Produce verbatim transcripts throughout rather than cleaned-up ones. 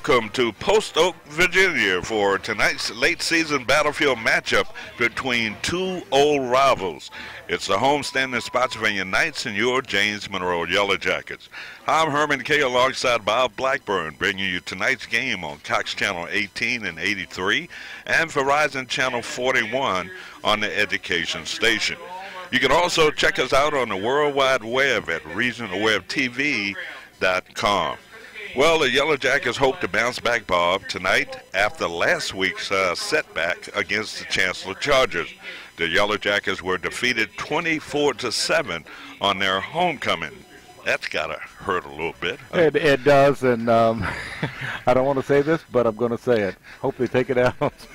welcome to Post Oak, Virginia for tonight's late season battlefield matchup between two old rivals. It's the homestand of Spotsylvania Knights and your James Monroe Yellow Jackets. I'm Herman Kay alongside Bob Blackburn, bringing you tonight's game on Cox Channel eighteen and eighty-three and Verizon Channel forty-one on the Education Station. You can also check us out on the World Wide Web at regional web t v dot com. Well, the Yellow Jackets hope to bounce back, Bob, tonight after last week's uh, setback against the Chancellor Chargers. The Yellow Jackets were defeated twenty-four to seven on their homecoming. That's got to hurt a little bit. Huh? It, it does, and um, I don't want to say this, but I'm going to say it. Hope they take it out.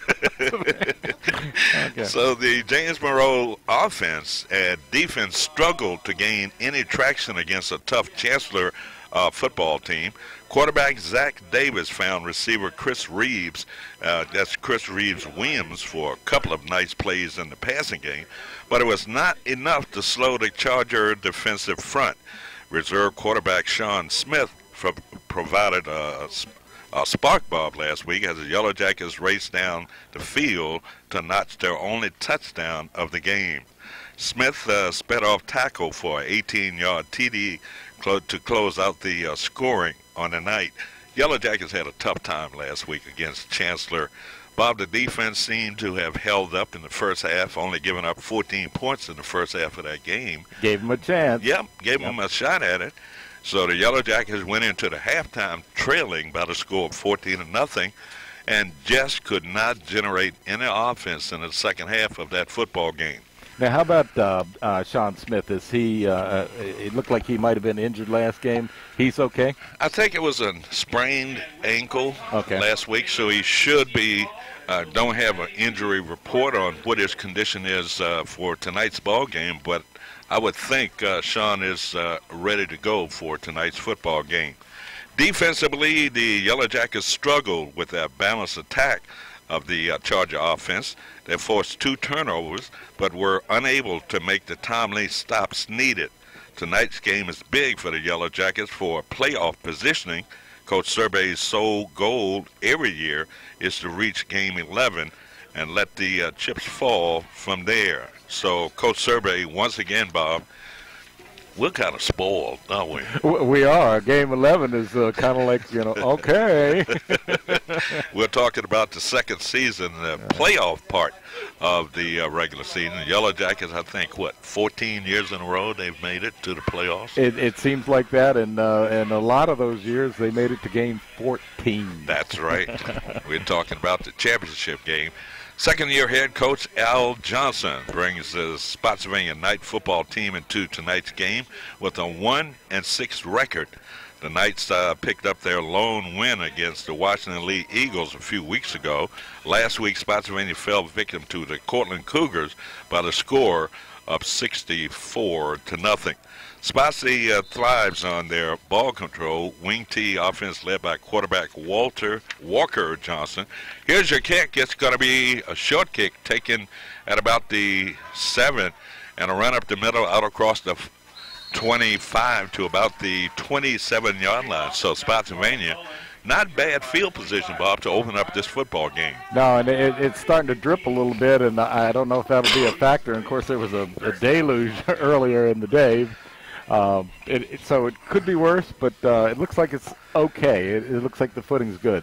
Okay. So the James Monroe offense and defense struggled to gain any traction against a tough Chancellor uh, football team. Quarterback Zach Davis found receiver Chris Reeves, uh, that's Chris Reeves Williams, for a couple of nice plays in the passing game, but it was not enough to slow the Charger defensive front. Reserve quarterback Sean Smith for, provided a, a spark, Bob, last week as the Yellow Jackets raced down the field to notch their only touchdown of the game. Smith uh, sped off tackle for an eighteen-yard T D clo- to close out the uh, scoring on the night. Yellow Jackets had a tough time last week against Chancellor. Bob, the defense seemed to have held up in the first half, only giving up fourteen points in the first half of that game. Gave them a chance. Yep, gave yep. them a shot at it. So the Yellow Jackets went into the halftime trailing by the score of fourteen to nothing, and just could not generate any offense in the second half of that football game. Now, how about uh, uh, Sean Smith? Is he? Uh, it looked like he might have been injured last game. He's okay? I think it was a sprained ankle okay. last week, so he should be. Uh, don't have an injury report on what his condition is uh, for tonight's ball game, but I would think uh, Sean is uh, ready to go for tonight's football game. Defensively, the Yellow Jackets struggled with that balanced attack of the uh, Charger offense. They forced two turnovers, but were unable to make the timely stops needed. Tonight's game is big for the Yellow Jackets for playoff positioning. Coach Survey's sole goal every year is to reach game eleven and let the uh, chips fall from there. So Coach Survey, once again, Bob, we're kind of spoiled, aren't we? We are. Game eleven is uh, kind of like, you know, okay. We're talking about the second season, the playoff part of the uh, regular season. The Yellow Jackets, I think, what, fourteen years in a row they've made it to the playoffs? It, it seems like that, and uh, and a lot of those years they made it to game fourteen. That's right. We're talking about the championship game. Second-year head coach Al Johnson brings the Spotsylvania Knight football team into tonight's game with a one and six record. The Knights uh, picked up their lone win against the Washington Lee Eagles a few weeks ago. Last week, Spotsylvania fell victim to the Cortland Cougars by the score of sixty-four to nothing. Spotsy uh, thrives on their ball control. Wing T offense led by quarterback Walter Walker Johnson. Here's your kick. It's going to be a short kick taken at about the seven and a run up the middle out across the twenty-five to about the twenty-seven-yard line. So Spotsylvania, not bad field position, Bob, to open up this football game. No, and it, it's starting to drip a little bit, and I don't know if that'll be a factor. And, of course, there was a, a deluge earlier in the day. Um, it, it, so it could be worse, but uh, it looks like it's okay. It, it looks like the footing's good.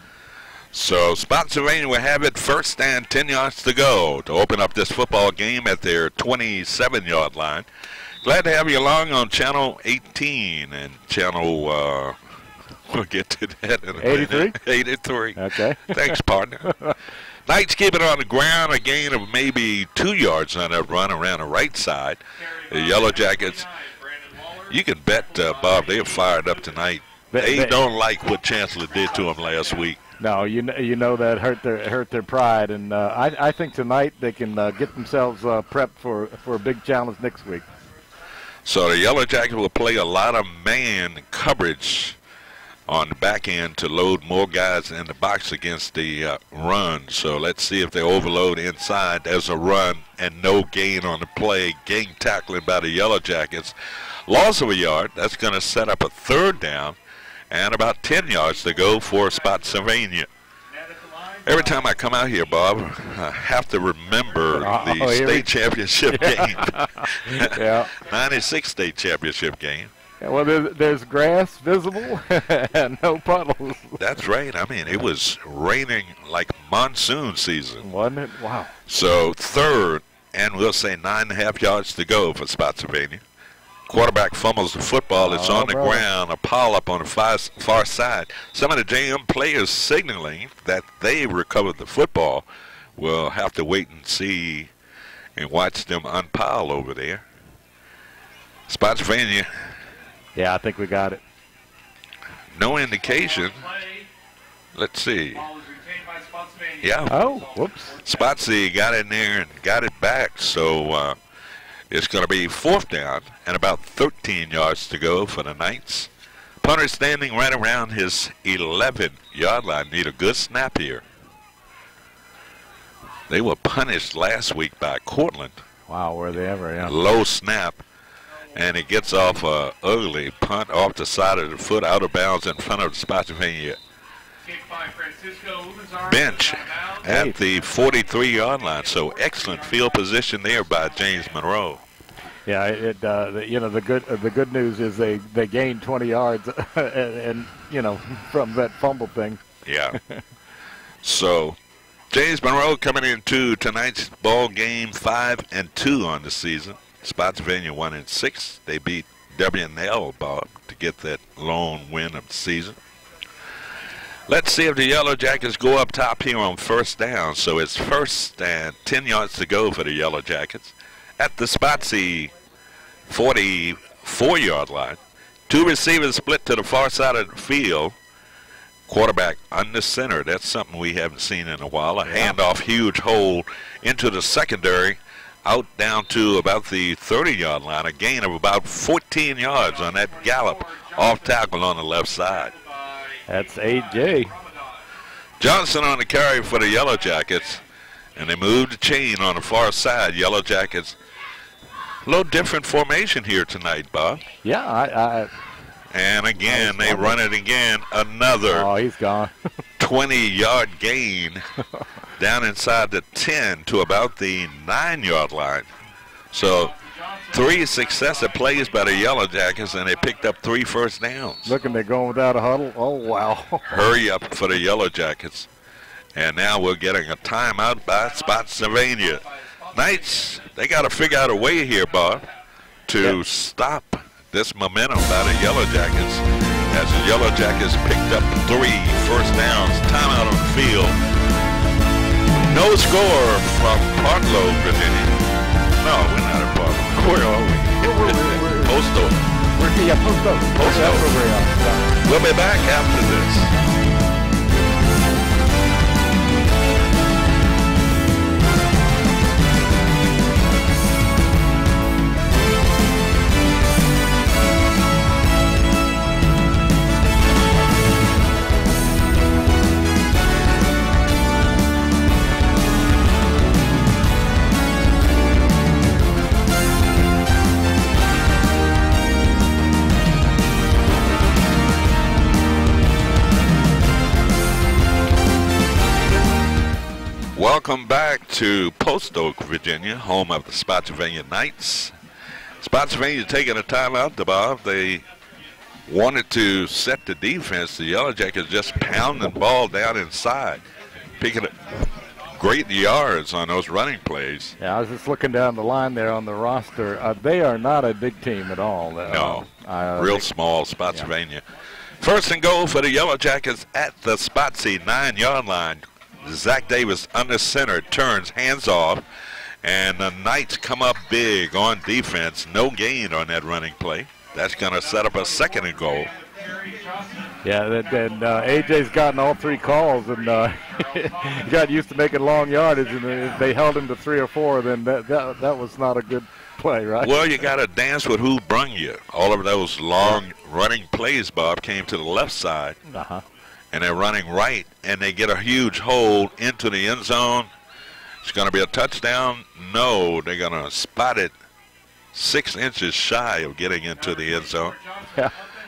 So Spotsylvania will have it first and ten yards to go to open up this football game at their twenty-seven-yard line. Glad to have you along on Channel eighteen and Channel, uh, we'll get to that in a eighty-three? minute. eighty-three. Okay. Thanks, partner. Knights keep it on the ground, a gain of maybe two yards on that run around the right side. The Yellow Jackets, you can bet, uh, Bob, they're fired up tonight. They, they don't like what Chancellor did to them last week. No, you know, you know that hurt their hurt their pride, and uh, I I think tonight they can uh, get themselves uh, prepped for for a big challenge next week. So the Yellow Jackets will play a lot of man coverage on the back end to load more guys in the box against the uh, run. So let's see if they overload inside. There's a run and no gain on the play. Gang tackling by the Yellow Jackets. Loss of a yard. That's going to set up a third down and about ten yards to go for Spotsylvania. Every time I come out here, Bob, I have to remember the oh, state championship game. Yeah. ninety-six state championship game. Yeah, well, there's, there's grass visible and no puddles. That's right. I mean, it was raining like monsoon season. Wasn't it? Wow. So third, and we'll say nine and a half yards to go for Spotsylvania. Quarterback fumbles the football. It's Oh, on the brother. ground, a pile up on the far, far side. Some of the J M players signaling that they recovered the football. We'll have to wait and see and watch them unpile over there. Spotsylvania, Yeah, I think we got it. no indication. Let's see. Yeah, Oh, whoops. Spotsy got in there and got it back, so uh, it's going to be fourth down and about thirteen yards to go for the Knights. Punter standing right around his eleven-yard line. Need a good snap here. They were punished last week by Cortland. Wow, were they ever, yeah. Low snap, and it gets off a ugly punt off the side of the foot, out of bounds in front of the Spotsylvania bench at the forty-three-yard line. So excellent field position there by James Monroe. Yeah, it. Uh, the, you know, the good uh, the good news is they they gained twenty yards, and, and you know, from that fumble thing. Yeah. So James Monroe coming into tonight's ball game five and two on the season. Spotsylvania one and six. They beat W and L, Bob, to get that lone win of the season. Let's see if the Yellow Jackets go up top here on first down. So it's first and ten yards to go for the Yellow Jackets at the Spotsy forty-four-yard line. Two receivers split to the far side of the field. Quarterback under center. That's something we haven't seen in a while. A handoff, huge hole into the secondary, out down to about the thirty-yard line. A gain of about fourteen yards on that gallop off tackle on the left side. That's A J. Johnson on the carry for the Yellow Jackets, and they move the chain on the far side. Yellow Jackets, a little different formation here tonight, Bob. Yeah, I. I And again, they run it again. Another oh, he's gone. twenty-yard gain down inside the ten to about the nine-yard line. So three successive plays by the Yellow Jackets, and they picked up three first downs. Looking, they're going without a huddle. Oh, wow. Hurry up for the Yellow Jackets. And now we're getting a timeout by Spotsylvania. Knights, they got to figure out a way here, Bob, to Yep. stop this momentum by the Yellow Jackets, as the Yellow Jackets picked up three first downs. Timeout on the field. No score from Partlow, Virginia. No, we're not at Partlow. Where are we? We're, we're, we're, Posto. we're, yeah, post up. Post That's up. where we are. Yeah. We'll be back after this. Welcome back to Post Oak, Virginia, home of the Spotsylvania Knights. Spotsylvania taking a timeout, the Bob. They wanted to set the defense. The Yellow Jackets just pounding the ball down inside, picking up great yards on those running plays. Yeah, I was just looking down the line there on the roster. Uh, they are not a big team at all. Uh, No, uh, real they- small Spotsylvania. First and goal for the Yellow Jackets at the Spotsy nine-yard line. Zach Davis under center, turns, hands off, and the Knights come up big on defense. No gain on that running play. That's going to set up a second and goal. Yeah, and, and uh, A J's gotten all three calls, and uh, he got used to making long yardage, and if they held him to three or four, then that that, that was not a good play, right? Well, you got to dance with who brung you. All of those long running plays, Bob, came to the left side. Uh-huh. And they're running right, and they get a huge hole into the end zone. It's going to be a touchdown. No, they're going to spot it six inches shy of getting into the end zone. Yeah.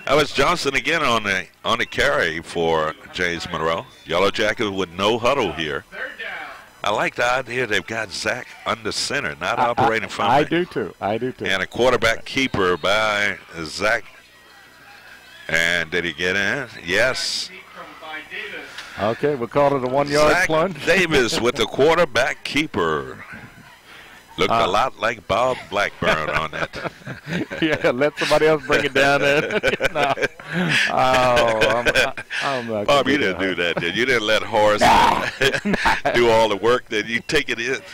That was Johnson again on the on the carry for James Monroe. Yellow Jackets with no huddle here. I like the idea they've got Zach under center, not I, operating I, from. I do too. I do too. And a quarterback keeper by Zach. And did he get in? Yes. Okay, we'll call it a one-yard Zach plunge. Davis with the quarterback keeper. Looked uh, a lot like Bob Blackburn on that. Yeah, let somebody else bring it down there. No. Oh, I'm, I'm not Bob, you didn't do that, did you? You didn't let Horace do all the work, then you take it in.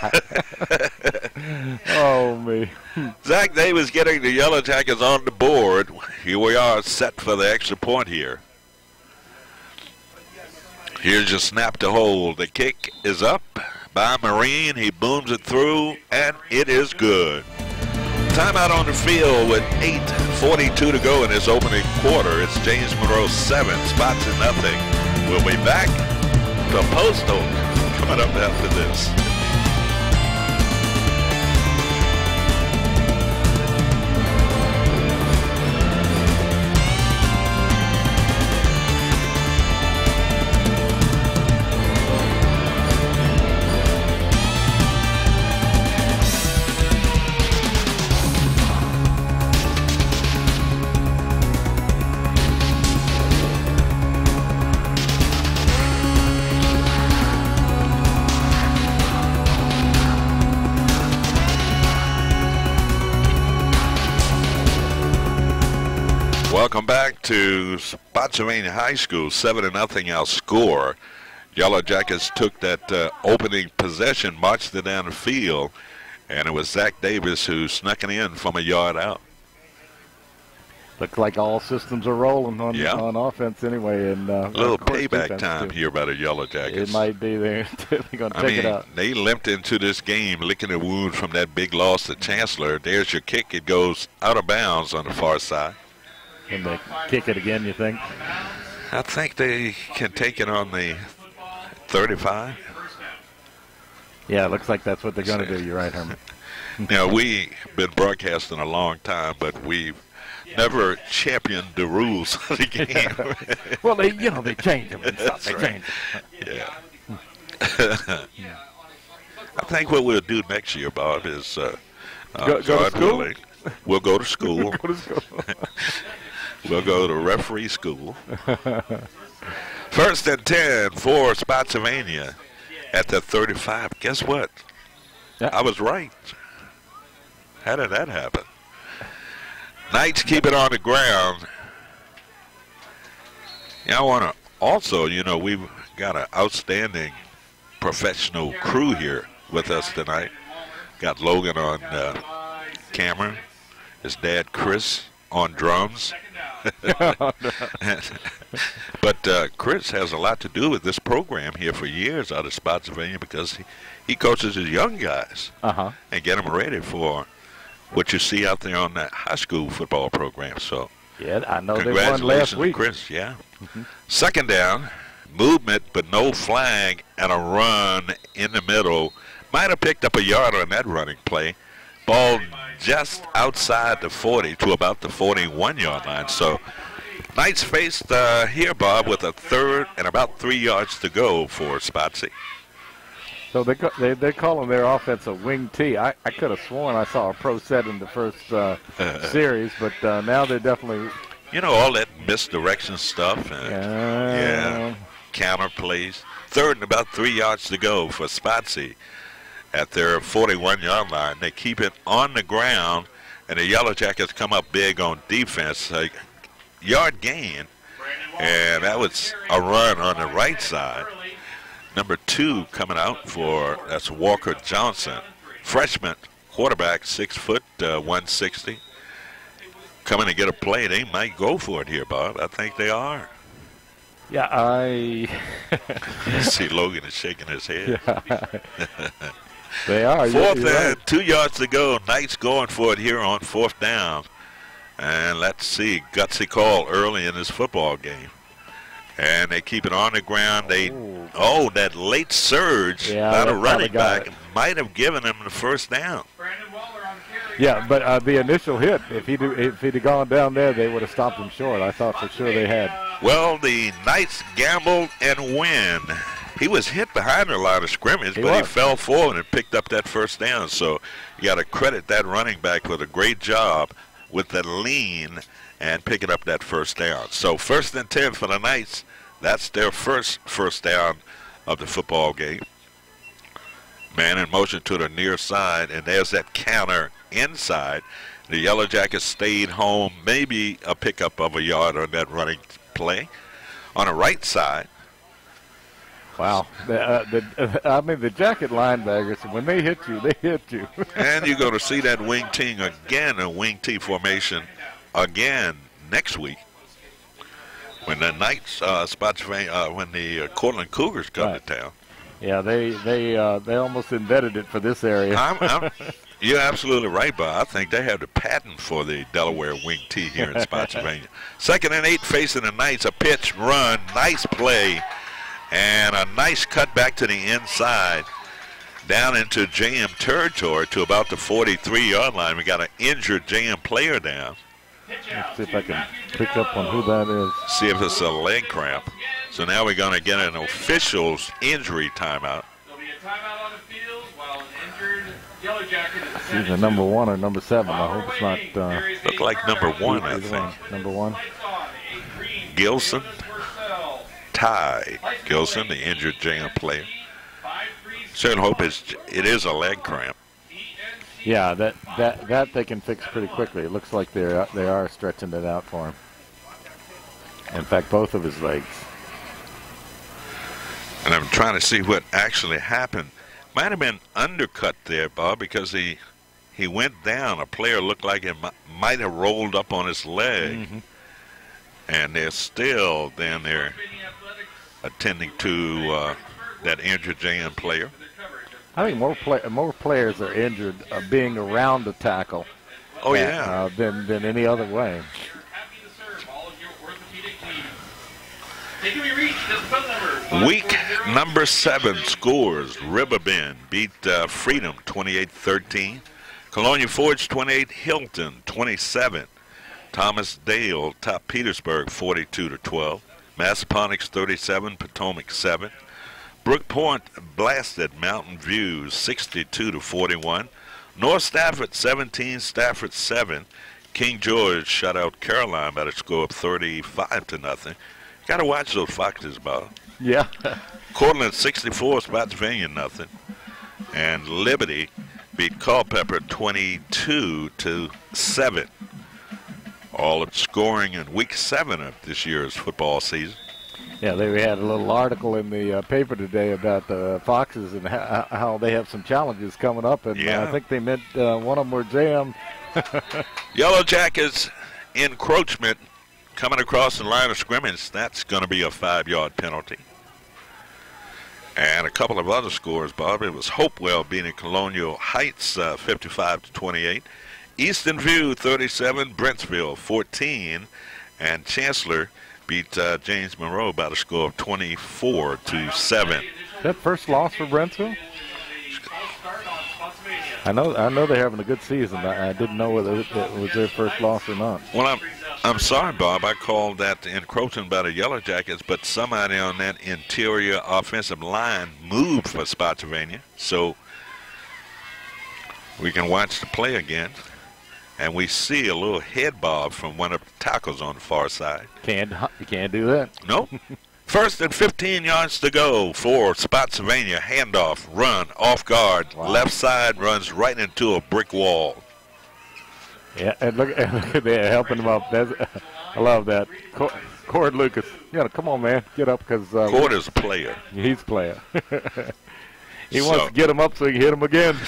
Oh, me. Zach Davis getting the Yellow Jackets on the board. Here we are set for the extra point here. Here's your snap to hold. The kick is up by Marine. He booms it through, and it is good. Timeout on the field with eight forty-two to go in this opening quarter. It's James Monroe seven, Spots to nothing. We'll be back to Post Oak coming up after this. Welcome back to Spotsylvania High School, seven to nothing our score. Yellow Jackets took that uh, opening possession, marched it down the field, and it was Zach Davis who snuck it in from a yard out. Looks like all systems are rolling on yeah. on offense anyway. And uh, a little payback time too. Here by the Yellow Jackets. It might be there. They're going to take I mean, it out. They limped into this game, licking the wound from that big loss to Chancellor. There's your kick. It goes out of bounds on the far side. Can they kick it again, you think? I think they can take it on the thirty-five. Yeah, it looks like that's what they're going to do. You're right, Herman. Now, we've been broadcasting a long time, but we've never championed the rules of the game. Well, they, you know, they change them and stuff. They right. change them. Yeah. I think what we'll do next year, Bob, is uh, uh, go, go to school? Willing, we'll go to school. go to school. We'll go to referee school. First and ten for Spotsylvania at the thirty-five. Guess what? Yeah. I was right. How did that happen? Knights keep it on the ground. Yeah, I want to also, you know, we've got an outstanding professional crew here with us tonight. Got Logan on uh, camera. His dad, Chris, on drums. But uh, Chris has a lot to do with this program here for years out of Spotsylvania because he, he coaches his young guys uh-huh. and get them ready for what you see out there on that high school football program. So yeah, I know they won congratulations last week. to Chris. Yeah. Mm-hmm. Second down, movement but no flag and a run in the middle. Might have picked up a yard on that running play. Ball just outside the forty to about the forty-one-yard line. So Knights faced uh, here, Bob, with a third and about three yards to go for Spotsy. So they, they, they're calling their offense a wing T. I, I could have sworn I saw a pro set in the first uh, series, but uh, now they're definitely... You know, all that misdirection stuff. And, yeah. yeah. Counter plays. Third and about three yards to go for Spotsy. At their forty-one-yard line, they keep it on the ground, and the Yellow Jackets come up big on defense. A yard gain, and that was a run on the right side. Number two coming out for, that's Walker Johnson, freshman quarterback, six foot, uh, one sixty. Coming to get a play. They might go for it here, Bob. I think they are. Yeah, I... See, Logan is shaking his head. Yeah. They are. Fourth you're, you're and right. two yards to go. Knights going for it here on fourth down. And let's see, gutsy call early in this football game. And they keep it on the ground. They Ooh. Oh, that late surge yeah, by the that running got back it. might have given them the first down. Yeah, but uh, the initial hit, if he'd, if he'd have gone down there, they would have stopped him short. I thought for sure they had. Well, the Knights gambled and win. He was hit behind the line of scrimmage, he but was. he fell forward and picked up that first down. So you got to credit that running back with a great job with the lean and picking up that first down. So first and ten for the Knights. That's their first first down of the football game. Man in motion to the near side, and there's that counter inside. The Yellow Jackets stayed home, maybe a pickup of a yard on that running play. On the right side. Wow. The, uh, the, uh, I mean, the Jacket linebackers, when they hit you, they hit you. And you're going to see that wing T again, a wing T formation again next week. When the Knights, uh, Spotsylvania, uh, when the uh, Cortland Cougars come right. to town. Yeah, they they uh, they almost invented it for this area. I'm, I'm, you're absolutely right, Bob. I think they have the patent for the Delaware wing T here in Spotsylvania. Second and eight facing the Knights. A pitch, run, nice play, and a nice cut back to the inside, down into J M territory to about the forty-three yard line. We got an injured J M player down. Let's see if I can pick up on who that is. See if it's a leg cramp. So now we're going to get an official's injury timeout. There'll be a timeout on the field while an injured Yellow Jacket is It's either number one or number seven. I hope it's not. Uh, Look like number one, I think. one. Number one. Gilson, Ty Gilson, the injured J M player. Certain hope is it is a leg cramp. Yeah, that that that they can fix pretty quickly. It looks like they're they are stretching it out for him. In fact, both of his legs. And I'm trying to see what actually happened. Might have been undercut there, Bob, because he he went down. A player looked like it might have rolled up on his leg. Mm-hmm. And they're still down there attending to uh, that injured J M player. I think more play, more players are injured uh, being around the tackle. Oh, uh, yeah. Uh, than, than any other way. Week number seven scores. Riverbend beat uh, Freedom twenty-eight thirteen. Colonia Forge twenty-eight, Hilton twenty-seven. Thomas Dale topped Petersburg forty-two to twelve. Massaponax thirty-seven, Potomac seven. Brook Point blasted Mountain View sixty-two to forty-one. North Stafford seventeen, Stafford seven. King George shut out Caroline by the score of thirty-five to nothing. Got to watch those Foxes, Bob. Yeah. Cortland sixty-four, Spotsylvania nothing. And Liberty beat Culpeper twenty-two to seven. All of scoring in week seven of this year's football season. Yeah, they we had a little article in the uh, paper today about the Foxes and how, how they have some challenges coming up, and yeah. uh, I think they meant uh, one of them were J M. Yellow Jackets encroachment coming across the line of scrimmage. That's going to be a five-yard penalty. And a couple of other scores, Bob. It was Hopewell beating Colonial Heights uh, fifty-five to twenty-eight. Easton View thirty-seven, Brentsville fourteen, and Chancellor beat uh, James Monroe by the score of twenty-four to seven. That first loss for Brentsville? I know, I know they're having a good season. I, I didn't know whether it, it was their first loss or not. Well, I'm, I'm sorry, Bob. I called that encroaching by the Yellow Jackets, but somebody on that interior offensive line moved for Spotsylvania, so we can watch the play again. And we see a little head bob from one of the tackles on the far side. Can't, you can't do that. Nope. First and fifteen yards to go for Spotsylvania. Handoff, run, off guard. Wow. Left side runs right into a brick wall. Yeah, and look, and look at that, helping him up. That's, I love that. Cord Lucas, you know, come on, man, get up because uh, Cord is a player. He's a player. he So- wants to get him up so he can hit him again.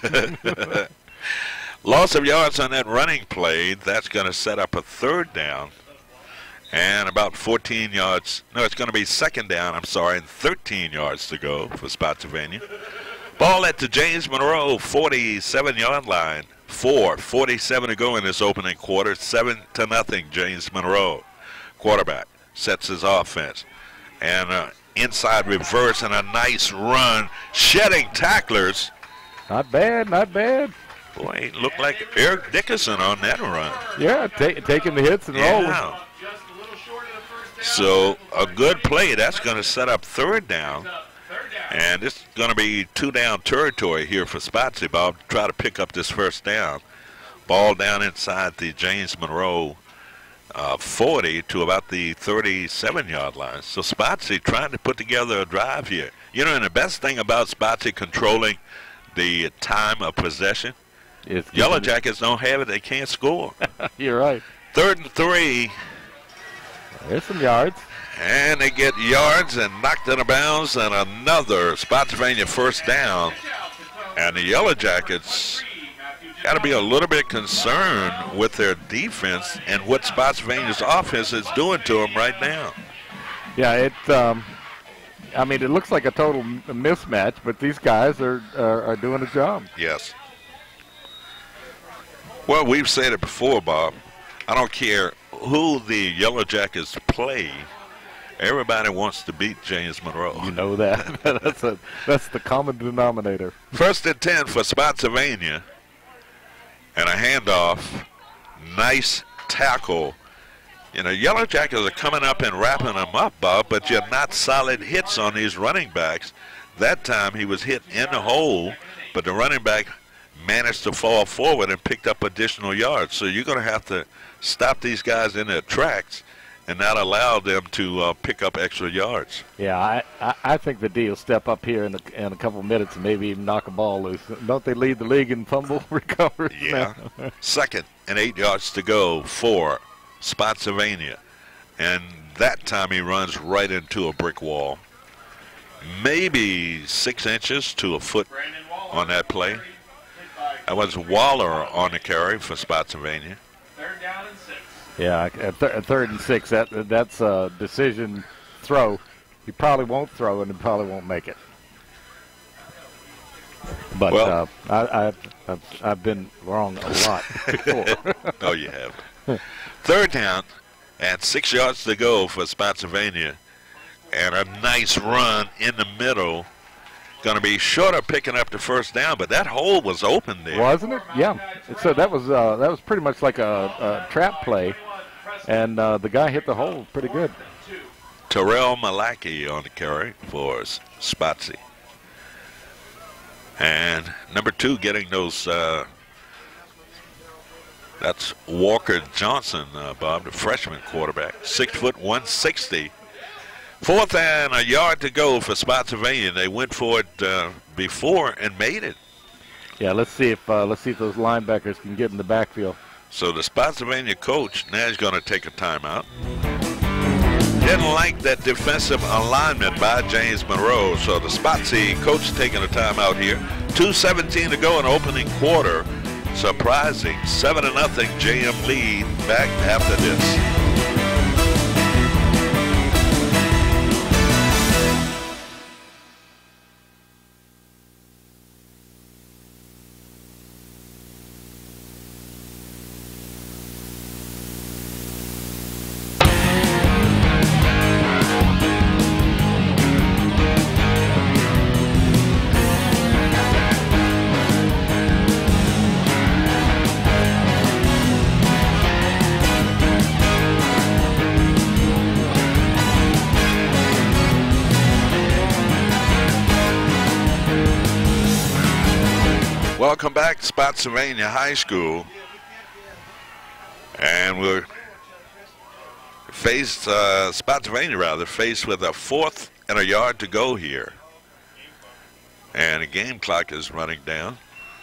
Loss of yards on that running play. That's going to set up a third down. And about fourteen yards. No, it's going to be second down, I'm sorry, and thirteen yards to go for Spotsylvania. Ball at the James Monroe forty-seven yard line. four forty-seven to go in this opening quarter. seven to nothing, James Monroe. Quarterback sets his offense. And uh, inside reverse and a nice run. Shedding tacklers. Not bad, not bad. Boy, it looked like Eric Dickerson on that run. Yeah, ta- taking the hits and rolling. Yeah. So a good play. That's going to set up third down. And it's going to be two down territory here for Spotsy. Bob, try to pick up this first down. Ball down inside the James Monroe uh, forty to about the thirty-seven yard line. So Spotsy trying to put together a drive here. You know, and the best thing about Spotsy controlling the time of possession, It's Yellow Jackets don't have it. They can't score. You're right. Third and three. There's some yards. And they get yards and knocked out of bounds, and another Spotsylvania first down. And the Yellow Jackets got to be a little bit concerned with their defense and what Spotsylvania's offense is doing to them right now. Yeah, it. Um, I mean, it looks like a total m- mismatch, but these guys are are, are doing a job. Yes. Well, we've said it before, Bob. I don't care who the Yellow Jackets play. Everybody wants to beat James Monroe. You know that. that's a that's the common denominator. First and ten for Spotsylvania. And a handoff. Nice tackle. You know, Yellow Jackets are coming up and wrapping them up, Bob, but you're not solid hits on these running backs. That time he was hit in the hole, but the running back managed to fall forward and picked up additional yards. So you're going to have to stop these guys in their tracks and not allow them to uh, pick up extra yards. Yeah, I, I, I think the D will step up here in a, in a couple of minutes and maybe even knock a ball loose. Don't they lead the league in fumble recovery? Yeah. Second and eight yards to go for Spotsylvania. And that time he runs right into a brick wall. Maybe six inches to a foot on that play. That was Waller on the carry for Spotsylvania. Third down and six. Yeah, at, th- at third and six, that that's a decision throw. He probably won't throw and he probably won't make it. But Well- uh, I, I've, I've I've been wrong a lot before. Oh, you have. Third down and six yards to go for Spotsylvania. And a nice run in the middle. Going to be short of picking up the first down, but that hole was open there. Wasn't it? Yeah. So that was uh, that was pretty much like a, a trap play, and uh, the guy hit the hole pretty good. Terrell Malaki on the carry for Spotsy. And number two getting those, uh, that's Walker Johnson, uh, Bob, the freshman quarterback. Six foot one sixty. Fourth and a yard to go for Spotsylvania. They went for it uh, before and made it. Yeah. Let's see if uh, let's see if those linebackers can get in the backfield. So the Spotsylvania coach now is going to take a timeout. Didn't like that defensive alignment by James Monroe, so the Spotsy coach taking a timeout here. two seventeen to go in opening quarter. Surprising seven to nothing J M lead. Back after this. Welcome back, Spotsylvania High School. And we're faced, uh, Spotsylvania rather, faced with a fourth and a yard to go here. And the game clock is running down.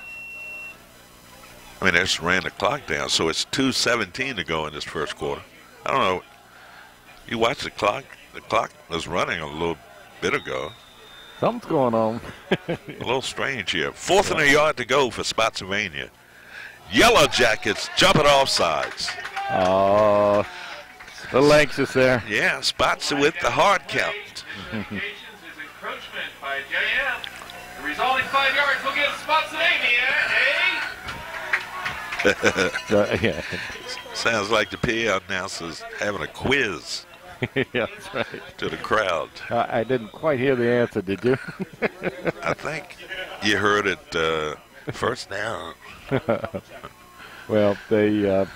I mean, they just ran the clock down, so it's two seventeen to go in this first quarter. I don't know. You watch the clock. The clock was running a little bit ago. Something's going on. A little strange here. Fourth and a yard to go for Spotsylvania. Yellow Jackets jumping off sides. Oh, a little anxious there. Yeah, Spotsy with the hard count. Is encroachment by J M. The resulting five yards will give Spotsylvania a Uh, yeah. Sounds like the P A announcer's having a quiz Yeah, that's right. to the crowd. I, I didn't quite hear the answer, did you? I think you heard it. Uh, First down. Well, they uh,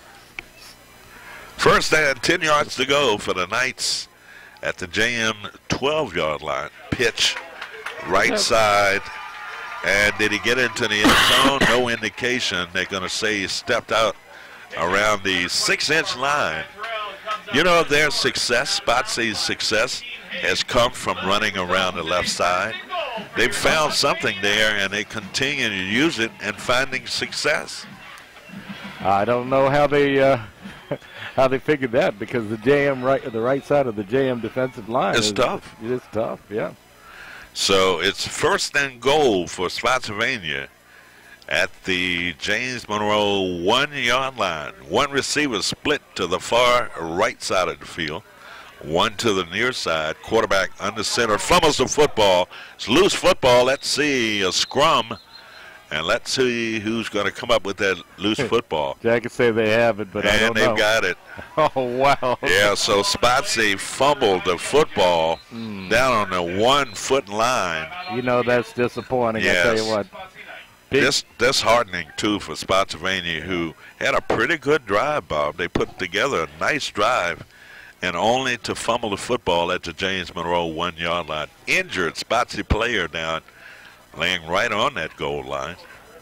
First down, ten yards to go for the Knights at the J M twelve-yard line. Pitch, right side. And did he get into the end zone? No indication. They're going to say he stepped out around the six-inch line. You know, their success, Spotsy's success, has come from running around the left side. They've found something there, and they continue to use it and finding success. I don't know how they uh, how they figured that, because the J M right, the right side of the J M defensive line It's is tough. It is tough, yeah. So it's first and goal for Spotsylvania at the James Monroe one-yard line. One receiver split to the far right side of the field, one to the near side. Quarterback under center, fumbles the football. It's loose football. Let's see a scrum, and let's see who's going to come up with that loose football. Jack could say they have it, but I And don't they've know. got it. Oh, wow. Yeah, so Spotsy fumbled the football Mm. down on the one-foot line. You know, that's disappointing. I tell Yes. you what. Big, This disheartening, too, for Spotsylvania, who had a pretty good drive, Bob. They put together a nice drive, and only to fumble the football at the James Monroe one-yard line. Injured Spotsy player down, laying right on that goal line.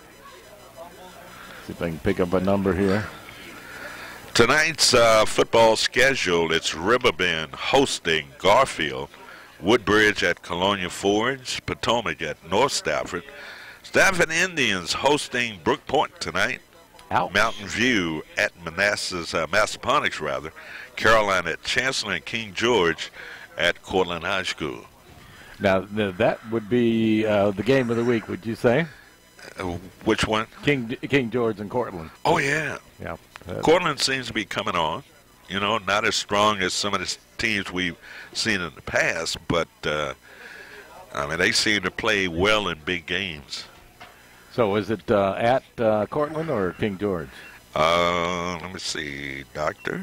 see if I can pick up a number here. Tonight's uh, football schedule, it's Riverbend hosting Garfield, Woodbridge at Colonia Forge, Potomac at North Stafford, Stafford Indians hosting Brook Point tonight, Ouch. Mountain View at Manassas, uh, Massaponax rather, Carolina at Chancellor, and King George at Cortland High School. Now, th- that would be uh, the game of the week, would you say? Uh, which one? King King George and Cortland. Oh, yeah. Yeah. Uh, Cortland seems to be coming on. You know, not as strong as some of the teams we've seen in the past, but, uh, I mean, they seem to play well in big games. So is it uh, at uh, Cortland or King George? Uh, let me see, Doctor.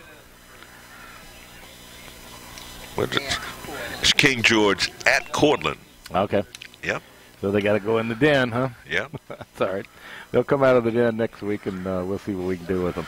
What's it? It's King George at Cortland. Okay. Yep. So they got to go in the den, huh? Yep. That's all right. They'll come out of the den next week, and uh, we'll see what we can do with them.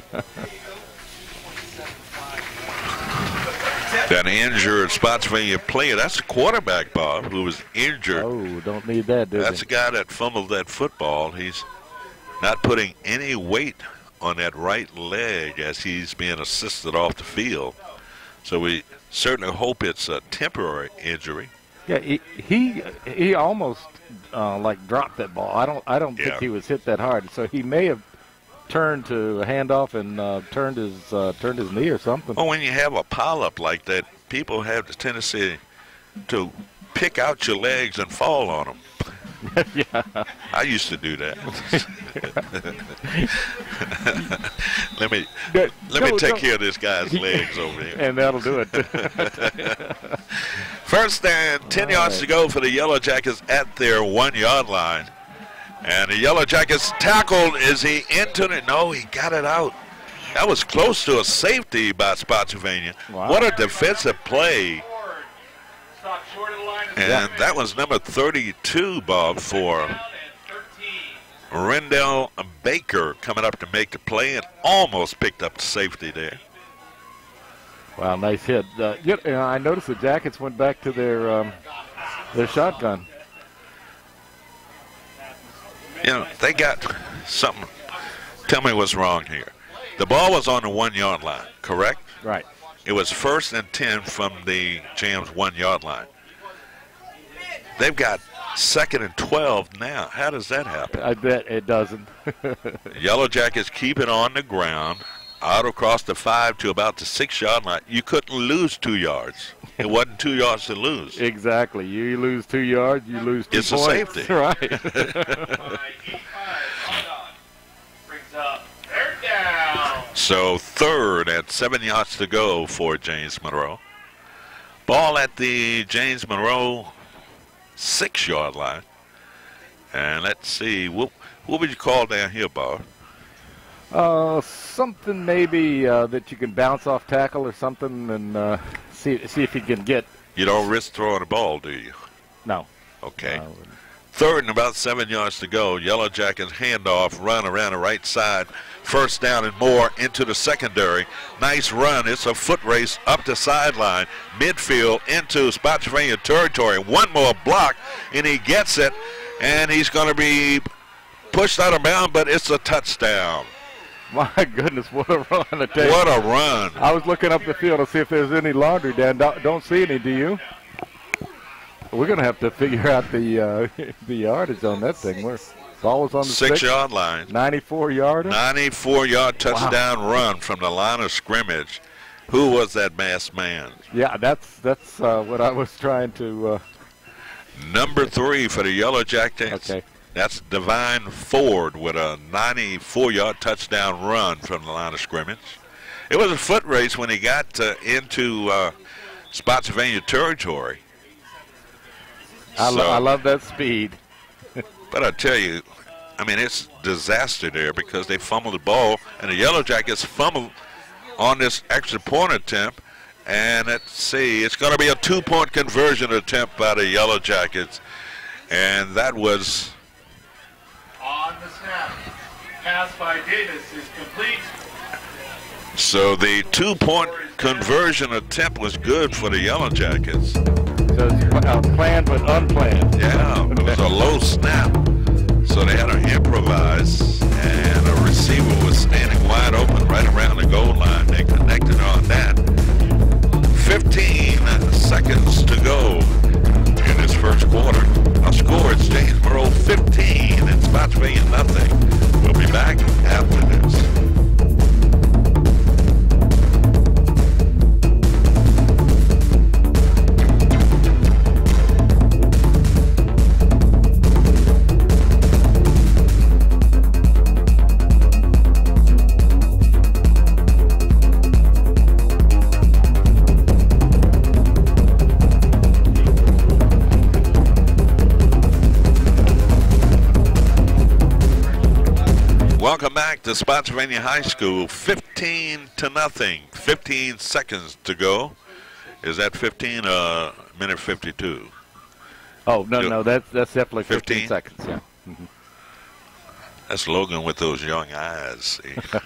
That injured Spotsylvania player, that's the quarterback, Bob, who was injured. Oh, don't need that, do That's they? the guy that fumbled that football. He's not putting any weight on that right leg as he's being assisted off the field. So we certainly hope it's a temporary injury. Yeah, he he, he almost uh, like dropped that ball. I don't I don't Yeah. think he was hit that hard. So he may have turned to a handoff and uh, turned his uh, turned his knee or something. Well, when you have a pileup like that, people have the tendency to pick out your legs and fall on them. Yeah. I used to do that. let me Good. let me No, take no. care of this guy's legs over here. And that'll do it. First and ten All yards right. to go for the Yellow Jackets at their one-yard line. And the Yellow Jackets tackled. Is he into it? No, he got it out. That was close to a safety by Spotsylvania. Wow. What a defensive play. Stop short of the line. And that was number thirty-two, Bob, for Down and thirteen. Rendell Baker coming up to make the play and almost picked up the safety there. Wow, nice hit. Uh, you know, I noticed the Jackets went back to their um, their shotgun. You know, they got something. Tell me what's wrong here. The ball was on the one-yard line, correct? Right. It was first and ten from the Jams one-yard line. They've got second and twelve now. How does that happen? I bet it doesn't. Yellow Jackets keep it on the ground, out across the five to about the six-yard line. You couldn't lose two yards. It wasn't two yards to lose. Exactly. You lose two yards, you lose two It's a points. safety. Right. Brings up third down. So third at seven yards to go for James Monroe. Ball at the James Monroe six-yard line. And let's see, what, what would you call down here, Bob? Uh, something maybe uh, that you can bounce off tackle or something, and uh, see see if you can get. You don't risk throwing the ball, do you? No. Okay. Uh, Third and about seven yards to go. Yellow Jackets handoff, run around the right side. First down and more into the secondary. Nice run. It's a foot race up the sideline. Midfield into Spotsylvania territory. One more block, and he gets it. And he's going to be pushed out of bounds, but it's a touchdown. My goodness, what a run. What a run. I was looking up the field to see if there's any laundry, Dan. Don't, don't see any, do you? We're going to have to figure out the uh, the yardage on that thing. We're ball was on the six-yard line. ninety-four yarder. ninety-four yard touchdown wow. run from the line of scrimmage. Who was that masked man? Yeah, that's that's uh, what I was trying to. Uh... Number three for the Yellow Jackets. Okay. That's Divine Ford with a ninety-four yard touchdown run from the line of scrimmage. It was a foot race when he got uh, into uh, Spotsylvania territory. I, so, lo I love that speed. But I tell you, I mean, it's disaster there because they fumbled the ball, and the Yellow Jackets fumbled on this extra point attempt. And let's see, it's going to be a two-point conversion attempt by the Yellow Jackets. And that was... On the snap. Pass by Davis is complete. So the two-point conversion attempt was good for the Yellow Jackets. So it's uh, planned but unplanned. Yeah, it was a low snap. So they had to improvise, and a receiver was standing wide open right around the goal line. They connected on that. fifteen seconds to go in this first quarter. Our score is Janesboro fifteen and Spotsylvania nothing. We'll be back after this. Welcome back to Spotsylvania High School. fifteen to nothing. fifteen seconds to go. Is that fifteen? Uh, minute fifty-two. Oh no, no, that's that's definitely fifteen fifteen seconds. Yeah. Mm-hmm. That's Logan with those young eyes.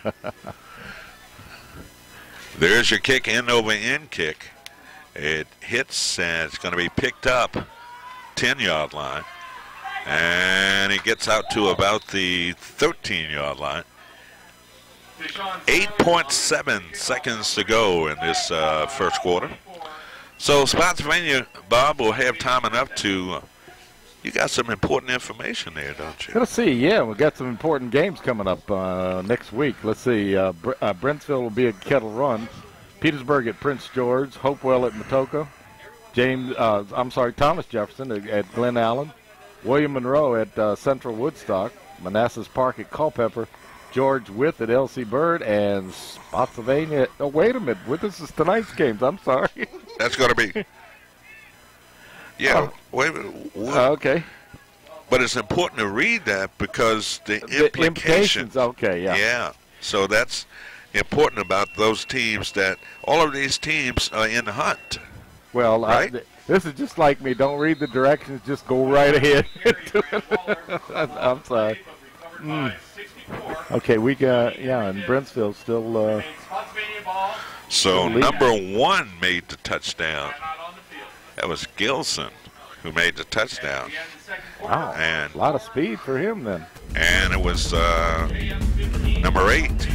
There's your kick, end over end kick. It hits and it's going to be picked up ten yard line. And he gets out to about the thirteen yard line. eight point seven seconds to go in this uh, first quarter. So Spotsylvania, Bob, will have time enough to, uh, you got some important information there, don't you? Let's see, yeah, we've got some important games coming up uh, next week. Let's see, uh, Br uh, Brentsville will be at Kettle Run, Petersburg at Prince George, Hopewell at Matoka, James, uh, I'm sorry, Thomas Jefferson at, at Glen Allen, William Monroe at uh, Central Woodstock, Manassas Park at Culpeper, George Wythe at L C Bird, and Spotsylvania. Oh, wait a minute. This is tonight's games. I'm sorry. That's going to be. Yeah, oh. wait a minute. Uh, okay. But it's important to read that because the, the implications. implications. Okay, yeah. Yeah. So that's important about those teams that all of these teams are in the hunt. Well, right? I, this is just like me. Don't read the directions. Just go right ahead. I'm sorry. Mm. Okay, we got, yeah, and Brentsville still. Uh, so number one made the touchdown. That was Gilson who made the touchdown. Wow, and a lot of speed for him then. And it was uh, number eight.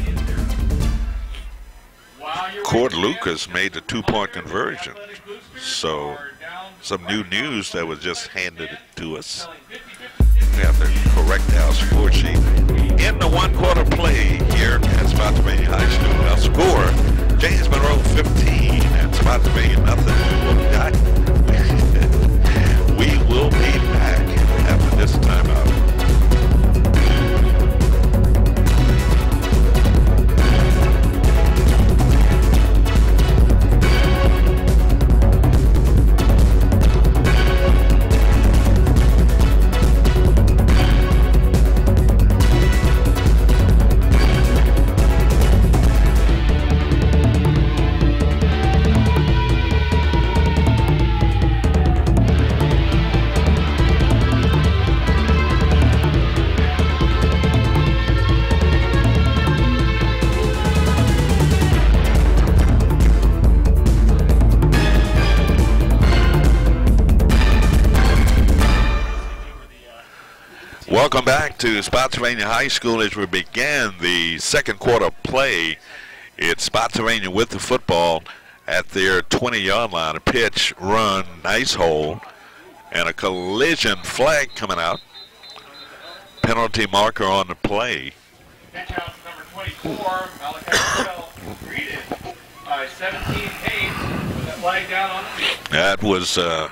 Cord Lucas made the two-point conversion. So some new news that was just handed to us. We have to correct our score sheet. In the one-quarter play here at Spotsylvania High School, our score, James Monroe fifteen and Spotsylvania nothing. We will be back after this timeout. Welcome back to Spotsylvania High School as we began the second quarter play. It's Spotsylvania with the football at their twenty-yard line. A pitch, run, nice hole, and a collision flag coming out. Penalty marker on the play. Pitch out to number twenty-four, Malachi Bell, greeted by seventeen Hayes with a flag down on the field. That was uh,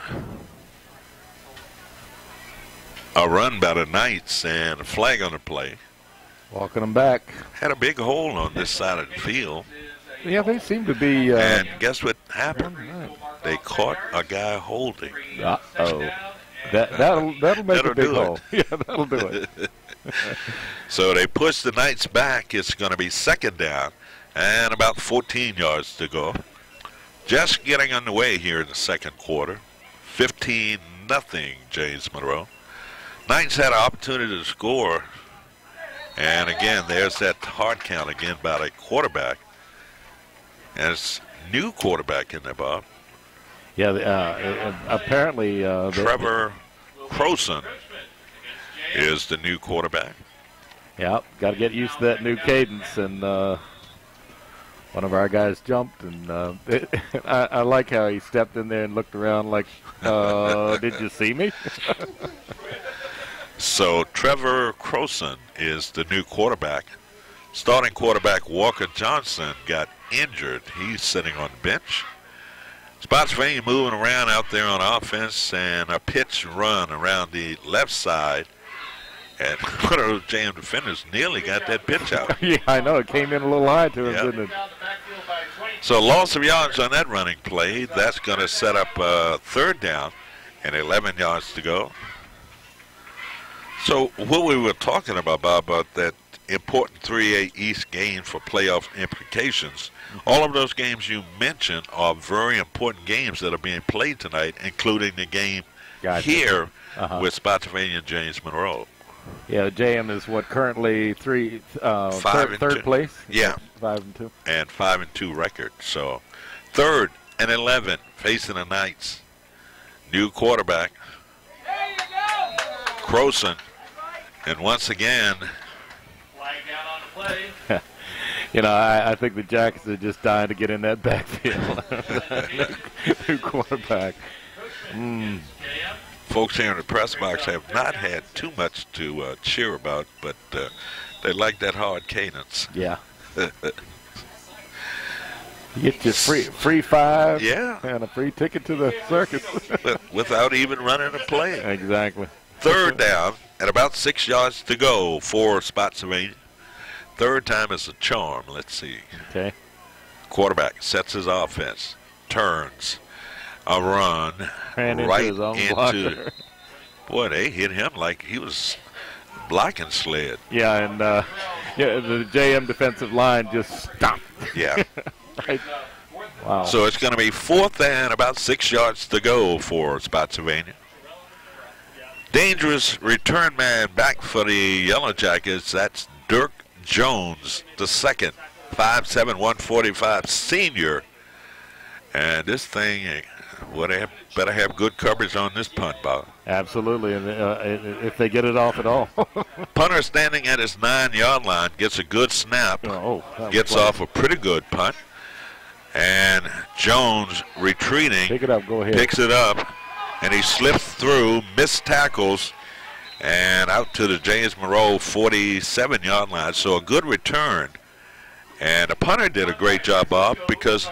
a run by the Knights and a flag on the play. Walking them back. Had a big hole on this side of the field. Yeah, they seem to be. Uh, And guess what happened? They caught a guy holding. Uh-oh. That, that'll, that'll make That'll a big do it. hole. Yeah, that'll do it. So they push the Knights back. It's going to be second down and about fourteen yards to go. Just getting underway here in the second quarter. fifteen nothing James Monroe. Knights had an opportunity to score. And again, there's that hard count again by the quarterback. And it's new quarterback in there, Bob. Yeah, uh, apparently. Uh, Trevor Croson is the new quarterback. Yeah, got to get used to that new cadence. And uh, one of our guys jumped, and uh, it, I, I like how he stepped in there and looked around like, uh, did you see me? So Trevor Croson is the new quarterback. Starting quarterback Walker Johnson got injured. He's sitting on the bench. Spotsylvania moving around out there on offense, and a pitch run around the left side. And one of those J M defenders nearly got that pitch out. Yeah, I know. It came in a little high to him, Yep. didn't it? So loss of yards on that running play. That's going to set up uh, third down and eleven yards to go. So what we were talking about, Bob, about that important three A East game for playoff implications, all of those games you mentioned are very important games that are being played tonight, including the game Gotcha. here Uh-huh. with Spotsylvania and James Monroe. Yeah, J M is what, currently three, uh, Five third, and third two. place? Yeah. Five and two. And five and two record. So third and eleven facing the Knights. New quarterback, Croson. And once again, Flag down on the play. You know, I, I think the Jackets are just dying to get in that backfield. New quarterback. Mm. folks here in the press box have not had too much to uh, cheer about, but uh, they like that hard cadence. Yeah. You get your free free five. Yeah. And a free ticket to the circus. Without even running a play. Exactly. Third down and about six yards to go for Spotsylvania. Third time is a charm. Let's see. Okay. Quarterback sets his offense, turns, a run, Ran into right his own into. blocker. Boy, they hit him like he was blocking sled. Yeah, and uh, yeah, the J M defensive line just stopped. Yeah. Right. Wow. So it's going to be fourth and about six yards to go for Spotsylvania. Dangerous return man back for the Yellow Jackets. That's Dirk Jones, the second, five seven, one forty-five senior. And this thing, well, they have, better have good coverage on this punt, Bob. Absolutely, and uh, if they get it off at all. Punter standing at his nine-yard line gets a good snap, Oh, that was gets close. off a pretty good punt. And Jones retreating. Pick it up. Go ahead. Picks it up, and he slips through, missed tackles, and out to the James Monroe forty-seven-yard line. So a good return. And the punter did a great job, Bob, because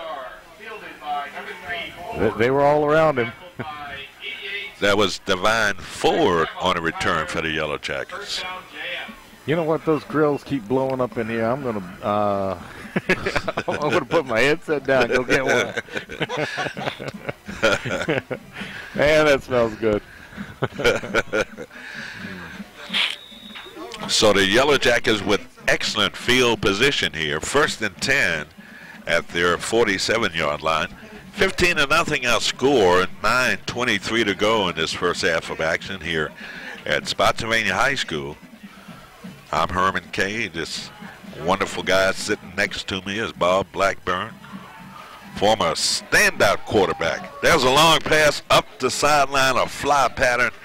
They, they were all around him. that was Divine Ford on a return for the Yellow Jackets. You know what? Those grills keep blowing up in here. I'm gonna. Uh, I'm gonna put my headset down. Go get one. Man, that smells good. So the Yellow Jackets with excellent field position here. First and ten at their forty-seven-yard line. fifteen to nothing outscore. nine twenty-three to go in this first half of action here at Spotsylvania High School. I'm Herman Kay. This wonderful guy sitting next to me is Bob Blackburn, former standout quarterback. There's a long pass up the sideline, a fly pattern,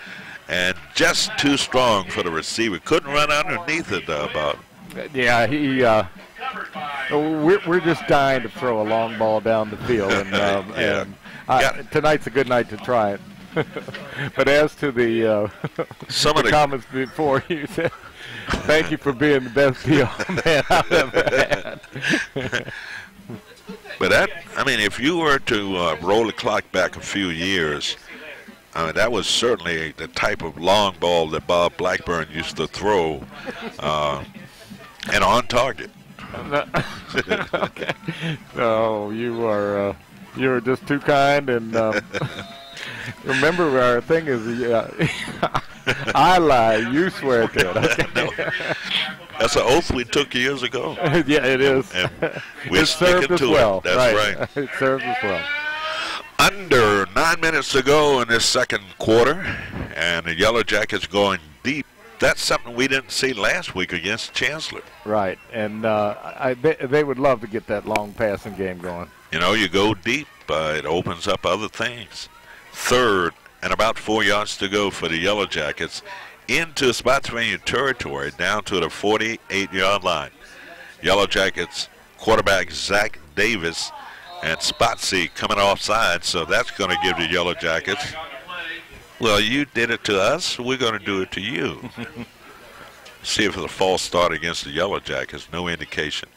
and just too strong for the receiver. Couldn't run underneath it, uh, Bob. Yeah, he. Uh, we're we're just dying to throw a long ball down the field, and, um, yeah. and I, tonight's a good night to try it. But as to the, uh, Some the, of the comments before, you said, "Thank you for being the best P R man I've ever had." But that, I mean, if you were to uh, roll the clock back a few years, I mean, that was certainly the type of long ball that Bob Blackburn used to throw, uh, and on target. Okay. No, you are uh, you are just too kind, and um, remember our thing is uh, I lie, you swear to it. Okay? That's an oath we took years ago. Yeah, it is. And we're it served sticking us to well. it. That's right. right. It served us well. Under nine minutes to go in this second quarter, and the Yellow Jackets going deep. That's something we didn't see last week against Chancellor. Right, and uh, I they, they would love to get that long passing game going. You know, you go deep, uh, it opens up other things. Third, and about four yards to go for the Yellow Jackets into Spotsylvania territory, down to the forty-eight yard line. Yellow Jackets quarterback Zach Davis and Spotsy coming offside, so that's going to give the Yellow Jackets, well, you did it to us, we're going to do it to you. See if it's a false start against the Yellow Jackets, no indication.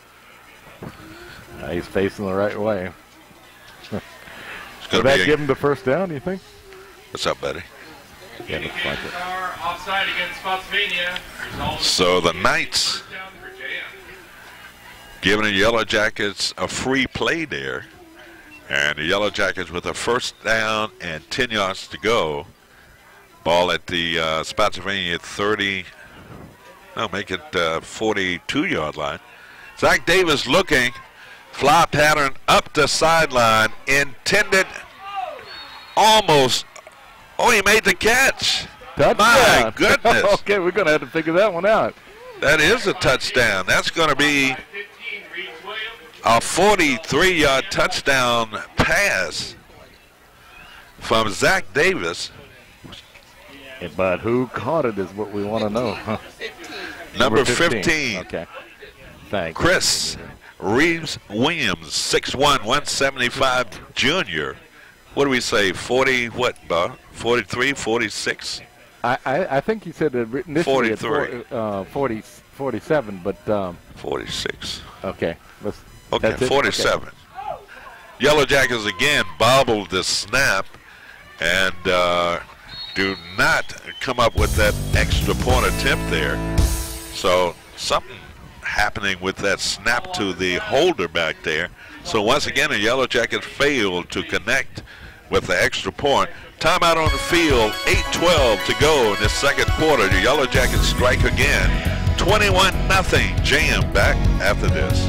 Uh, he's facing the right way. It's Will gonna that be a, give him the first down, you think? what's up, buddy? Yeah, looks like it. Offside against Spotsylvania. So the Knights giving the Yellow Jackets a free play there. And the Yellow Jackets with a first down and ten yards to go. Ball at the uh, Spotsylvania thirty, no, make it uh, forty-two yard line. Zach Davis looking, fly pattern up the sideline, intended almost, oh, he made the catch. Touchdown. My goodness. Okay, we're going to have to figure that one out. That is a touchdown. That's going to be a forty-three yard touchdown pass from Zach Davis. Yeah, but who caught it is what we want to know. Huh? Number fifteen. Okay. Thanks. Chris Reeves Williams, six one, one seventy-five junior. What do we say, forty, what, Bob? forty-three, forty-six? I, I, I think he said initially forty-three. At uh, forty, forty-seven, but um, forty-six. okay. Let's, Okay, that's it? forty-seven. Okay. Yellow Jackets again bobbled the snap and uh, do not come up with that extra point attempt there. So something happening with that snap to the holder back there. So once again, the Yellow Jackets failed to connect with the extra point. Timeout on the field, eight twelve to go in the second quarter. The Yellow Jackets strike again. twenty-one nothing. J M back after this.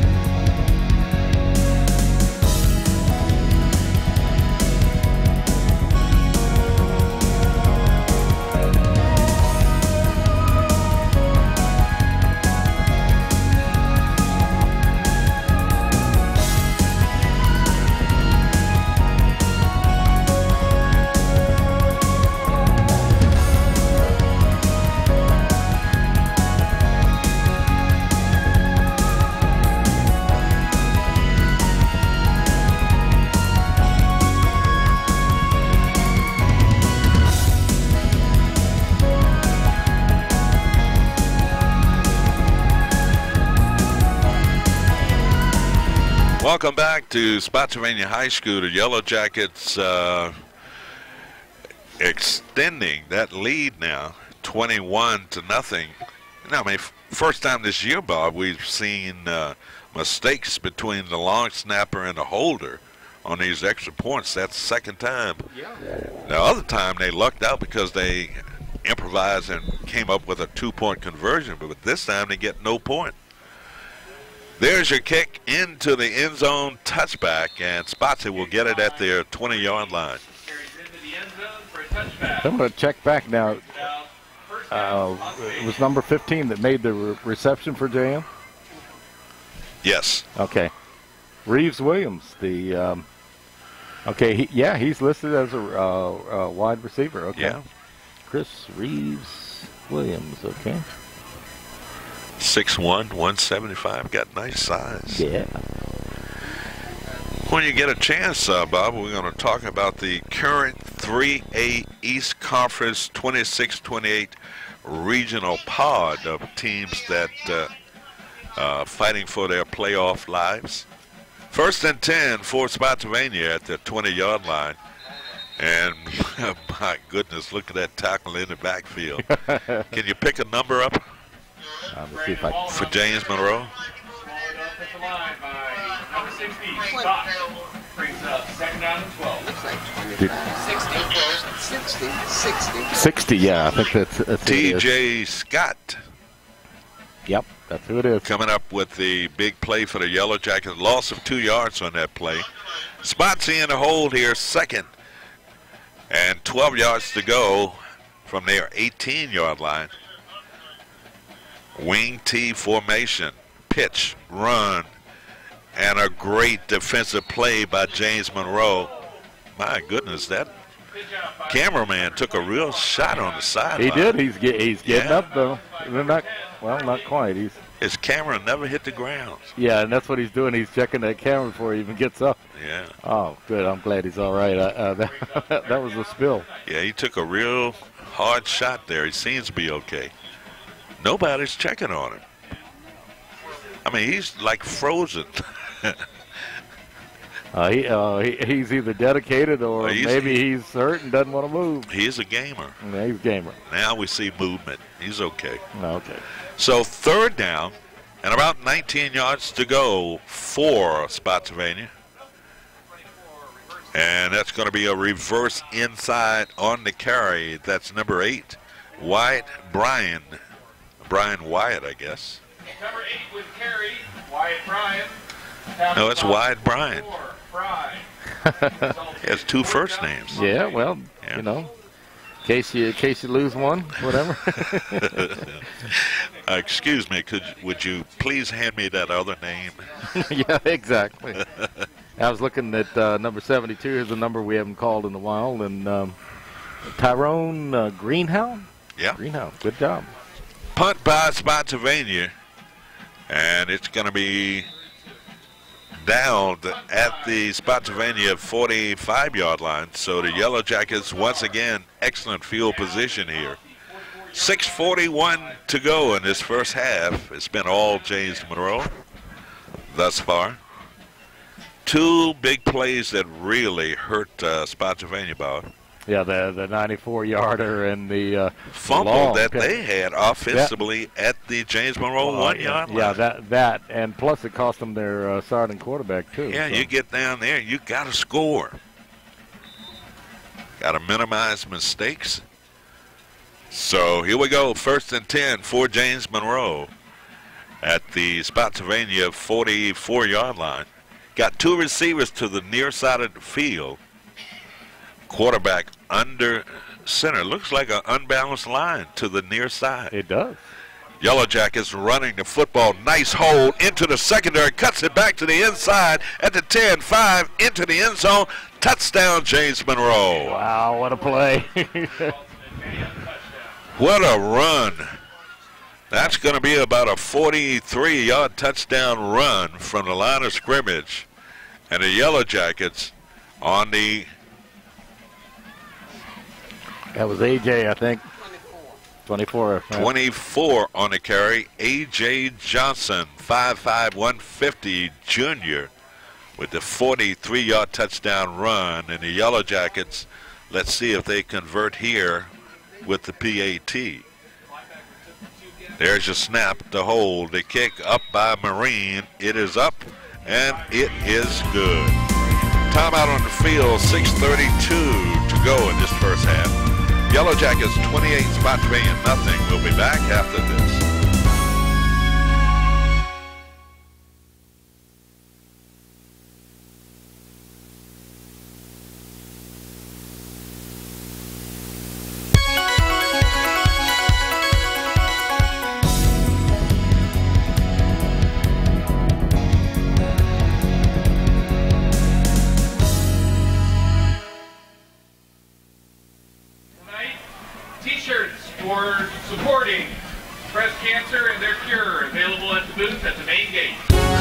Welcome back to Spotsylvania High School. The Yellow Jackets uh, extending that lead now, twenty-one to nothing. Now, I mean, first time this year, Bob, we've seen uh, mistakes between the long snapper and the holder on these extra points. That's the second time. Yeah. The other time they lucked out because they improvised and came up with a two-point conversion, but this time they get no point. There's your kick into the end zone touchback, and Spotsy will get it at their twenty yard line. I'm going to check back now. Uh, it was number fifteen that made the re reception for J M? Yes. Okay. Reeves Williams, the um, okay, he, yeah, he's listed as a uh, uh, wide receiver. Okay. Yeah. Chris Reeves Williams, okay. six one, one seventy-five, got nice size. Yeah. When you get a chance, uh, Bob, we're going to talk about the current three A East Conference twenty-six twenty-eight regional pod of teams that uh, uh, fighting for their playoff lives. First and ten for Spotsylvania at the twenty-yard line. And my goodness, look at that tackle in the backfield. Can you pick a number up Um, let's see if I can. for James Monroe? Swallowed up at the line by number sixty, Scott. Brings up second down and twelve. Looks like twenty-five, sixty, sixty, sixty. sixty, yeah, I think that's, that's who it T is. J Scott Yep, that's who it is. coming up with the big play for the Yellow Jackets. Loss of two yards on that play. Spotsy in the hold here, second. And twelve yards to go from their eighteen-yard line. Wing T formation, pitch, run, and a great defensive play by James Monroe. My goodness, that cameraman took a real shot on the sideline. He did. He's get, he's getting Yeah. up though. They're not, well, not quite. He's His camera never hit the ground. yeah, and that's what he's doing. He's checking that camera before he even gets up. Yeah. Oh, good. I'm glad he's all right. Uh, uh, that, that was a spill. Yeah, he took a real hard shot there. He seems to be okay. Nobody's checking on him. I mean, he's like frozen. Uh, he, uh, he he's either dedicated or Well, he's- maybe he's hurt and doesn't want to move. He's a gamer. Yeah, he's a gamer. Now we see movement. He's okay. No, okay. So third down and about nineteen yards to go for Spotsylvania. And that's going to be a reverse inside on the carry. That's number eight, Wyatt Bryan. Brian Wyatt, I guess. Number eight with carry, Wyatt Bryan. No, it's Wyatt Bryan. Four, Bryan. He has two first names. Yeah, well, Yeah. you know, in case you in case you lose one, whatever. Uh, excuse me, could would you please hand me that other name? Yeah, exactly. I was looking at uh, number seventy-two. Here's a number we haven't called in a while, and um, Tyrone uh, Greenhow. Yeah. Greenhow, good job. Punt by Spotsylvania, and it's going to be down at the Spotsylvania forty-five-yard line. So the Yellow Jackets, once again, excellent field position here. six forty-one to go in this first half. It's been all James Monroe thus far. Two big plays that really hurt uh, Spotsylvania, Bob. Yeah, the the ninety-four-yarder and the uh, Fumble long that catch. they had offensively at the James Monroe Uh, one-yard yeah, line. yeah, that that, and plus it cost them their uh, starting quarterback too. Yeah, so. you get down there, you got to score. Got to minimize mistakes. So here we go, first and ten for James Monroe at the Spotsylvania forty-four-yard line. Got two receivers to the near side of the field. Quarterback under center. Looks like an unbalanced line to the near side. It does. Yellow Jackets running the football. Nice hold into the secondary. Cuts it back to the inside at the ten five into the end zone. Touchdown, James Monroe. Wow, what a play! What a run. That's going to be about a forty-three-yard touchdown run from the line of scrimmage. And the Yellow Jackets on the That was A J, I think. twenty-four. right. twenty-four on the carry. A J Johnson, five five, one fifty junior, with the forty-three-yard touchdown run. And the Yellow Jackets, let's see if they convert here with the P A T. There's your snap, the hold, the kick up by Marine. It is up, and it is good. Timeout on the field, six thirty-two to go in this first half. Yellow Jackets twenty-eight, Spotsylvania nothing. We'll be back after this. T-shirt cancer and their cure, available at the booth at the main gate.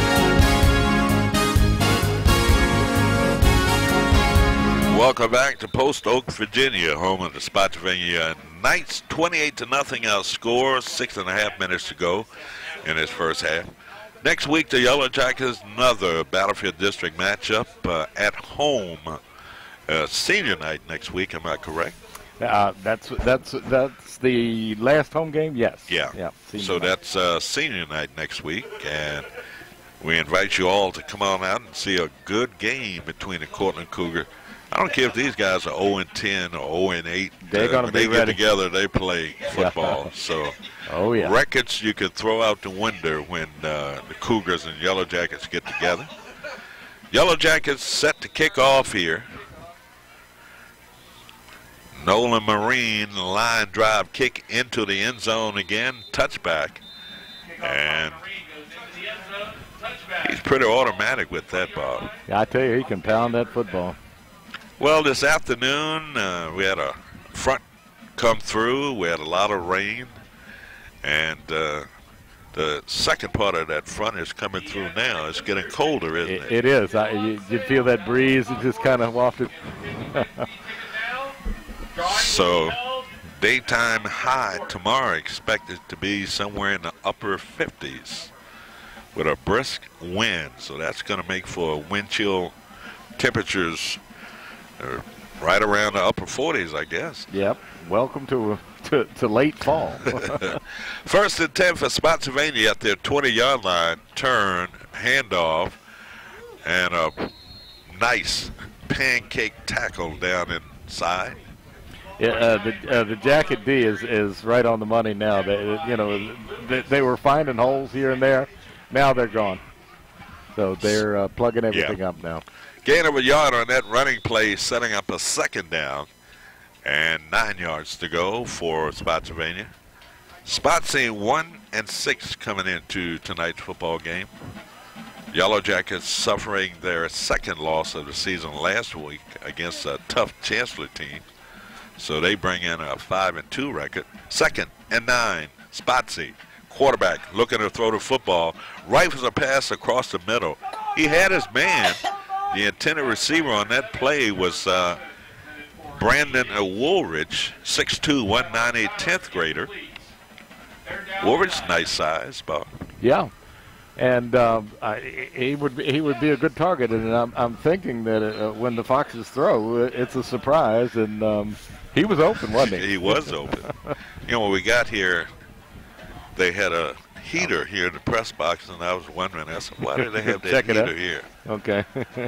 Welcome back to Post Oak, Virginia, home of the Spotsylvania Knights. twenty-eight to nothing outscore, six and a half minutes to go in this first half. Next week, the Yellow Jackets, another Battlefield District matchup uh, at home. Uh, senior night next week, am I correct? Uh, that's that's that's the last home game. Yes. Yeah. Yeah. So night. that's uh, senior night next week, and we invite you all to come on out and see a good game between the Cortland Cougar. I don't care if these guys are oh and ten or oh and eight. They're uh, going to when be they ready. get together, they play football. Yeah. So oh yeah. records you can throw out the window when uh, the Cougars and Yellow Jackets get together. Yellow Jackets set to kick off here. Nolan Marine line drive kick into the end zone again, touchback, and he's pretty automatic with that, Bob. Yeah, I tell you, he can pound that football. Well, this afternoon uh, we had a front come through. We had a lot of rain, and uh, the second part of that front is coming through now. It's getting colder, isn't it? It, it is. I, you, you feel that breeze. It just kind of wafted. So daytime high tomorrow expected to be somewhere in the upper fifties with a brisk wind. So that's going to make for wind chill temperatures uh, right around the upper forties, I guess. Yep. Welcome to to, to late fall. First and ten for Spotsylvania at their twenty-yard line. Turn, handoff, and a nice pancake tackle down inside. Yeah, uh, the uh, the Jacket D is, is right on the money now. They, you know, they, they were finding holes here and there. Now they're gone. So they're uh, plugging everything yeah. up now. Gain of a yard on that running play, setting up a second down, and nine yards to go for Spotsylvania. Spotsy one and six coming into tonight's football game. Yellow Jackets suffering their second loss of the season last week against a tough Chancellor team. So they bring in a five and two record. Second and nine, Spotsy, quarterback looking to throw the football. Rifles a pass across the middle. He had his man. The intended receiver on that play was uh, Brandon Woolridge, six two, one ninety, tenth grader. Woolridge, nice size, Bob. Yeah, and um, I, he would be, he would be a good target. And I'm I'm thinking that uh, when the Foxes throw, it's a surprise. And um, he was open, wasn't he? He was open. You know, when we got here, they had a heater here in the press box, and I was wondering, I said, why do they have that Check it heater out. here? Okay.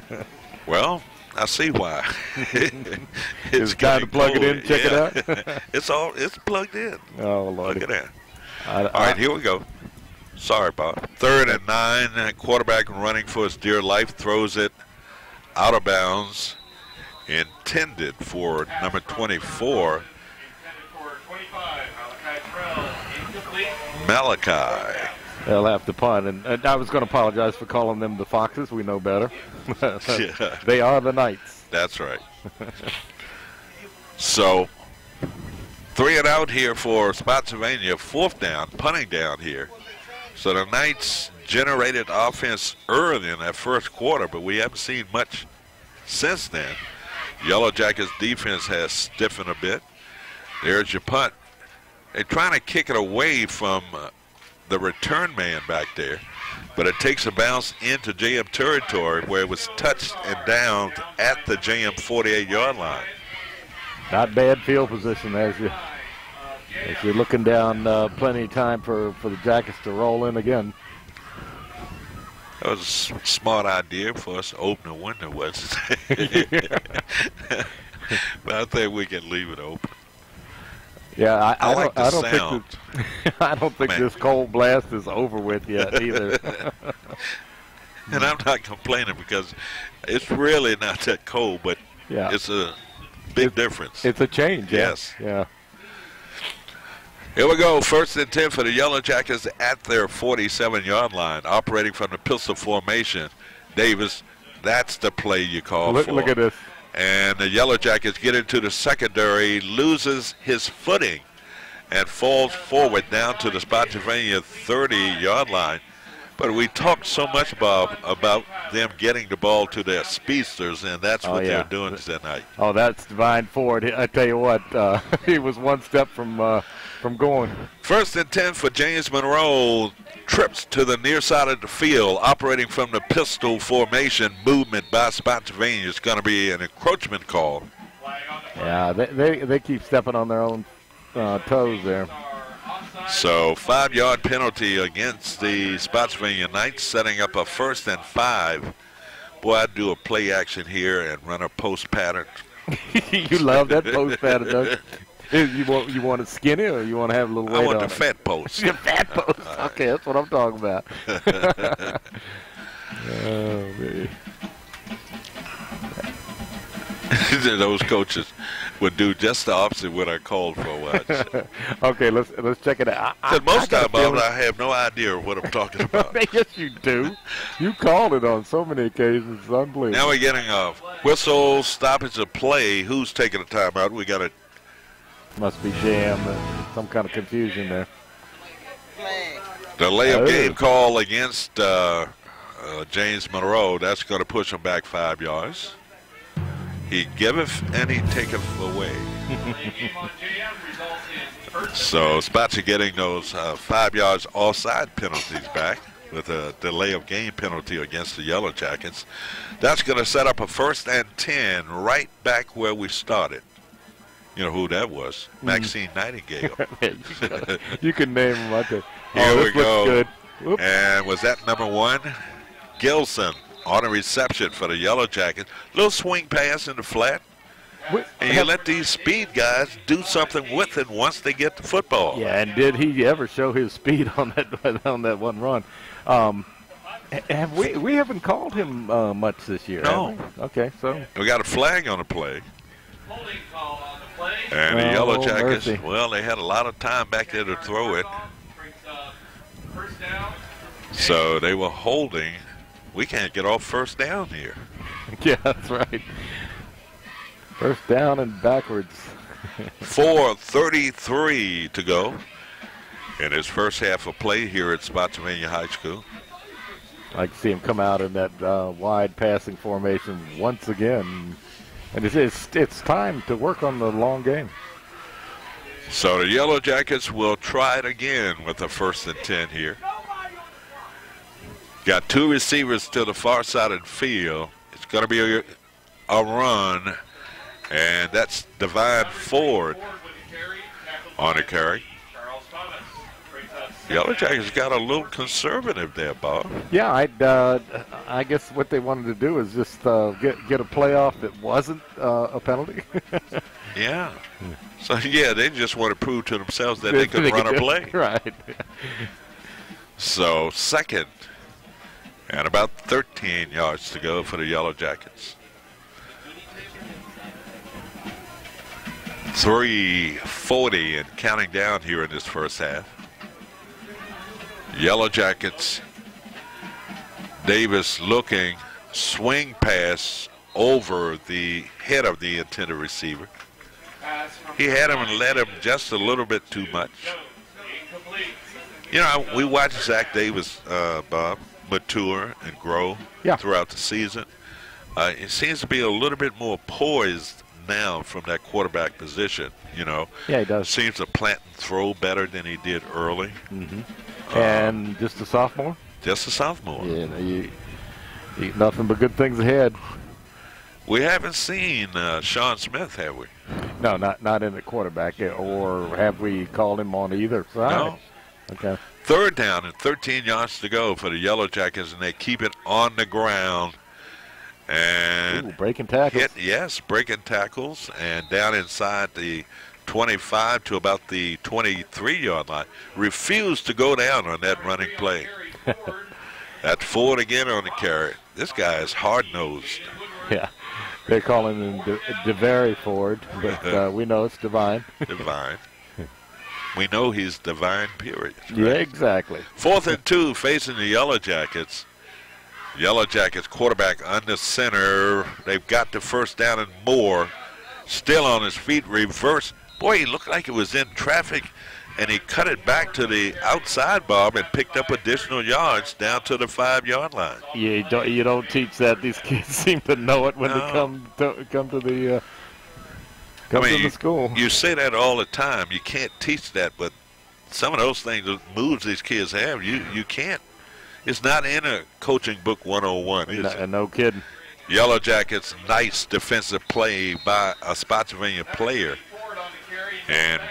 Well, I see why. it's It's time to plug it in, check yeah. it out. it's all it's plugged in. Oh, Lord. Look at that. I, All right, here we go. Sorry, Bob. Third and nine. Quarterback running for his dear life, throws it out of bounds. Intended for number twenty-four, Malachi. They'll have to punt. And, and I was going to apologize for calling them the Foxes. We know better. Yeah. They are the Knights. That's right. So, three and out here for Spotsylvania. Fourth down, punting down here. So the Knights generated offense early in that first quarter, but we haven't seen much since then. Yellow Jackets defense has stiffened a bit. There's your punt. They're trying to kick it away from uh, the return man back there, but it takes a bounce into J M territory where it was touched and downed at the J M forty-eight yard line. Not bad field position as you as you're looking down. Uh, plenty of time for for the Jackets to roll in again. That was a s- smart idea for us to open the window, wasn't it? But I think we can leave it open. Yeah, I, I, I like don't, the I don't sound. think that, I don't think Man. this cold blast is over with yet either. And I'm not complaining because it's really not that cold, but Yeah, it's a big difference. it's a change. Yeah. Yes. Yeah. Here we go. First and ten for the Yellow Jackets at their forty-seven yard line, operating from the pistol formation. Davis, that's the play you call Look, for. look at this. And the Yellow Jackets get into the secondary, loses his footing, and falls forward down to the Spotsylvania thirty-yard line. But we talked so much about about them getting the ball to their speedsters, and that's Oh, what yeah. they're doing tonight. Oh, that's Divine Ford. I tell you what, uh, he was one step from uh, from going. First and ten for James Monroe. Trips to the near side of the field, operating from the pistol formation movement by Spotsylvania. It's going to be an encroachment call. Yeah, they they, they keep stepping on their own uh, toes there. So five-yard penalty against the Spotsylvania Knights, setting up a first and five. Boy, I'd do a play action here and run a post pattern. You love that post pattern, don't you? You want you want it skinny, or you want to have a little weight I want on the it? fat post. The fat post. Okay, that's what I'm talking about. Oh, man. Those coaches would do just the opposite of what I called for a while. Okay, let's let's check it out. I, I, Most I time, Bob, I have no idea what I'm talking about. Yes, you do. You called it on so many occasions. It's unbelievable. Now we're getting a whistle, stoppage of play. Who's taking a timeout? We got a Must be jam. uh, Some kind of confusion there. delay of Oh. game call against uh, uh, James Monroe. That's going to push him back five yards. He giveth and he taketh away. So Spots are getting those uh, five yards offside penalties back with a delay of game penalty against the Yellow Jackets. That's going to set up a first and ten right back where we started. You know who that was? Maxine Nightingale. You can name them right there. Here oh, we this go. looks good. Whoop. And was that number one? Gilson on a reception for the Yellow Jackets. Little swing pass in the flat. Wh- And you let these speed guys do something with it once they get the football. Yeah, and did he ever show his speed on that on that one run? Um, ha- have we we haven't called him uh, much this year? No. have we? Okay, so We got a flag on the play. Holding call on the play. And the Oh, Yellow Jackets, mercy. well, they had a lot of time back there to throw it. Brings up first down. So they were holding. We can't get off first down here. yeah, that's right. First down and backwards. four thirty-three to go in his first half of play here at Spotsylvania High School. I can see him come out in that uh, wide passing formation once again. And it's, it's it's time to work on the long game. So the Yellow Jackets will try it again with the first and ten here. Got two receivers to the far side of the field. It's going to be a, a run, and that's Divine Ford on the carry. Charles Thomas brings up Yellow Jackets got a little conservative there, Bob. Yeah, I'd, uh, I guess what they wanted to do is just uh, get get a playoff that wasn't uh, a penalty. Yeah. So, yeah, they just want to prove to themselves that they could run a do- play. Right. So, second, and about thirteen yards to go for the Yellow Jackets. three forty and counting down here in this first half. Yellow Jackets, Davis looking, swing pass over the head of the intended receiver. pass from He had him and led him just a little bit too much. incomplete. You know, we watched Zach Davis, uh, Bob, mature and grow Yeah. throughout the season. Uh, it seems to be a little bit more poised now from that quarterback position, you know. Yeah, he does. Seems to plant and throw better than he did early. And just a sophomore. Just a sophomore. Yeah, you, you, nothing but good things ahead. We haven't seen uh, Sean Smith, have we? No, not not in the quarterback, yeah, or have we called him on either side? No. Okay. Third down and thirteen yards to go for the Yellow Jackets, and they keep it on the ground. And Ooh, breaking tackles. hit, yes, breaking tackles, and down inside the twenty-five to about the twenty-three-yard line. Refused to go down on that running play. That's Ford again on the carry. This guy is hard-nosed. Yeah. They're calling him De- DeVary Ford, but uh, we know it's Divine. Divine. We know he's divine, period. Yeah, exactly. Fourth and two facing the Yellow Jackets. Yellow Jackets quarterback under center. They've got the first down and more. Still on his feet, reverse. Boy, he looked like he was in traffic and he cut it back to the outside, Bob, and picked up additional yards down to the five-yard line. Yeah, you don't, you don't teach that. These kids seem to know it when No. they come to, come to the uh, come I mean, to the school. You say that all the time. You can't teach that, but some of those things, those moves these kids have, you, you can't. It's not in a coaching book one oh one, is no, it? no kidding. Yellow Jackets, nice defensive play by a Spotsylvania player. And,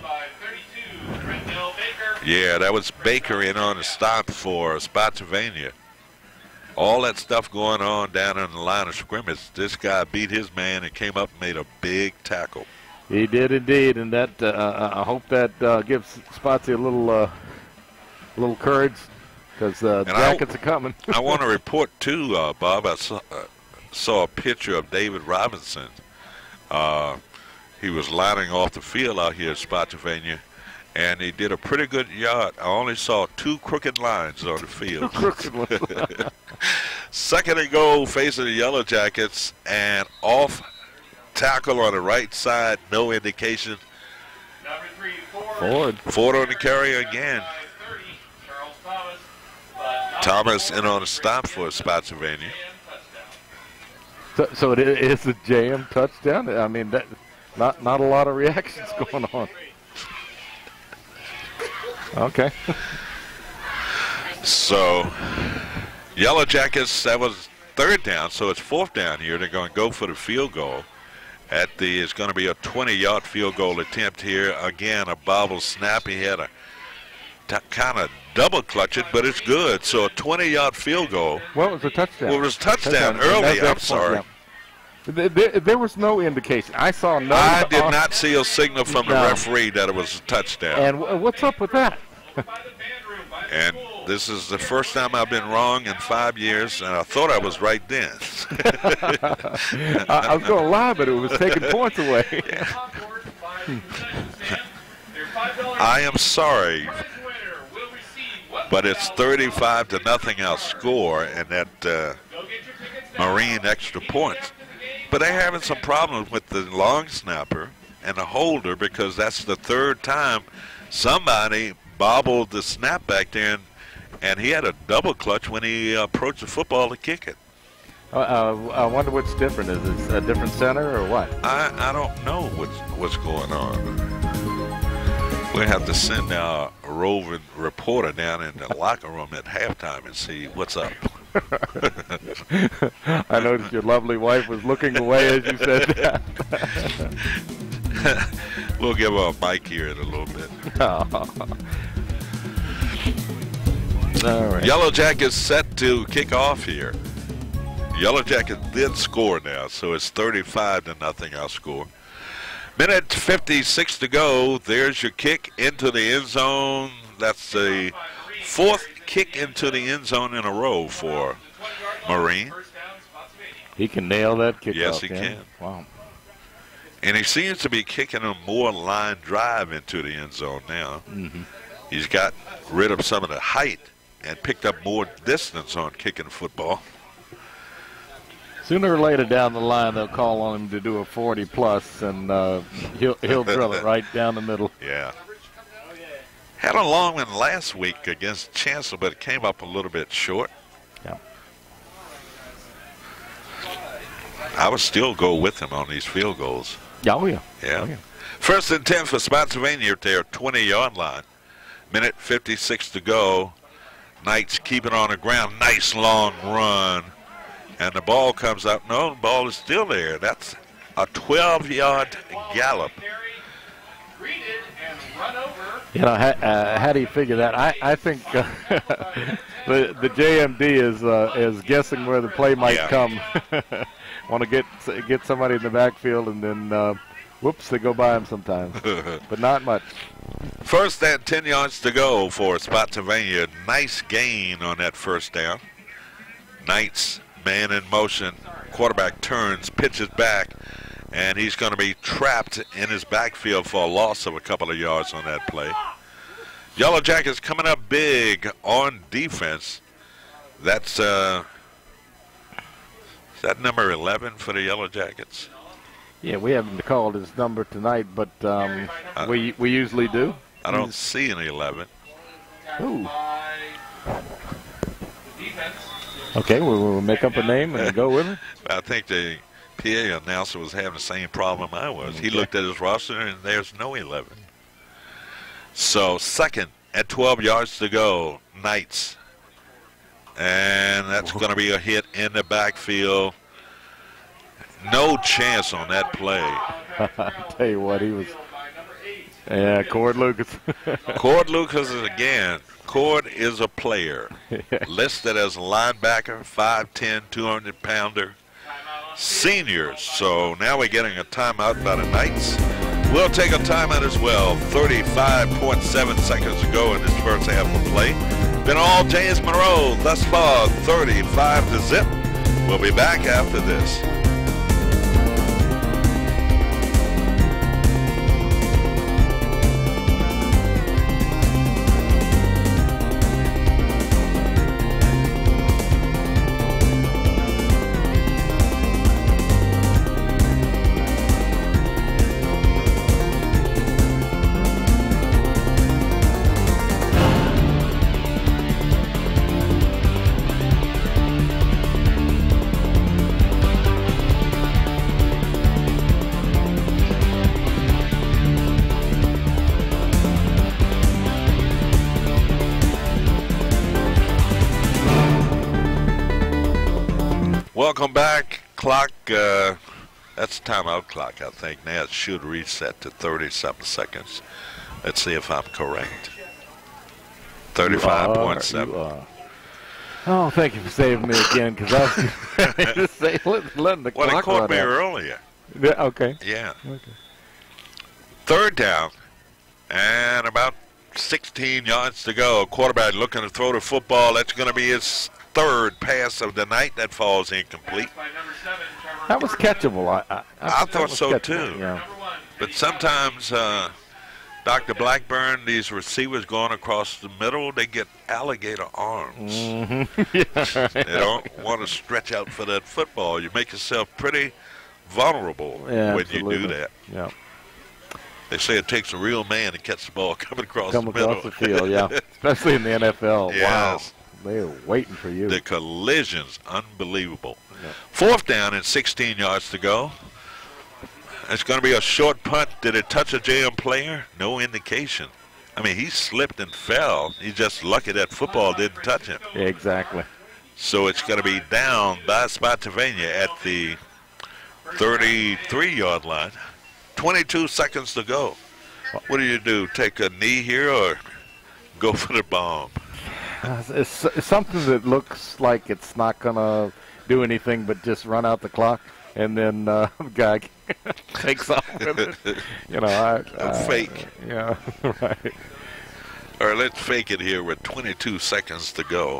yeah, that was Baker in on the stop for Spotsylvania. All that stuff going on down on the line of scrimmage, this guy beat his man and came up and made a big tackle. He did indeed, and that uh, I hope that uh, gives Spotsy a little uh, little courage, because uh, Jackets are coming. I want to report too, uh, Bob. I saw, uh, saw a picture of David Robinson. Uh, he was lining off the field out here at Spotsylvania, and he did a pretty good yard. I only saw two crooked lines on the field. Crooked ones. Second and goal facing the Yellow Jackets, and off tackle on the right side, no indication. Number three, Ford. Ford. Ford on the carry again. thirty, Charles Thomas. But Thomas in on the stop for Spotsylvania. So, so it is a J M touchdown. I mean, that not not a lot of reactions going on. Okay. So, Yellow Jackets, that was third down, so it's fourth down here. They're going to go for the field goal. At the, it's going to be a twenty-yard field goal attempt here. Again, a bobble snap. He had a kind of double clutch it, but it's good. So a twenty-yard field goal. Well, it was a touchdown. Well, it was a touchdown, touchdown. early. That- I'm that's sorry. point, yeah. There, there, there was no indication. I saw no. I did not see a signal from the No. referee that it was a touchdown. And w- what's up with that? And this is the first time I've been wrong in five years, and I thought I was right then. I, I was going to lie, but it was taking points away. I am sorry, but it's thirty-five to nothing our score, and that uh, Marine extra points. But they're having some problems with the long snapper and the holder, because that's the third time somebody bobbled the snap back there, and, and he had a double clutch when he uh, approached the football to kick it. Uh, uh, I wonder what's different. Is it a different center or what? I, I don't know what's, what's going on. We'll have to send our roving reporter down in the locker room at halftime and see what's up. I noticed your lovely wife was looking away as you said that. We'll give her a mic here in a little bit. All right. Yellow Jackets set to kick off here. Yellow Jackets did score now, so it's thirty-five to nothing our score. Minute fifty-six to go. There's your kick into the end zone. That's the fourth kick into the end zone in a row for Marine. He can nail that kick Yes, off, he yeah? can. Wow. And he seems to be kicking a more line drive into the end zone now. Mm-hmm. He's got rid of some of the height and picked up more distance on kicking football. Sooner or later down the line, they'll call on him to do a forty plus, and uh, he'll he'll drill it right down the middle. Yeah. Had a long one last week against Chancellor, but it came up a little bit short. Yeah. I would still go with him on these field goals. Oh yeah. Yeah. Oh, yeah. First and ten for Spotsylvania at their twenty-yard line. Minute fifty-six to go. Knights keep it on the ground. Nice long run. And the ball comes up. No, the ball is still there. That's a twelve-yard gallop. You know, how, uh, how do you figure that? I, I think uh, the the J M D is uh, is guessing where the play might Yeah. come. Want to get get somebody in the backfield, and then uh, whoops, they go by him sometimes, but not much. First and ten yards to go for Spotsylvania. Nice gain on that first down. Knights man in motion. Quarterback turns, pitches back, and he's going to be trapped in his backfield for a loss of a couple of yards on that play. Yellow Jackets coming up big on defense. That's uh, is that number eleven for the Yellow Jackets? Yeah, we haven't called his number tonight, but um, we we usually do. I don't see an eleven. Ooh. By the defense. Okay, we'll, we'll make up a name and go with it. I think the P A announcer was having the same problem I was. He looked at his roster, and there's no eleven. So second at twelve yards to go, Knights. And that's going to be a hit in the backfield. No chance on that play. I tell you what, he was. Yeah, Cord Lucas. Cord Lucas is again. Cord is a player. Listed as a linebacker, five ten, two hundred pounder. Seniors. So now we're getting a timeout by the Knights. We'll take a timeout as well. thirty-five point seven seconds to go in this first half of play. Been all James Monroe thus far, thirty-five to zip. We'll be back after this. Welcome back. Clock, uh, that's timeout clock, I think. Now it should reset to thirty-something seconds. Let's see if I'm correct. thirty-five point seven. Oh, thank you for saving me again, because I was ready to say, let, letting the Well, clock it caught run me out. earlier. Yeah, okay. Yeah. Okay. Third down, and about sixteen yards to go. Quarterback looking to throw the football. That's going to be his third pass of the night. That falls incomplete. That was catchable. I, I, I that thought was so, catchable, too. Yeah. But sometimes, uh, Doctor Blackburn, these receivers going across the middle, they get alligator arms. Mm-hmm. Yeah. They don't want to stretch out for that football. You make yourself pretty vulnerable Yeah, when absolutely. you do that. Yeah. They say it takes a real man to catch the ball coming across Come the across middle. the field, yeah. Especially in the N F L. Yes. Wow. They're waiting for you. The collision's unbelievable. Yeah. Fourth down and sixteen yards to go. It's going to be a short punt. Did it touch a J M player? No indication. I mean, he slipped and fell. He's just lucky that football didn't touch him. Yeah, exactly. So it's going to be down by Spotsylvania at the thirty-three yard line. twenty-two seconds to go. What do you do? Take a knee here or go for the bomb? Uh, It's, it's something that looks like it's not going to do anything but just run out the clock, and then uh, the guy takes off with it. You know, I, A I, fake. Yeah, right. All right, let's fake it here with twenty-two seconds to go.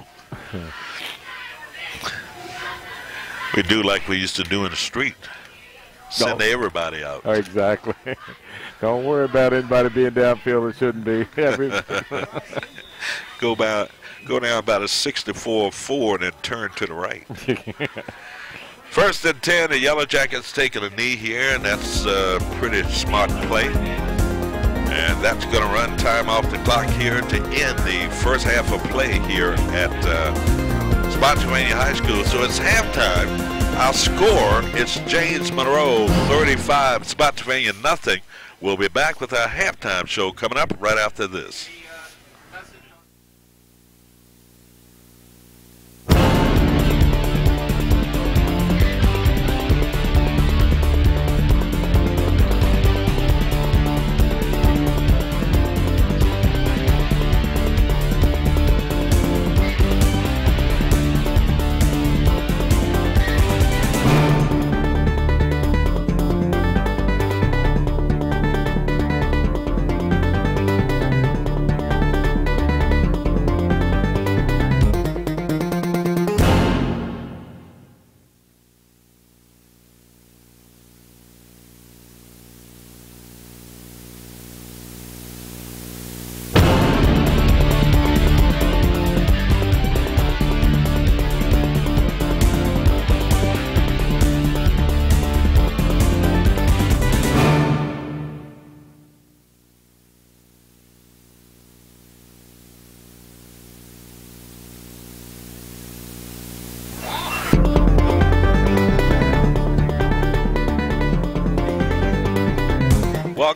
We do like we used to do in the street. Send No. everybody out. Oh, exactly. Don't worry about anybody being downfield that shouldn't be. Every- Go by, go down about a sixty-four four and then turn to the right. First and ten, the Yellow Jackets taking a knee here, and that's a pretty smart play. And that's going to run time off the clock here to end the first half of play here at uh, Spotsylvania High School. So it's halftime. Our score, it's James Monroe thirty-five, Spotsylvania nothing. We'll be back with our halftime show coming up right after this.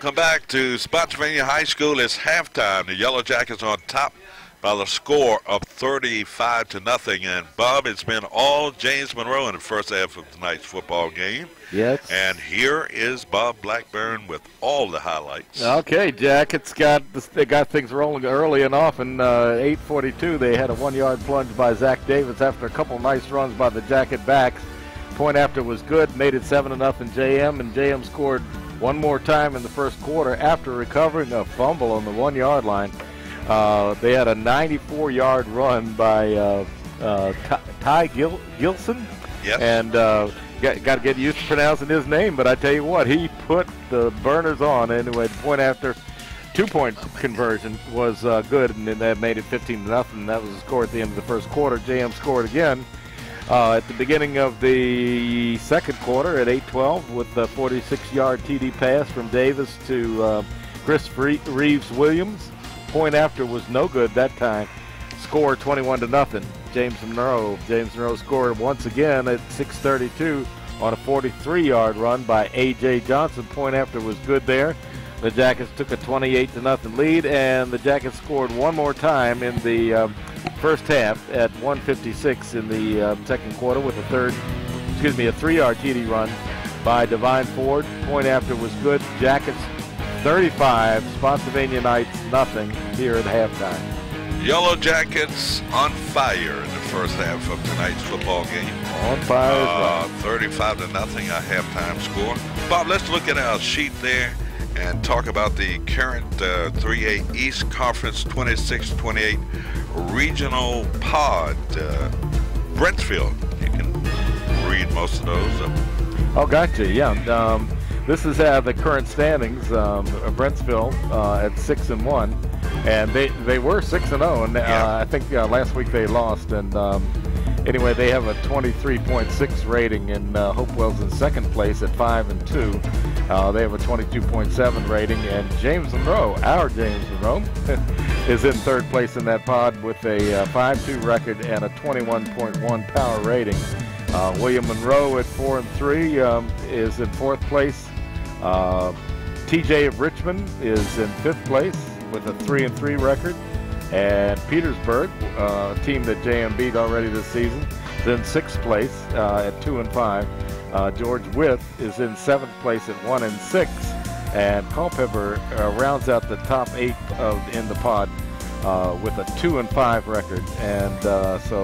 Welcome back to Spotsylvania High School. It's halftime. The Yellow Jackets on top by the score of thirty-five to nothing. And Bob, it's been all James Monroe in the first half of tonight's football game. Yes. And here is Bob Blackburn with all the highlights. Okay, Jackets got they got things rolling early and often. Uh, eight forty-two, they had a one-yard plunge by Zach Davis after a couple nice runs by the Jacket backs. Point after was good, made it seven to nothing J M, and J M scored one more time in the first quarter after recovering a fumble on the one-yard line. Uh, they had a ninety-four yard run by uh, uh, Ty Gil- Gilson. Yes. And uh, got, got to get used to pronouncing his name, but I tell you what, he put the burners on. Anyway, the point after two-point conversion was uh, good, and then that made it fifteen to nothing. That was the score at the end of the first quarter. J M scored again uh, at the beginning of the second quarter at eight twelve with the forty-six yard T D pass from Davis to uh, Chris Reeves-Williams. Point after was no good that time. Score twenty-one to nothing. James Monroe. James Monroe scored once again at six thirty-two on a forty-three yard run by A J Johnson. Point after was good there. The Jackets took a twenty-eight to nothing lead, and the Jackets scored one more time in the um, first half at one fifty-six in the um, second quarter with a third, excuse me, a three yard T D run by Divine Ford. Point after was good. Jackets thirty-five, Spotsylvania Knights nothing here at halftime. Yellow Jackets on fire in the first half of tonight's football game. On fire as Uh, well. thirty-five to nothing, a halftime score. Bob, let's look at our sheet there and talk about the current uh, three A East Conference twenty-six twenty-eight regional pod. Uh, Brentsville, you can read most of those. Uh, Oh, gotcha. Yeah. Um, this is uh, the current standings. Um, Brentsville uh, at six and one, and they they were six and zero, and uh, Yeah. I think uh, last week they lost. And um, anyway, they have a twenty-three point six rating, and uh, Hopewell's in second place at five and two. Uh, they have a twenty-two point seven rating, and James Monroe, our James Monroe, is in third place in that pod with a uh, five two record and a twenty-one point one power rating. Uh, William Monroe at four and three um, is in fourth place. Uh, T J of Richmond is in fifth place with a three and three record, and Petersburg, uh, a team that J M beat already this season, is in sixth place uh, at two and five. Uh, George Wythe is in seventh place at one and six, and Culpeper uh, rounds out the top eight of in the pod uh, with a two and five record, and uh, so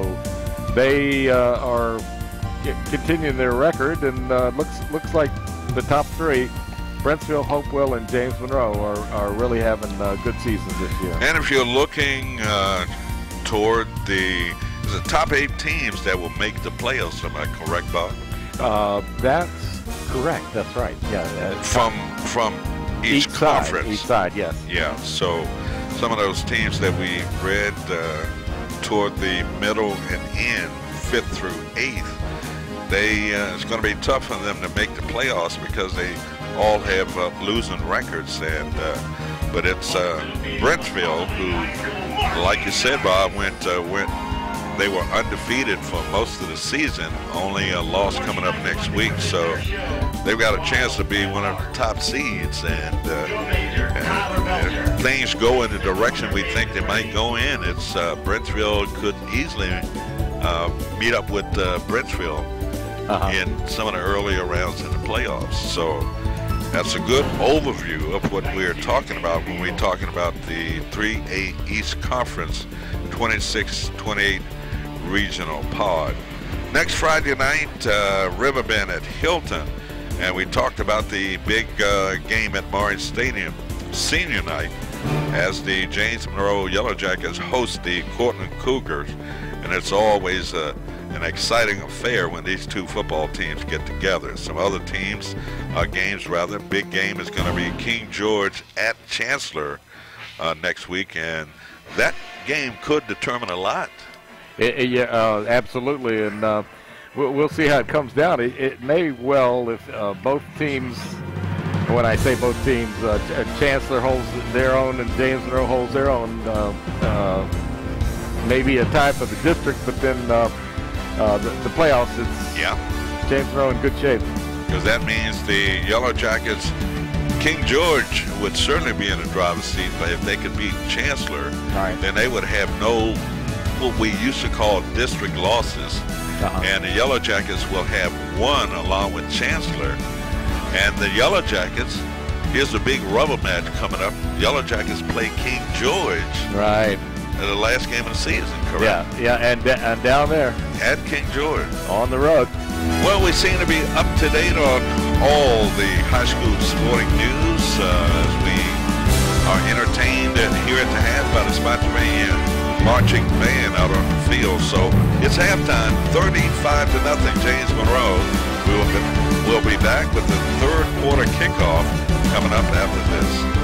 they uh, are continuing their record, and uh, looks looks like the top three, Brentsville, Hopewell, and James Monroe, are, are really having uh, good seasons this year. and if you're looking uh, toward the, the top eight teams that will make the playoffs, am I correct, Bob? Uh, that's correct. That's right. Yeah. uh, From from each, each conference. Side, each side, yes. Yeah, so some of those teams that we read uh, toward the middle and end, fifth through eighth, they uh, it's going to be tough for them to make the playoffs because they all have uh, losing records. And uh, but it's uh, Brentsville who, like you said, Bob, went uh, went. They were undefeated for most of the season. Only a loss coming up next week, so they've got a chance to be one of the top seeds. And, uh, and if things go in the direction we think they might go in, it's uh, Brentsville could easily uh, meet up with uh, Brentsville Uh-huh. in some of the earlier rounds in the playoffs. So that's a good overview of what we're talking about when we're talking about the three A East Conference twenty-six twenty-eight regional pod. Next Friday night, uh, Riverbend at Hilton, and we talked about the big uh, game at Morris Stadium, senior night, as the James Monroe Yellow Jackets host the Cortland Cougars, and it's always uh, an exciting affair when these two football teams get together. Some other teams, uh, games rather, big game is going to be King George at Chancellor uh, next week, and that game could determine a lot. It, it, yeah, uh, absolutely, and uh, we'll, we'll see how it comes down. It, it may well, if uh, both teams, when I say both teams, uh, Ch- Chancellor holds their own and James Monroe holds their own, uh, uh, maybe a tie for the district, but then uh, uh, the, the playoffs, it's Yeah, James Monroe in good shape. because that means the Yellow Jackets King George would certainly be in the driver's seat, but if they could beat Chancellor, Right. then they would have no, what we used to call district losses. Uh-huh. And the Yellow Jackets will have one along with Chancellor. And the Yellow Jackets, here's a big rubber match coming up. Yellow Jackets play King George Right. at the last game of the season, correct? Yeah, yeah, and da- and down there At King George. on the road. Well, we seem to be up to date on all the high school sporting news uh, as we are entertained here at the half by the Spotsylvania marching band out on the field. So it's halftime, thirty-five to nothing, James Monroe. We will be, we'll be back with the third quarter kickoff coming up after this.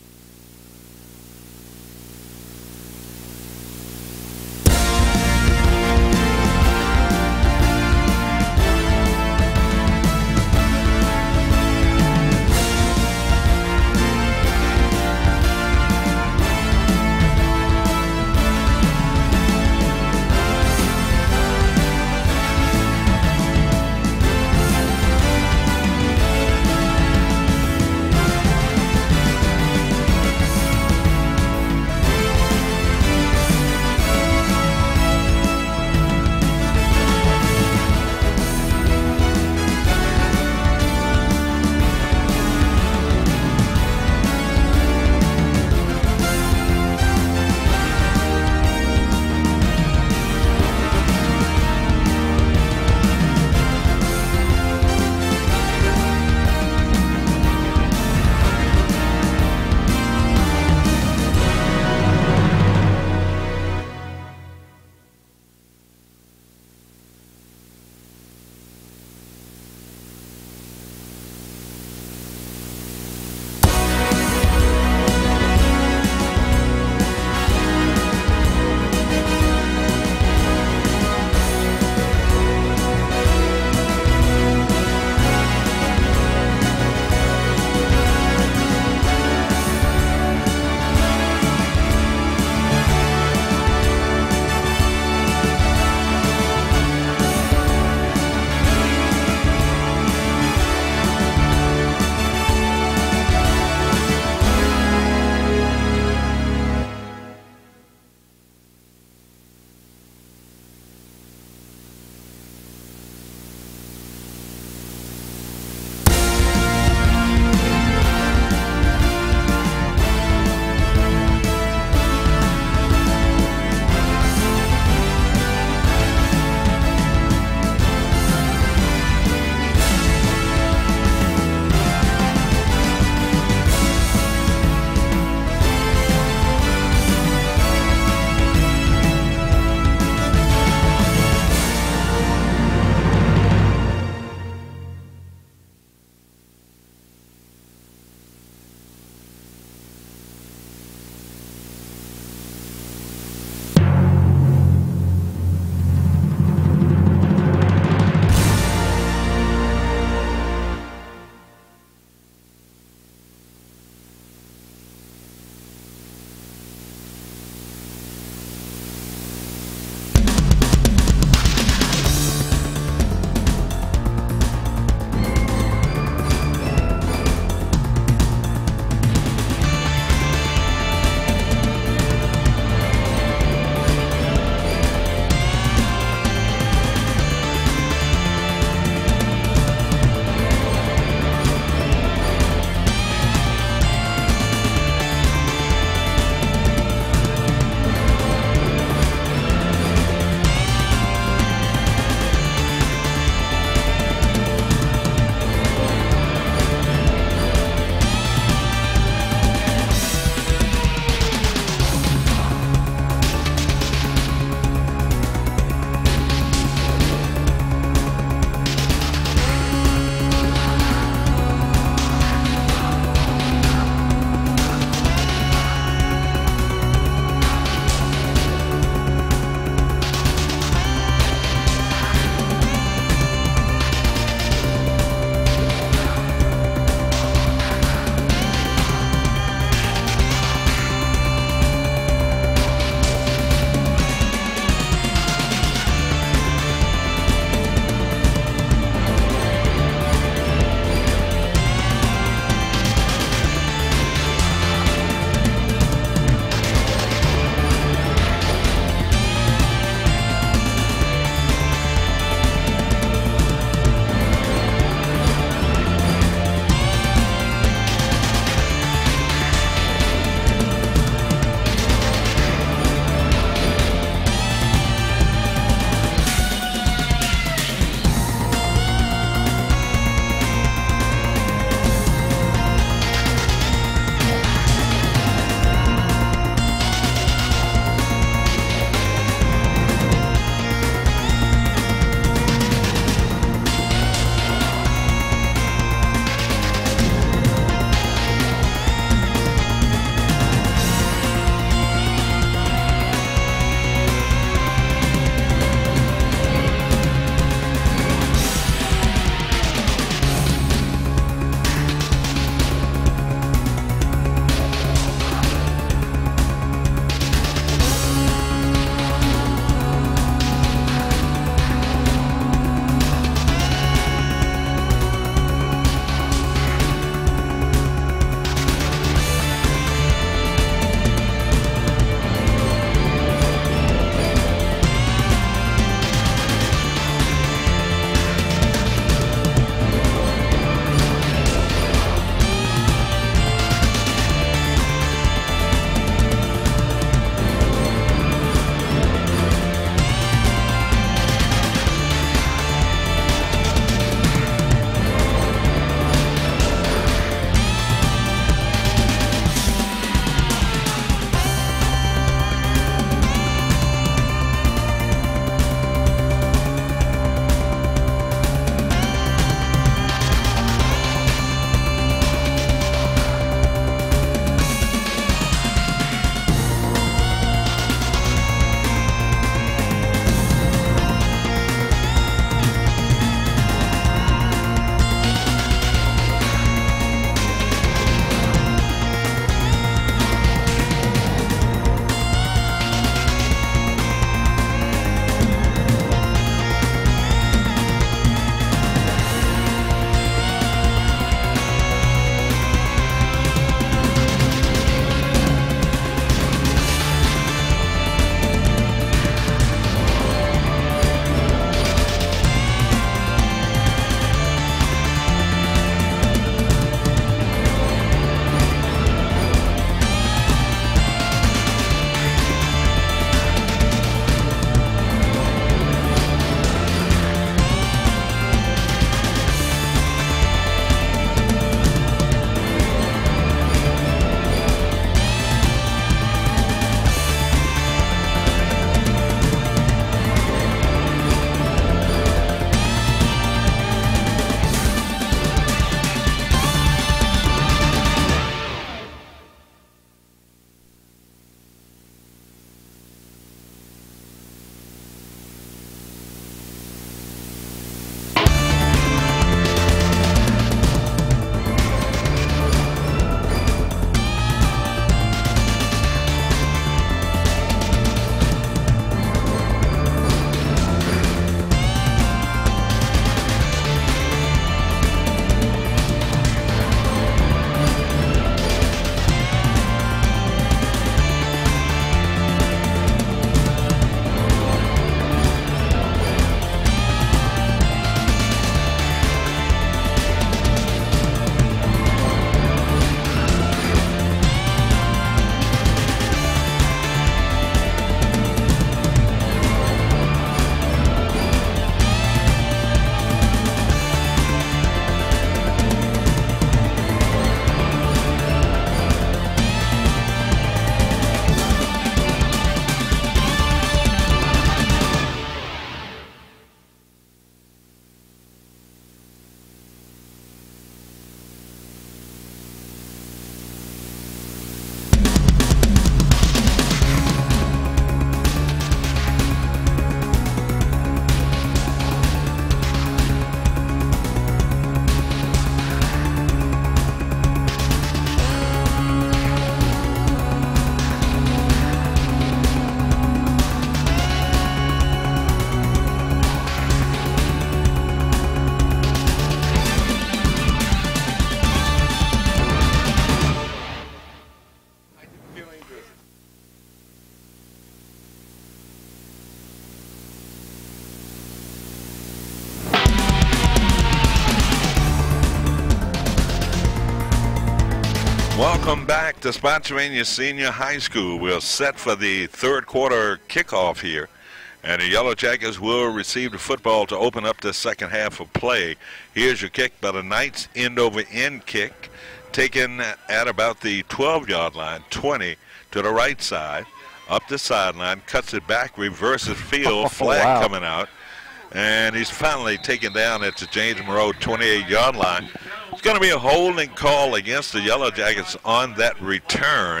back to Spotsylvania Senior High School. We're set for the third quarter kickoff here. And the Yellow Jackets will receive the football to open up the second half of play. Here's your kick by the Knights, end-over-end kick, taken at about the twelve-yard line, twenty to the right side, up the sideline, cuts it back, reverses field, flag wow. coming out. And he's finally taken down at the James Monroe twenty-eight-yard line. It's going to be a holding call against the Yellow Jackets on that return.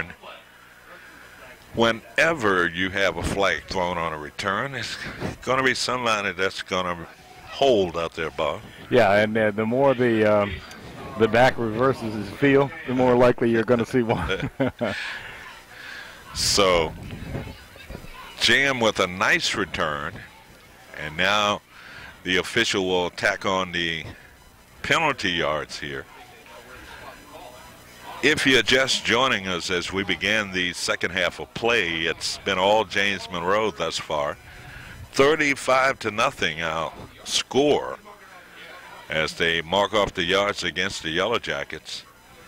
Whenever you have a flag thrown on a return, it's going to be somebody that's going to hold out there, Bob. Yeah, and uh, the more the um, the back reverses his field, the more likely you're going to see one. So, Jam with a nice return, and now the official will tack on the penalty yards here. If you're just joining us as we begin the second half of play, it's been all James Monroe thus far. thirty-five to nothing our score as they mark off the yards against the Yellow Jackets.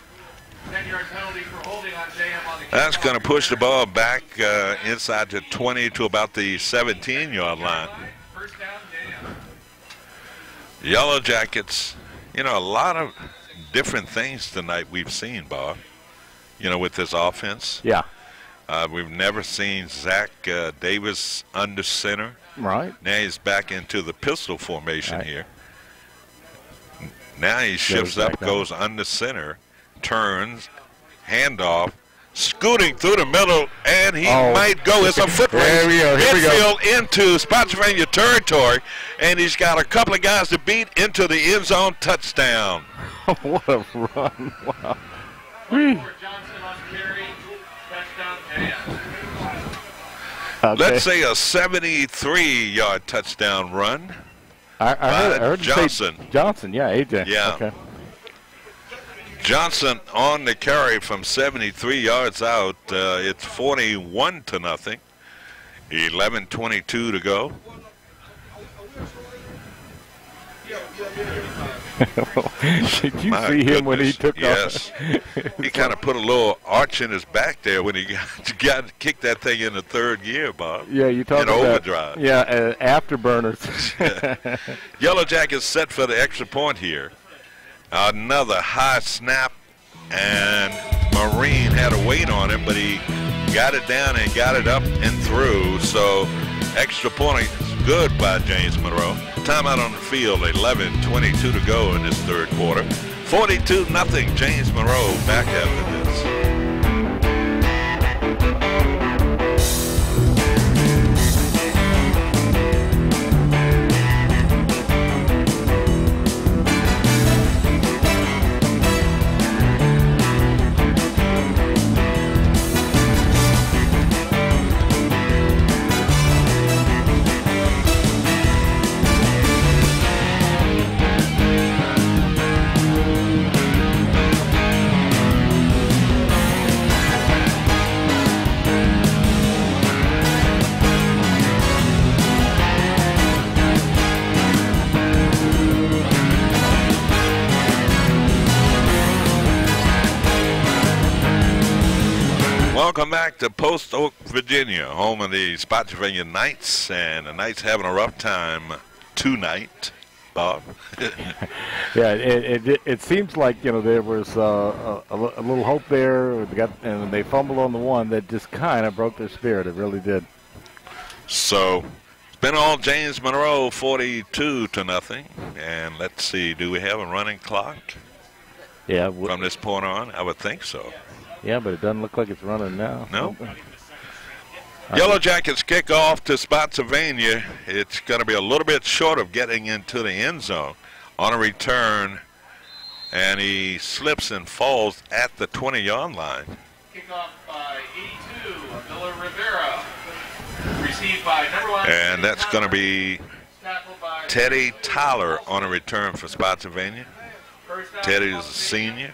That's going to push the ball back uh, inside the twenty to about the seventeen-yard line. Yellow Jackets, you know, a lot of different things tonight we've seen, Bob, you know, with this offense. Yeah. Uh, we've never seen Zach uh, Davis under center. Right. Now he's back into the pistol formation right. here. Now he shifts Goes up, back goes under center, turns, handoff, scooting through the middle, and he oh. might go. It's a foot race. There we go. Here we go. Midfield into Spotsylvania territory, and he's got a couple of guys to beat into the end zone. Touchdown. What a run. Wow. Okay. Let's say a seventy-three-yard touchdown run. I, I heard, I heard Johnson. You say Johnson, yeah, A J. Yeah. Okay. Johnson on the carry from seventy-three yards out. Uh, it's forty-one to nothing. eleven twenty-two to go. Did you My see him goodness, when he took yes. off? He kind of put a little arch in his back there when he got, got kicked that thing in the third gear, Bob. Yeah, you talk in about overdrive. Yeah, uh, afterburners. Yellow Jackets set for the extra point here. Another high snap, and Marine had a weight on him, but he got it down and got it up and through. So extra point is good by James Monroe. Timeout on the field, eleven twenty-two to go in this third quarter. forty-two nothing, James Monroe back after this. Welcome back to Post Oak, Virginia, home of the Spotsylvania Knights, and the Knights having a rough time tonight, Bob. Yeah, it, it it seems like, you know, there was uh, a, a little hope there, they got, and they fumbled on the one that just kind of broke their spirit. It really did. So it's been all James Monroe, forty-two to nothing, and let's see, do we have a running clock? Yeah. W- From this point on, I would think so. Yeah, but it doesn't look like it's running now. No. Yellow Jackets kick off to Spotsylvania. It's going to be a little bit short of getting into the end zone on a return, and he slips and falls at the twenty-yard line. Kickoff by eighty-two, Miller Rivera. Received by number one. And that's going to be Teddy Tyler on a return for Spotsylvania. Teddy's a senior.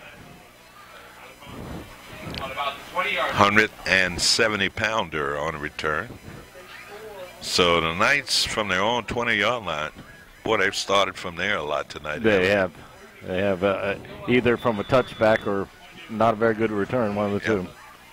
one hundred seventy pounder on a return. So the Knights from their own twenty-yard line, boy, they've started from there a lot tonight. They have. They have uh, either from a touchback or not a very good return, one of the Yep. two.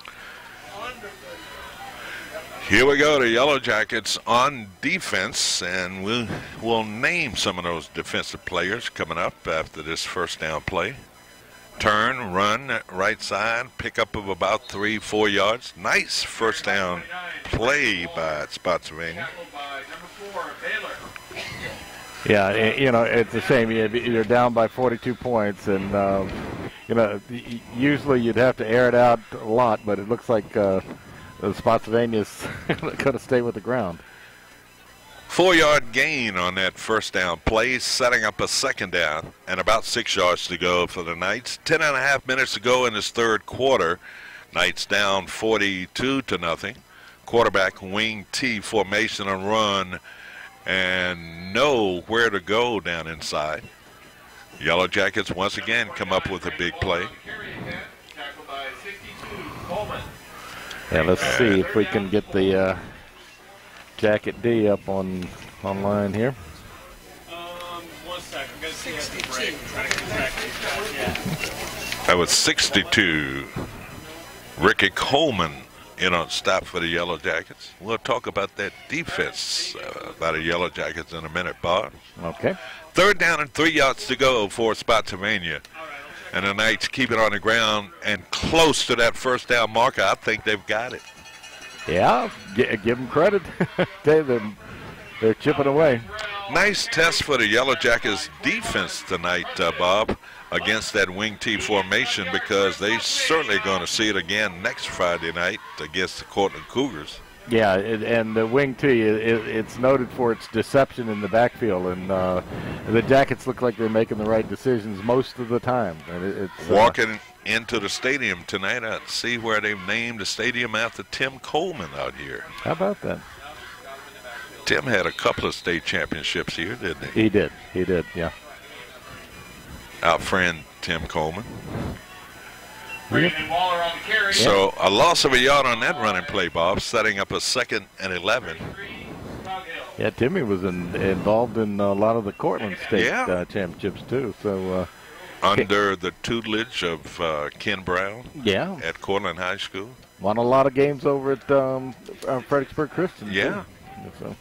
Here we go, the Yellow Jackets on defense, and we'll, we'll name some of those defensive players coming up after this first down play. Turn, run, right side, pickup of about three, four yards. Nice first down play by Spotsylvania. Tackled by number four, Baylor. Yeah, i- you know, it's a shame. You- You're down by forty-two points, and, uh, you know, y- usually you'd have to air it out a lot, but it looks like uh, the Spotsylvania's going to stay with the ground. Four-yard gain on that first down play, setting up a second down, and about six yards to go for the Knights. Ten and a half minutes to go in this third quarter. Knights down forty-two to nothing. Quarterback wing T formation and run, and know where to go down inside. Yellow Jackets once again come up with a big play. Tackled by sixty-two, Coleman. Yeah, let's see if we can get the uh, Jacket D up on online here. Um, one second. I'm gonna see if sixty-two. the break. Trying to get back to you guys. Yeah. That was sixty-two. Ricky Coleman in on stop for the Yellow Jackets. We'll talk about that defense uh, by the Yellow Jackets in a minute, Bob. Okay. Third down and three yards to go for Spotsylvania. And the Knights keep it on the ground and close to that first down marker. I think they've got it. Yeah, g- give them credit. They're, they're chipping away. Nice test for the Yellow Jackets defense tonight, uh, Bob, against that wing T formation, because they certainly going to see it again next Friday night against the Cortland Cougars. Yeah, it, and the wing T, it, it's noted for its deception in the backfield, and uh, the Jackets look like they're making the right decisions most of the time. And it, it's uh, Walking into the stadium tonight, I see where they've named the stadium after Tim Coleman out here. How about that? Tim had a couple of state championships here, didn't he? He did. He did. Yeah. Our friend Tim Coleman. Brandon Waller on the carry. So a loss of a yard on that running play, Bob, setting up a second and eleven. Yeah, Timmy was in, involved in a lot of the Cortland State Yeah. uh, championships too. So uh, Under the tutelage of uh, Ken Brown yeah, at Cortland High School. won a lot of games over at um, uh, Fredericksburg Christian. too. Yeah. So,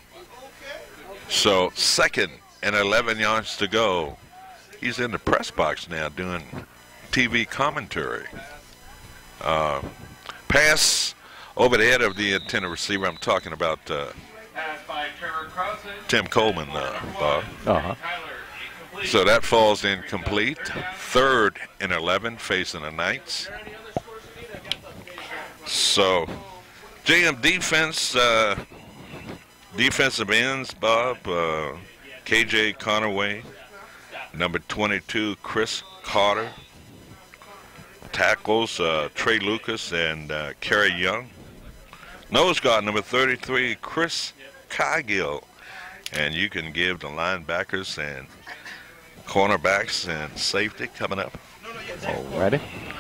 So second and eleven yards to go. He's in the press box now doing T V commentary. Uh, pass over the head of the antenna receiver. I'm talking about uh, Pass by Trevor Carlson. Tim Coleman, uh, Bob. uh-huh. Tyler, incomplete. So that falls incomplete. Third and eleven facing the Knights. So J M defense, uh, defensive ends, Bob, uh, K J Conaway, number twenty-two, Chris Carter. Tackles, uh, Trey Lucas and uh, Kerry Young. Nose guard, number thirty-three, Chris Cargill. And you can give the linebackers and cornerbacks and safety coming up. Alrighty.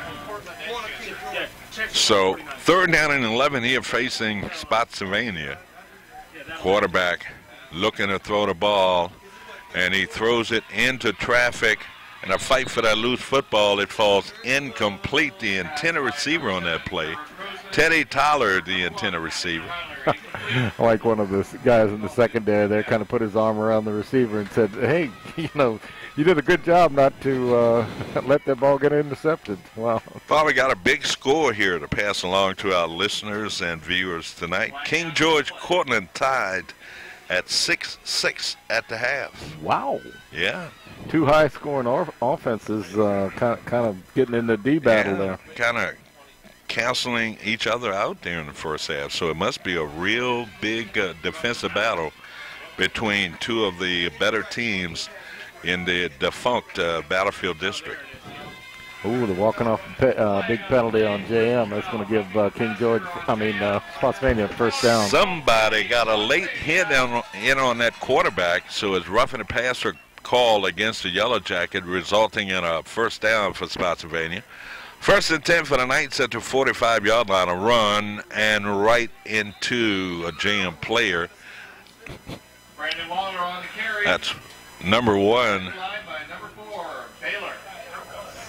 So third down and eleven here facing Spotsylvania. Quarterback looking to throw the ball, and he throws it into traffic. In a fight for that loose football, it falls incomplete. The antenna receiver on that play, Teddy Tyler, the antenna receiver. Like one of the s- guys in the secondary there kind of put his arm around the receiver and said, hey, you know, you did a good job not to uh, let that ball get intercepted. Wow. Well, we got a big score here to pass along to our listeners and viewers tonight. King George Cortland tied at six six at the half. Wow. Yeah. Two high-scoring or- offenses uh, kind, of, kind of getting in the D battle there. Kind of canceling each other out there in the first half. So it must be a real big uh, defensive battle between two of the better teams in the defunct uh, Battlefield District. Ooh, the walking off pe- uh, big penalty on J M. That's going to give uh, King George, I mean, uh, Spotsylvania first down. Somebody got a late hit on, in on that quarterback, so it's roughing the passer call against the Yellow Jacket, resulting in a first down for Spotsylvania. First and ten for the Knights at the forty-five-yard line, a run and right into a J M player. Brandon Waller on the carry. That's number one. Line by number four, Baylor.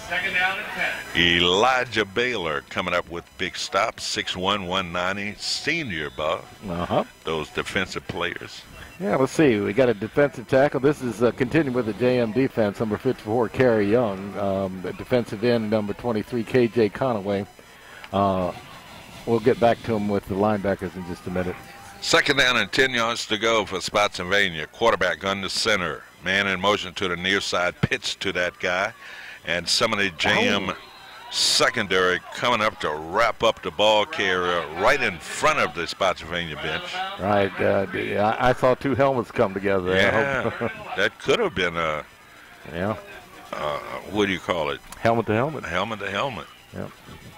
Second down and ten. Elijah Baylor coming up with big stops, six one, one ninety, senior, Bob. Uh-huh. Those defensive players. Yeah, let's see. We got a defensive tackle. This is uh, continuing with the J M defense, number fifty-four, Kerry Young. Um, the defensive end, number twenty-three, K J Conaway. Uh, we'll get back to him with the linebackers in just a minute. Second down and ten yards to go for Spotsylvania. Quarterback under center. Man in motion to the near side. Pitch to that guy. And some of the J M oh. secondary coming up to wrap up the ball carrier right in front of the Spotsylvania bench. Right. Uh, I, I saw two helmets come together. Yeah. That could have been a, yeah. Uh, what do you call it? Helmet to helmet. Helmet to helmet. Yep.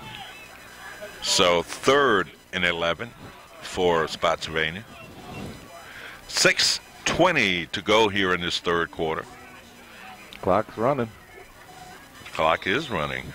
So third and eleven for Spotsylvania. six twenty to go here in this third quarter. Clock's running. Clock is running.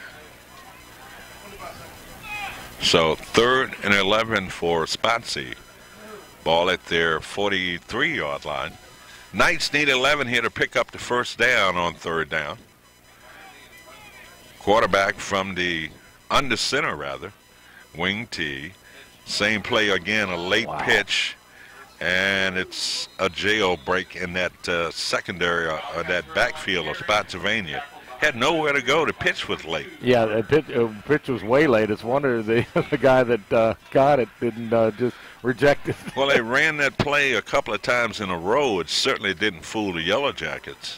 So third and eleven for Spotsy. Ball at their forty-three yard line. Knights need eleven here to pick up the first down on third down. Quarterback from the under center, rather. Wing T. Same play again, a late wow. pitch. And it's a jailbreak in that uh, secondary, uh, that backfield of Spotsylvania. Had nowhere to go. The pitch was late. Yeah, the pitch, uh, pitch was way late. It's wonder the the guy that uh, got it didn't uh, just reject it. Well, they ran that play a couple of times in a row. It certainly didn't fool the Yellow Jackets.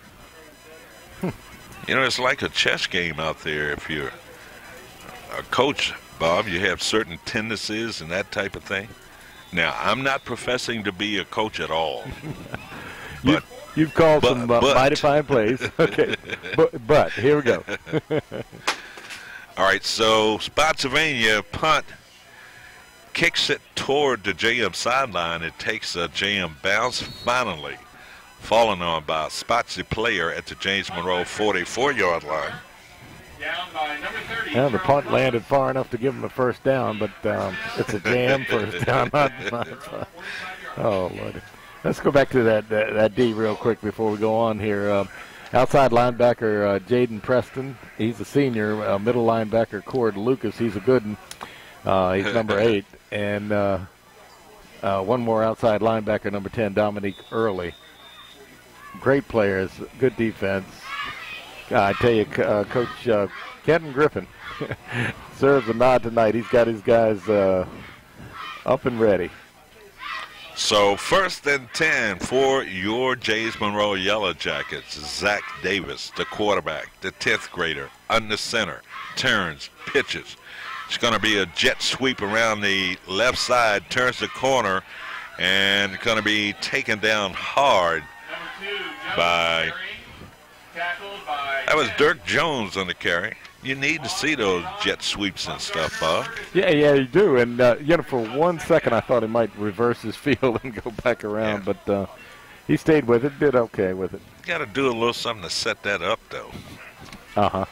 You know, it's like a chess game out there. If you're a coach, Bob, you have certain tendencies and that type of thing. Now, I'm not professing to be a coach at all, but. You've called but, some uh, but. mighty fine plays. Okay, but, but here we go. All right, so Spotsylvania punt kicks it toward the J M sideline. It takes a J M bounce, finally fallen on by a Spotsy player at the James Monroe forty-four yard line. Down by number thirty. Yeah, the punt landed far enough to give him a first down, but um, it's a J M first down. Not, not, oh, Lord. Let's go back to that, that that D real quick before we go on here. Uh, outside linebacker uh, Jaden Preston, he's a senior. Uh, middle linebacker Cord Lucas, he's a good one. Uh, he's number eight. And uh, uh, one more outside linebacker, number ten, Dominique Early. Great players, good defense. Uh, I tell you, uh, Coach uh, Kenton Griffin serves a nod tonight. He's got his guys uh, up and ready. So first and ten for your James Monroe Yellow Jackets. Zach Davis, the quarterback, the tenth grader, under center, turns, pitches. It's going to be a jet sweep around the left side, turns the corner, and going to be taken down hard by, that was Dirk Jones on the carry. You need to see those jet sweeps and stuff, Bob. Yeah, yeah, you do. And, uh, you know, for one second I thought he might reverse his field and go back around, yeah. but uh, he stayed with it, did okay with it. You got to do a little something to set that up, though. Uh-huh.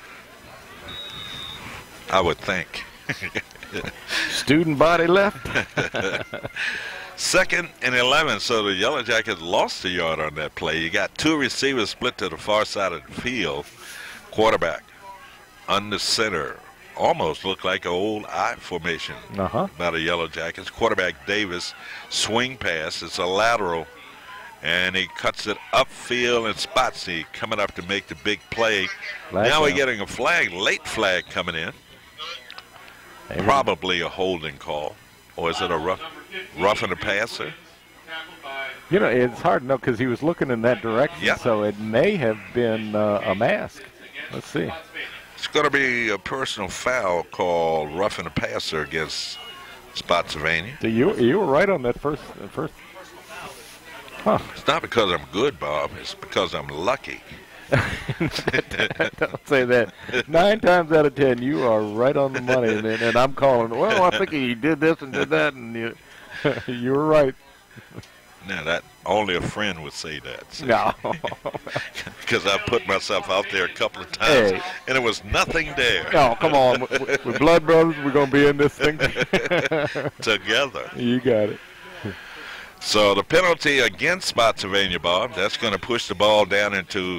I would think. Student body left. Second and eleven, so the Yellow Jackets lost a yard on that play. You got two receivers split to the far side of the field. Quarterback under center, almost looked like an old I formation uh-huh. by the Yellow Jackets. Quarterback Davis, swing pass. It's a lateral, and he cuts it upfield, and Spotsy coming up to make the big play. Flag now down. We're getting a flag, late flag coming in. Amen. Probably a holding call, or is it a rough, roughing the passer? You know, it's hard to know because he was looking in that direction, yeah. so it may have been uh, a mask. Let's see. It's going to be a personal foul called roughing the passer against Spotsylvania. So you you were right on that first uh, first. Huh. It's not because I'm good, Bob. It's because I'm lucky. Don't say that. Nine times out of ten, you are right on the money, and, and I'm calling. Well, I think he did this and did that, and you you were right. Now that only a friend would say that. See? No, because I put myself out there a couple of times, hey. and there was nothing there. No, come on, we're blood brothers. We're gonna be in this thing together. You got it. So the penalty against Spotsylvania, Bob, that's going to push the ball down into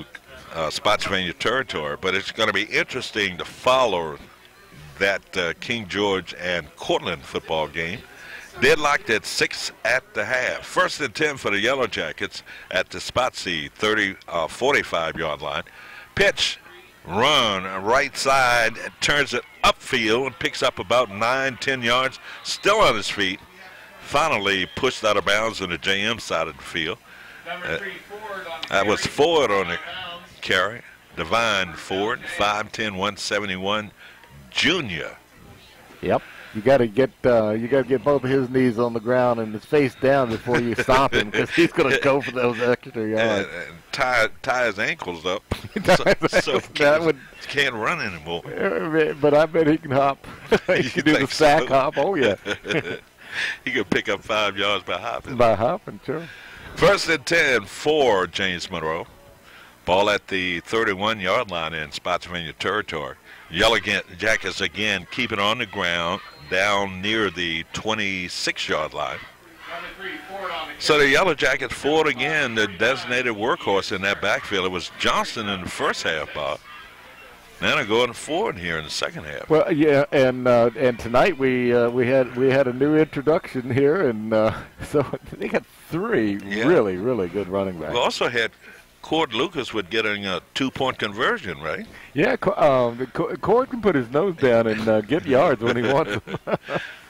uh, Spotsylvania territory. But it's going to be interesting to follow that uh, King George and Cortland football game. Deadlocked at six at the half. First and ten for the Yellow Jackets at the Spotsy thirty, uh, forty-five yard line. Pitch, run, right side, turns it upfield and picks up about nine, ten yards. Still on his feet. Finally pushed out of bounds on the J M side of the field. Uh, that was Ford on the carry. Divine Ford, five ten, one seventy-one, junior. Yep. You got to get uh, you got to get both of his knees on the ground and his face down before you stop him, because he's going to go for those extra yards. And, and tie tie his ankles up, so, so he can't, would, can't run anymore. But I bet he can hop. He can do the sack so? hop. Oh yeah. He could pick up five yards by hopping. By hopping, sure. First and ten for James Monroe. Ball at the thirty-one yard line in Spotsylvania territory. Yellow Jackets again keep it on the ground down near the twenty-six yard line. So the Yellow Jackets, Ford again, the designated workhorse in that backfield. It was Johnson in the first half, Bob. Now they're going forward here in the second half. Well, yeah, and uh, and tonight we uh, we had we had a new introduction here, and uh, so they got three yeah. really really good running backs. We also had Cord Lucas with getting a two-point conversion, right? Yeah, um, Cord can put his nose down and uh, get yards when he wants them.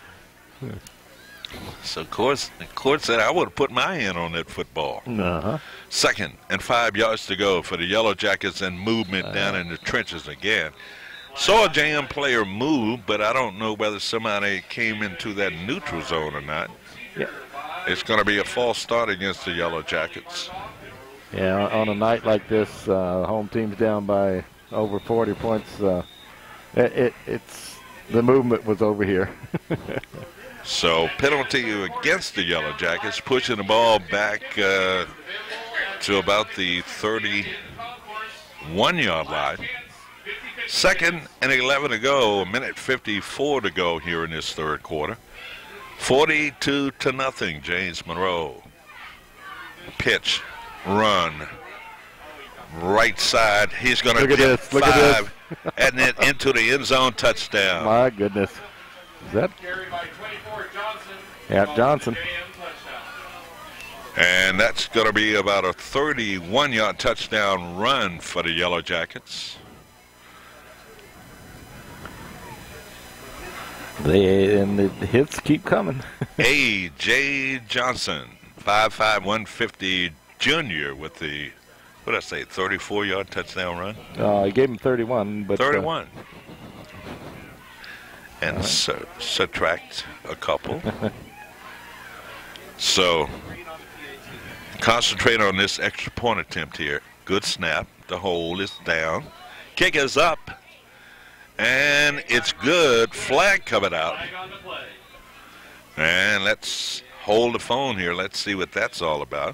So Cord, Cord said, I would have put my hand on that football. Uh-huh. Second and five yards to go for the Yellow Jackets, and movement uh-huh. down in the trenches again. Saw a J M player move, but I don't know whether somebody came into that neutral zone or not. Yeah. It's going to be a false start against the Yellow Jackets. Yeah, on a night like this, uh, home team's down by over forty points. Uh, it, it, it's the movement was over here. So penalty against the Yellow Jackets, pushing the ball back uh, to about the thirty-one yard line. Second and eleven to go, a minute fifty-four to go here in this third quarter. forty-two to nothing, James Monroe. Pitch. Run right side. He's going to get this. Look five, at this. And then into the end zone touchdown. My goodness, is that? Yeah, Johnson. And that's going to be about a thirty-one yard touchdown run for the Yellow Jackets. They and the hits keep coming. A J Johnson, five five, one fifty. Junior with the, what did I say, thirty-four yard touchdown run? Uh, I gave him thirty-one. But thirty-one. Uh, and right. su subtract a couple. So, concentrate on this extra point attempt here. Good snap. The hole is down. Kick is up. And it's good. Flag coming out. And let's hold the phone here. Let's see what that's all about.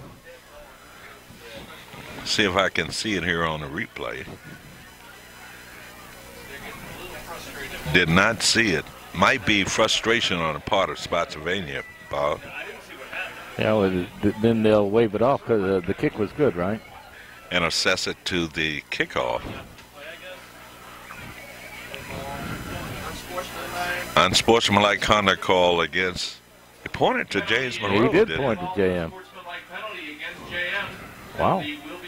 See if I can see it here on the replay. Did not see it. Might be frustration on the part of Spotsylvania, Bob. Yeah, well, then they'll wave it off because uh, the kick was good, right? And assess it to the kickoff. Unsportsmanlike conduct call against. It pointed to James Monroe. He did point to J M. Wow.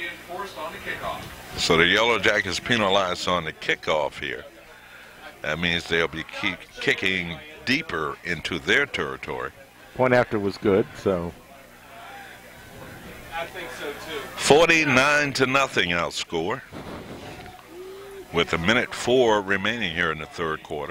So the Yellow Jackets penalized on the kickoff here. That means they'll be keep kicking deeper into their territory. Point after was good, so. I think so too. forty-nine to nothing outscore. With a minute four remaining here in the third quarter.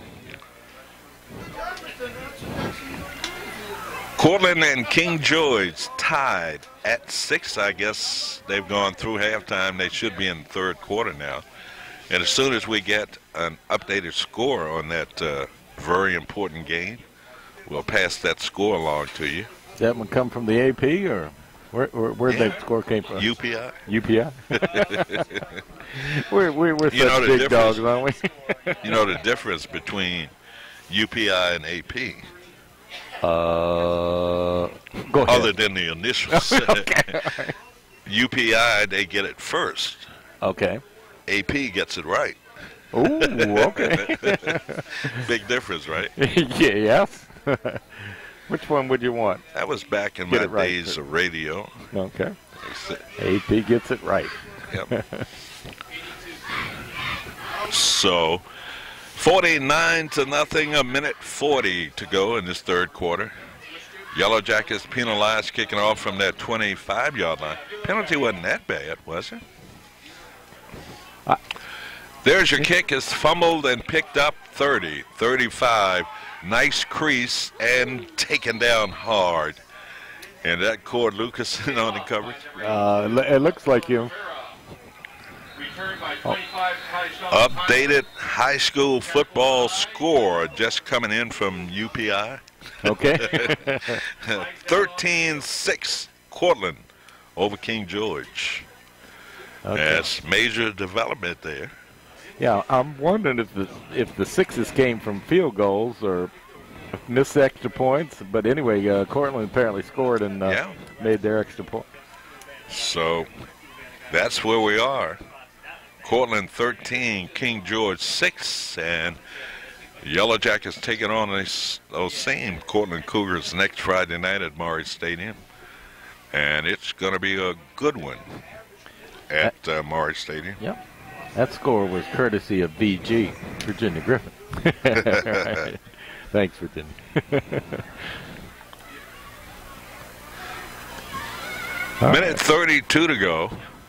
Cortland and King George tied at six. I guess they've gone through halftime. They should be in the third quarter now. And as soon as we get an updated score on that uh, very important game, we'll pass that score along to you. That one come from the A P, or where where where'd yeah. that score came from? U P I. U P I. we're we're, we're such know big dogs, aren't we? You know the difference between U P I and A P. Uh, go ahead. Other than the initials. Okay. U P I, they get it first. Okay. A P gets it right. Ooh, okay. Big difference, right? Yeah, yes. Which one would you want? That was back in Get my it right. days of radio. Okay. A P gets it right. Yep. So, forty-nine to nothing, a minute forty to go in this third quarter. Yellow Jackets penalized, kicking off from that twenty-five yard line. Penalty wasn't that bad, was it? Uh, There's your kick. It's fumbled and picked up. thirty, thirty-five. Nice crease and taken down hard. And that Cord Lucas on the coverage. Uh, it looks like you. Oh. Updated high school football score just coming in from U P I. Okay. thirteen six Cortland over King George. Okay. That's major development there. Yeah, I'm wondering if the if the sixes came from field goals or missed extra points. But anyway, uh, Cortland apparently scored and uh, Yeah. made their extra point. So that's where we are. Cortland thirteen, King George six, and Yellow Jackets taking on those, those same Cortland Cougars next Friday night at Maury Stadium. And it's going to be a good one at uh, Maury Stadium. Yep. That score was courtesy of V G, Virginia Griffin. Thanks, Virginia. Minute thirty-two to go.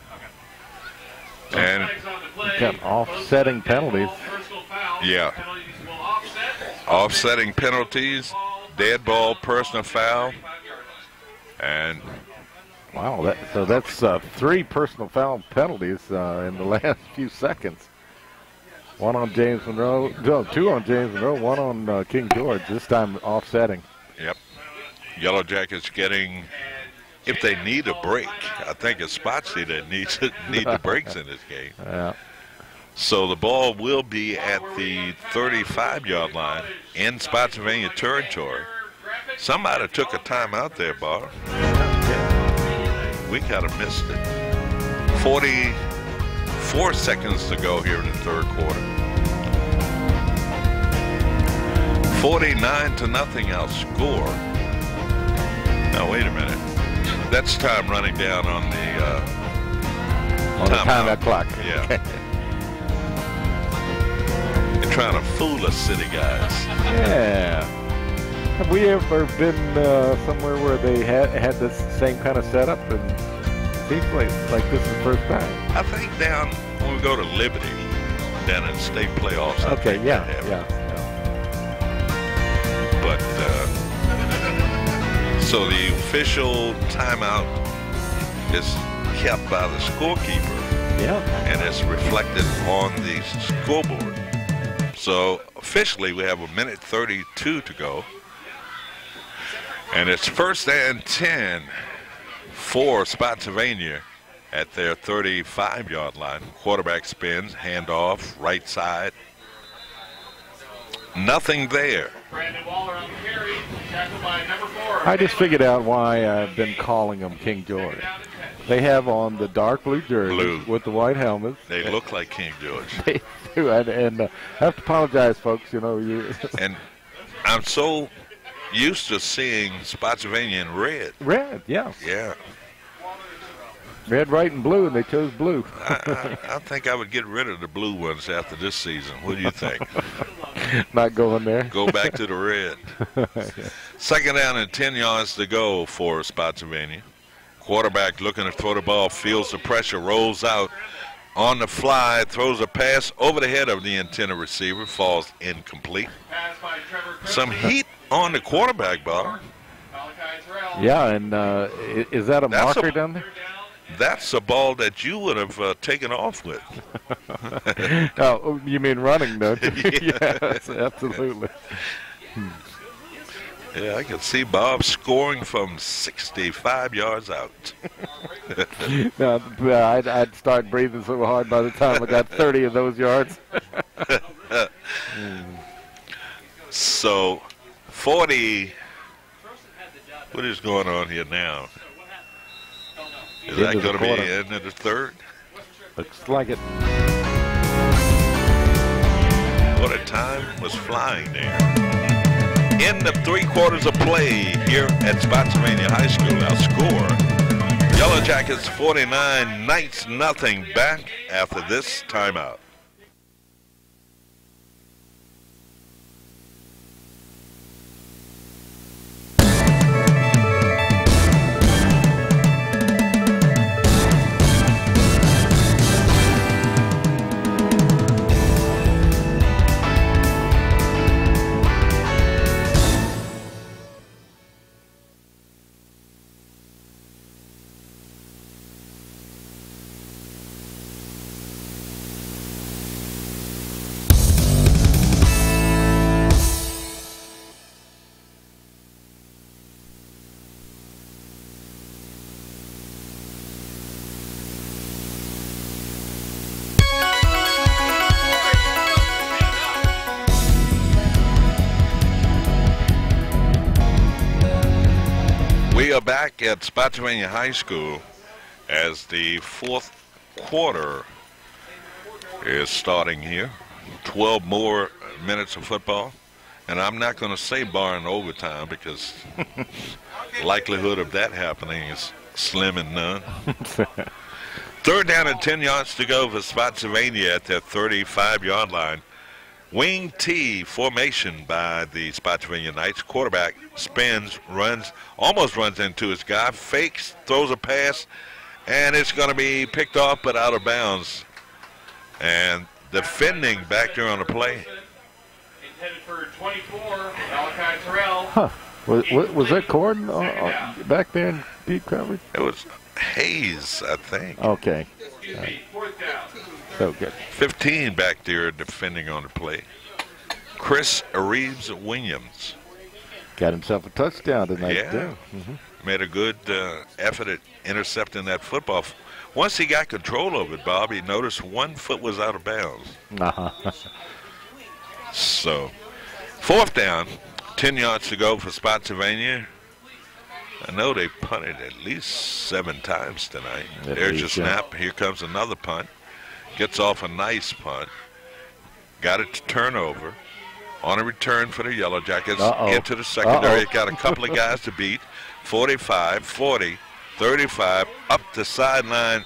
And got offsetting penalties. yeah, offsetting penalties, dead ball, personal foul, and Wow, that, so that's uh, three personal foul penalties uh, in the last few seconds. One on James Monroe, no, two on James Monroe, one on uh, King George, this time offsetting. yep, Yellow Jackets getting, if they need a break, I think it's Spotsy that needs need the breaks in this game. Yeah. So the ball will be at the thirty-five yard line in Spotsylvania territory. Somebody took a timeout there, Bob. We kind of missed it. forty-four seconds to go here in the third quarter. forty-nine to nothing our score. Now wait a minute. That's time running down on the uh, On the timeout timeout clock. Yeah. You're trying to fool us, city guys. Yeah. Have we ever been uh, somewhere where they had had this same kind of setup? And it seems like, like this is the first time. I think down when we go to Liberty, down in state playoffs. I Okay, think yeah, that happened. yeah, yeah. But uh, so the official timeout is kept by the scorekeeper, Yeah. and it's reflected on the scoreboard. So officially, we have a minute thirty-two to go, and it's first and ten for Spotsylvania at their thirty-five yard line. Quarterback spins, handoff, right side. Nothing there. Brandon Waller on the carry, tackled by number four. I just figured out why I've been calling them King George. They have on the dark blue jersey Blue. with the white helmets. They look like King George. They do, and, and uh, I have to apologize, folks. You know, you And I'm so used to seeing Spotsylvania in red. red, yeah, Yeah. red, white, and blue, and they chose blue. I, I, I think I would get rid of the blue ones after this season. What do you think? Not going there. Go back to the red. Second down and ten yards to go for Spotsylvania. Quarterback looking to throw the ball, feels the pressure, rolls out on the fly, throws a pass over the head of the intended receiver, falls incomplete. Pass by Trevor Cripps. Some heat on the quarterback, Bob. Malachi Terrell. Yeah, and uh, i- is that a That's a- marker down there? That's a ball that you would have uh, taken off with. Oh, you mean running, don't you? Yeah. Yes, absolutely. Yeah, I can see Bob scoring from sixty-five yards out. No, I'd, I'd start breathing so hard by the time I got thirty of those yards. So, forty. What is going on here now? Is that Into the going to be quarter. end of the third? Looks like it. What a time was flying there. End of three quarters of play here at Spotsylvania High School. Our score, Yellow Jackets forty-nine, Knights nothing. Back after this timeout. We are back at Spotsylvania High School as the fourth quarter is starting here. twelve more minutes of football. And I'm not going to say barring overtime because likelihood of that happening is slim and none. Third down and ten yards to go for Spotsylvania at their thirty-five yard line. Wing T formation by the Spotsylvania Knights. Quarterback spins, runs, almost runs into his guy, fakes, throws a pass, and it's going to be picked off but out of bounds. And defending back there on the play. Intended for twenty-four, Malachi Terrell. Huh. Was, was, was that Corden uh, uh, back there in deep coverage? It was Hayes, I think. Okay. Excuse me, fourth down. So good. fifteen back there defending on the play. Chris Reeves Williams. Got himself a touchdown tonight, Yeah. too. Mm-hmm. Made a good uh, effort at intercepting that football. Once he got control of it, Bob, he noticed one foot was out of bounds. Uh-huh. So, fourth down, ten yards to go for Spotsylvania. I know they punted at least seven times tonight. At There's your least, yeah. snap. Here comes another punt. Gets off a nice punt. Got it to turnover. On a return for the Yellow Jackets Uh-oh. into the secondary. Uh-oh. Got a couple of guys to beat. forty-five, forty, thirty-five, up the sideline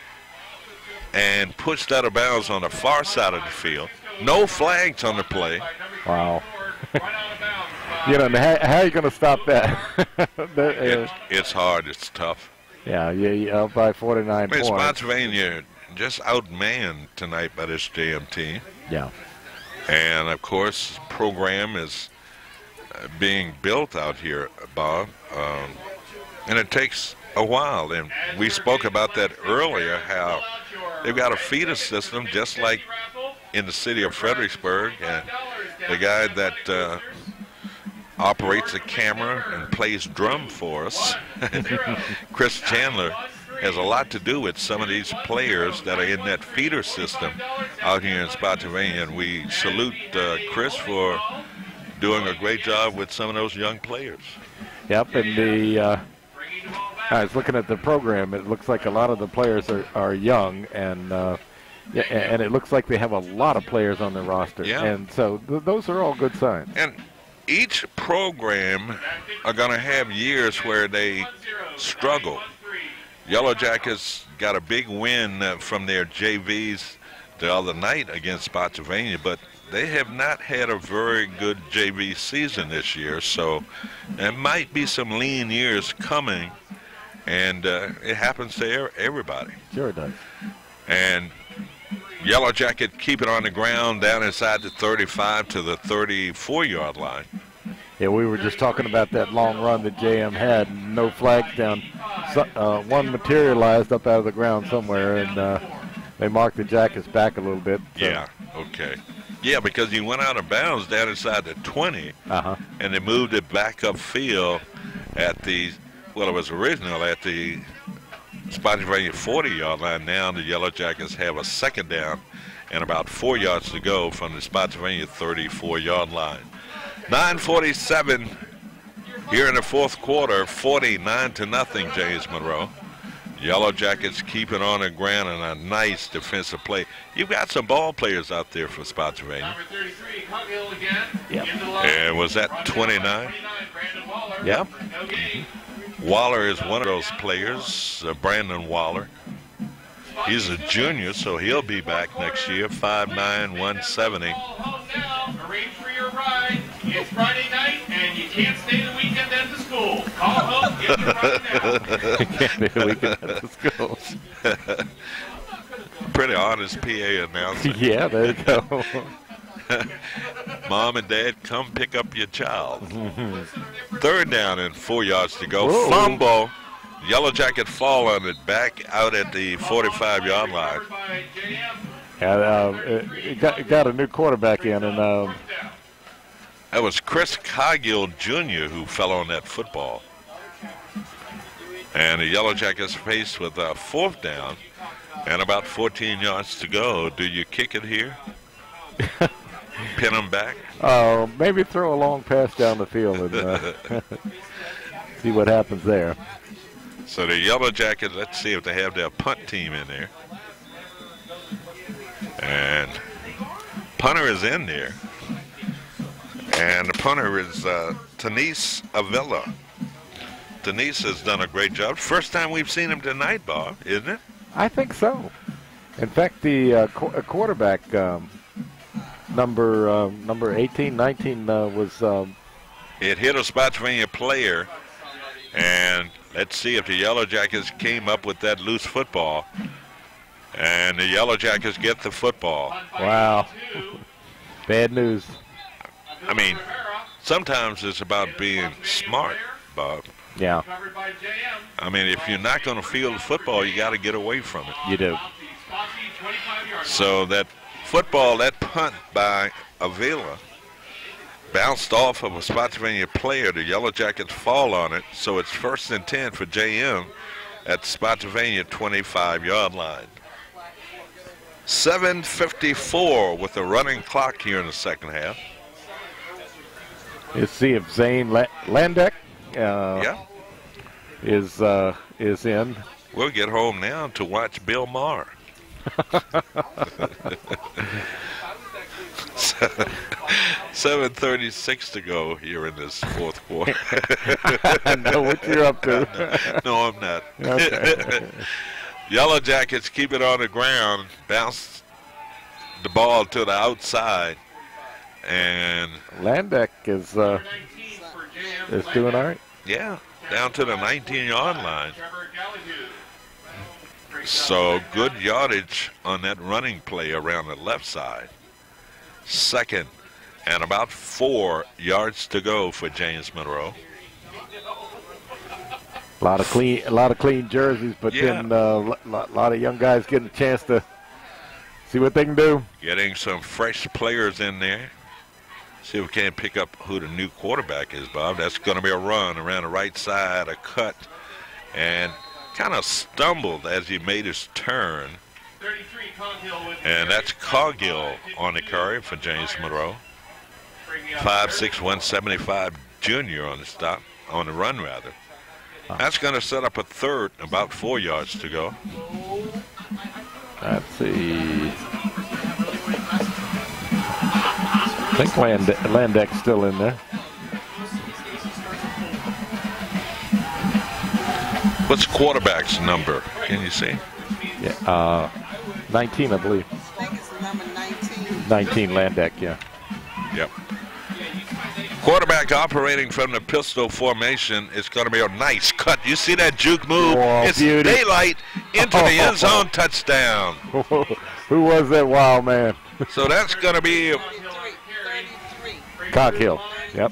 and pushed out of bounds on the far side of the field. No flags on the play. Wow. You know, how, how are you going to stop that? That, uh, It's, it's hard. It's tough. yeah, yeah, yeah, up by forty-nine I mean, points. Spotsylvania just outmanned tonight by this J M team. Yeah. And, of course, program is uh, being built out here, Bob. Um, and it takes a while. And we spoke about that earlier, how they've got a feeder system just like in the city of Fredericksburg. And the guy that uh, operates a camera and plays drum for us, Chris Chandler, has a lot to do with some of these players that are in that feeder system out here in Spotsylvania. And we salute uh, Chris for doing a great job with some of those young players. Yep, and the uh, I was looking at the program. It looks like a lot of the players are, are young, and uh, yeah, and it looks like they have a lot of players on their roster. Yeah. And so th- those are all good signs. And each program are going to have years where they struggle. Yellow Jackets got a big win uh, from their J Vs the other night against Spotsylvania, but they have not had a very good J V season this year, so there might be some lean years coming, and uh, it happens to er- everybody. Sure it does. And Yellow Jacket keep it on the ground down inside the thirty-five to the thirty-four yard line. Yeah, we were just talking about that long run that J M had. No flags down. So, uh, one materialized up out of the ground somewhere, and uh, they marked the Jackets back a little bit. So. Yeah, okay. Yeah, because he went out of bounds down inside the twenty, Uh-huh. and they moved it back upfield at the, well, it was original at the Spotsylvania forty yard line. Now the Yellow Jackets have a second down and about four yards to go from the Spotsylvania thirty-four yard line. nine forty-seven here in the fourth quarter, forty-nine to nothing, James Monroe. Yellow Jackets keep it on the ground and a nice defensive play. You've got some ball players out there for Spotsylvania. Number thirty-three, Coghill again. Yep. Into the line. And was that Brought in by twenty-nine? Brandon Waller. Yep. No gain. Waller is one of those players, uh, Brandon Waller. He's a junior, so he'll be back next year, five nine, one seventy. Call home now. Arrange for your ride. It's Friday night, and you can't stay the weekend at the school. Call home, get your ride now. we can at the school. Pretty honest P A announcement. Yeah, there you go. Mom and Dad, come pick up your child. Third down and four yards to go. Whoa. Fumble. Yellow Jacket fall on it back out at the forty-five yard line. Recovered by J M. Yeah, uh, it, it got, it got a new quarterback in, and um, First down. That was Chris Coggill Junior who fell on that football. And the Yellow Jackets faced with a fourth down and about fourteen yards to go. Do you kick it here? Pin them back? uh, maybe throw a long pass down the field and uh, see what happens there. So the Yellow Jackets, let's see if they have their punt team in there. And punter is in there. And the punter is uh, Denise Avila. Denise has done a great job. First time we've seen him tonight, Bob, isn't it? I think so. In fact, the uh, qu- uh, quarterback um, number uh, number eighteen, nineteen uh, was um, It hit a Spotsylvania player. And let's see if the Yellow Jackets came up with that loose football. And the Yellow Jackets get the football. wow. Bad news. I mean, sometimes it's about being smart, Bob. Yeah, Covered by J M. I mean, if you're not going to field the football, you got to get away from it. you do. Off the Spotsy twenty-five yard So that football, that punt by Avila, bounced off of a Spotsylvania player. The Yellow Jackets fall on it, so it's first and ten for J M at Spotsylvania twenty-five yard line. seven fifty-four with the running clock here in the second half. Let's see if Zane La- Landeck uh, Yeah, is uh, is in. we'll get home now to watch Bill Maher. seven thirty-six to go here in this fourth quarter. I know what you're up to. No, I'm not. Okay. Yellow Jackets keep it on the ground, bounce the ball to the outside, and Landeck is uh, nineteen for J M. is doing all right. yeah, down to the nineteen yard line. Trevor Gallagher. So good yardage on that running play around the left side. Second and about four yards to go for James Monroe. A lot of clean, a lot of clean jerseys, but Yeah. then a uh, lot, lot of young guys getting a chance to see what they can do. Getting some fresh players in there. See if we can pick up who the new quarterback is, Bob. That's going to be a run around the right side, a cut, and kind of stumbled as he made his turn. thirty-three Coghill with the And that's carry. Coghill on the carry for James Monroe. Bringing up five third. six, one seventy-five junior on the stop, on the run rather. That's going to set up a third, about four yards to go. Let's see. I think Land- Landeck's still in there. What's quarterback's number? Can you see? Yeah, uh, nineteen, I believe. I think it's number nineteen. nineteen Landeck, yeah. Yep. Quarterback operating from the pistol formation. It's going to be a nice cut. You see that juke move? Whoa, It's beauty. daylight into the end zone touchdown. Who was that wild man? So that's going to be thirty-three. Coghill. Yep.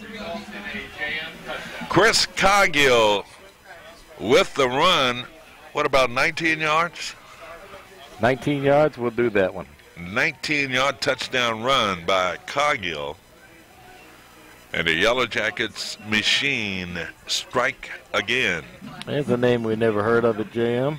Chris Coghill with the run. What about nineteen yards? nineteen yards, we'll do that one. nineteen yard touchdown run by Coghill. And the Yellow Jackets machine strike again. There's a name we never heard of at J M.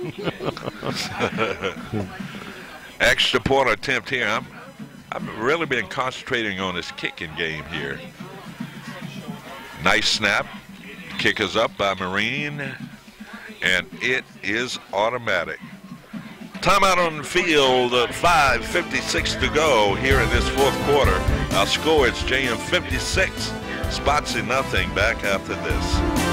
Extra point attempt here. I'm, I've really been concentrating on this kicking game here. Nice snap. Kick is up by Marine. and it is automatic. Timeout on the field, uh, five fifty-six to go here in this fourth quarter. Our score is J M fifty-six, Spotsy nothing. Back after this.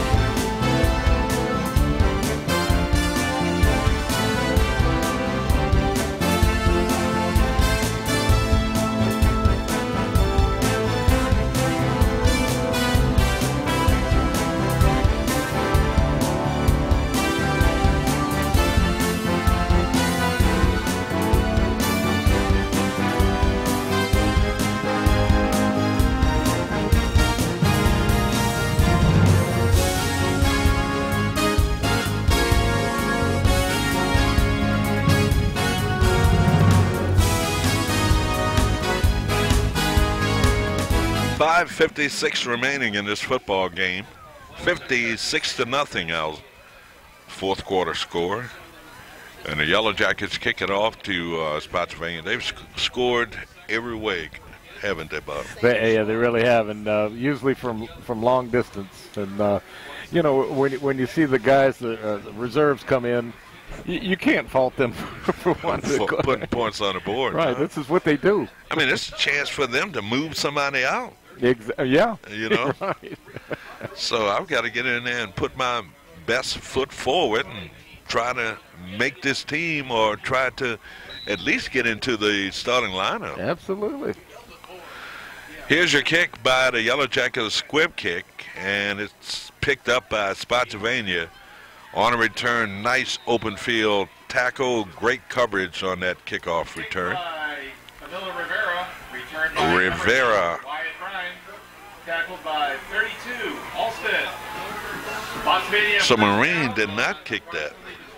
five fifty-six remaining in this football game. fifty-six to nothing, our fourth quarter score. And the Yellow Jackets kick it off to uh, Spotsylvania. They've sc scored every week, haven't they, Bob? They, yeah, they really have, and uh, usually from from long distance. And uh, you know, when when you see the guys, the, uh, the reserves come in, you, you can't fault them for wanting for putting points on the board. Right, huh? this is what they do. I mean, it's a chance for them to move somebody out. Ex yeah. You know? Right. So I've got to get in there and put my best foot forward and try to make this team, or try to at least get into the starting lineup. Absolutely. Here's your kick by the Yellow Jackets, a squib kick, and it's picked up by Spotsylvania. On a return, nice open field tackle, great coverage on that kickoff return. Rivera, returned by Rivera. Wyatt Bryan, tackled by thirty-two, Alston. Spotsylvania. So Marine did not kick that.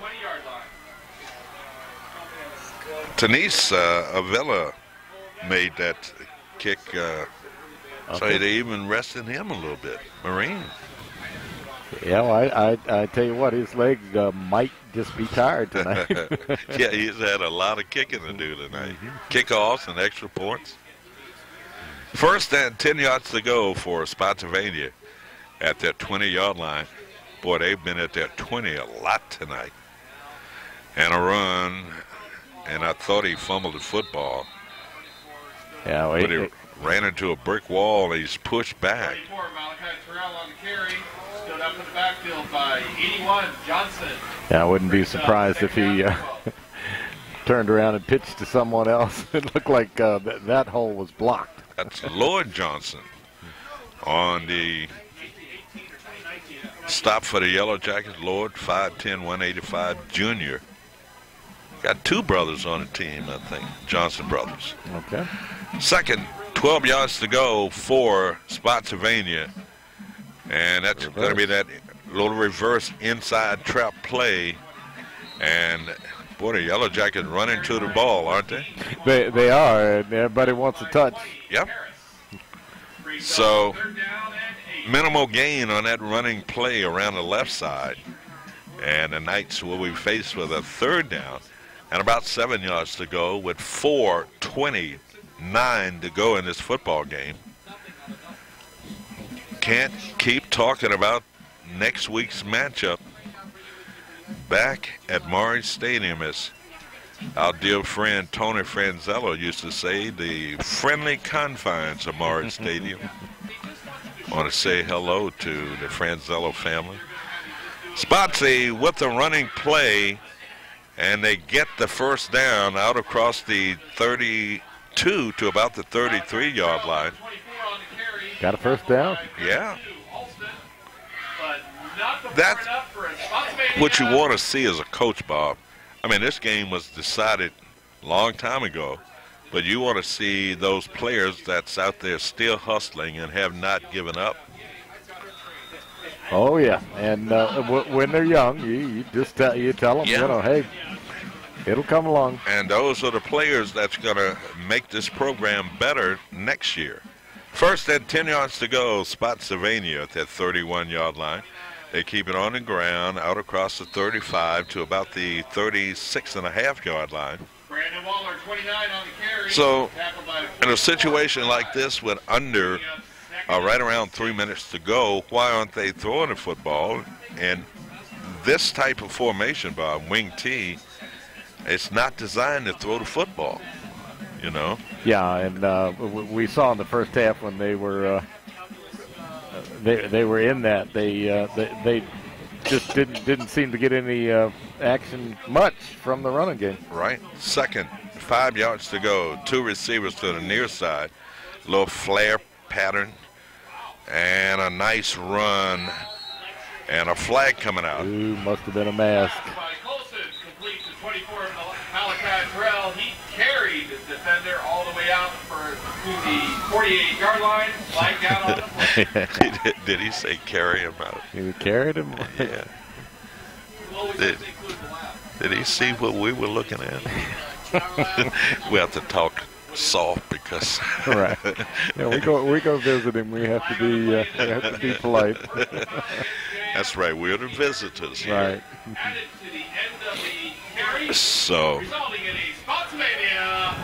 Denise uh, Avila made that kick, uh, okay. So they even rested him a little bit. Marine. Yeah, well, I, I I tell you what, his leg uh, might just be tired tonight. Yeah, he's had a lot of kicking to do tonight. Mm-hmm. Kickoffs and extra points. First and ten yards to go for Spotsylvania at their twenty-yard line. Boy, they've been at their twenty a lot tonight. And a run, and I thought he fumbled the football. Yeah, well, but he it, ran into a brick wall, and he's pushed back. Malachi Terrell on the carry. Stood up in the backfield by eighty-one, Johnson. Yeah, I wouldn't be surprised if he uh, turned around and pitched to someone else. It looked like uh, th that hole was blocked. That's Lloyd Johnson on the stop for the Yellow Jackets. Lloyd, five ten, one eighty-five, junior. Got two brothers on the team, I think, Johnson brothers. Okay. Second, twelve yards to go for Spotsylvania. And that's going to be that little reverse inside trap play. And, boy, the Yellow Jackets running to the ball, aren't they? They, they are, and everybody wants a touch. Yep. So, minimal gain on that running play around the left side. And the Knights will be faced with a third down. And about seven yards to go with four twenty-nine to go in this football game. Can't keep talking about next week's matchup back at Morris Stadium, as our dear friend Tony Franzello used to say, the friendly confines of Morris Stadium. I want to say hello to the Franzello family. Spotsy with the running play, and they get the first down out across the thirty-two to about the thirty-three-yard line. Got a first down? Yeah. That's what you want to see as a coach, Bob. I mean, this game was decided a long time ago, but you want to see those players that's out there still hustling and have not given up. Oh, yeah. And uh, w when they're young, you, you just tell, you tell them, yeah. you know, hey, it'll come along. And those are the players that's going to make this program better next year. First and ten yards to go, Spotsylvania at that thirty-one-yard line. They keep it on the ground, out across the thirty-five to about the thirty-six and a half yard line. Brandon Waller, twenty-nine on the carry. So, in a situation like this with under uh, right around three minutes to go, why aren't they throwing the football? And this type of formation, Bob, wing T, it's not designed to throw the football, you know? Yeah, and uh, we saw in the first half when they were uh, they they were in that they uh, they, they just didn't didn't seem to get any uh, action much from the running game. Right. Second, five yards to go. Two receivers to the near side. Little flare pattern and a nice run and a flag coming out. Ooh, must have been a mask. By Colson, complete to twenty-four, Malachi Terrell. He carried the defender all the way out for to the forty-eight yard line, flag down on the play. did, did he say carry him out? He carried him. Yeah. We'll always Did, have to include the lap. did he see what we were looking at? We have to talk soft because Right. Yeah, we go we go visit him. We have to be uh, we have to be polite. that's right. We're the visitors here. Right. Added to the end of the carry, So, resulting in a Spotsylvania.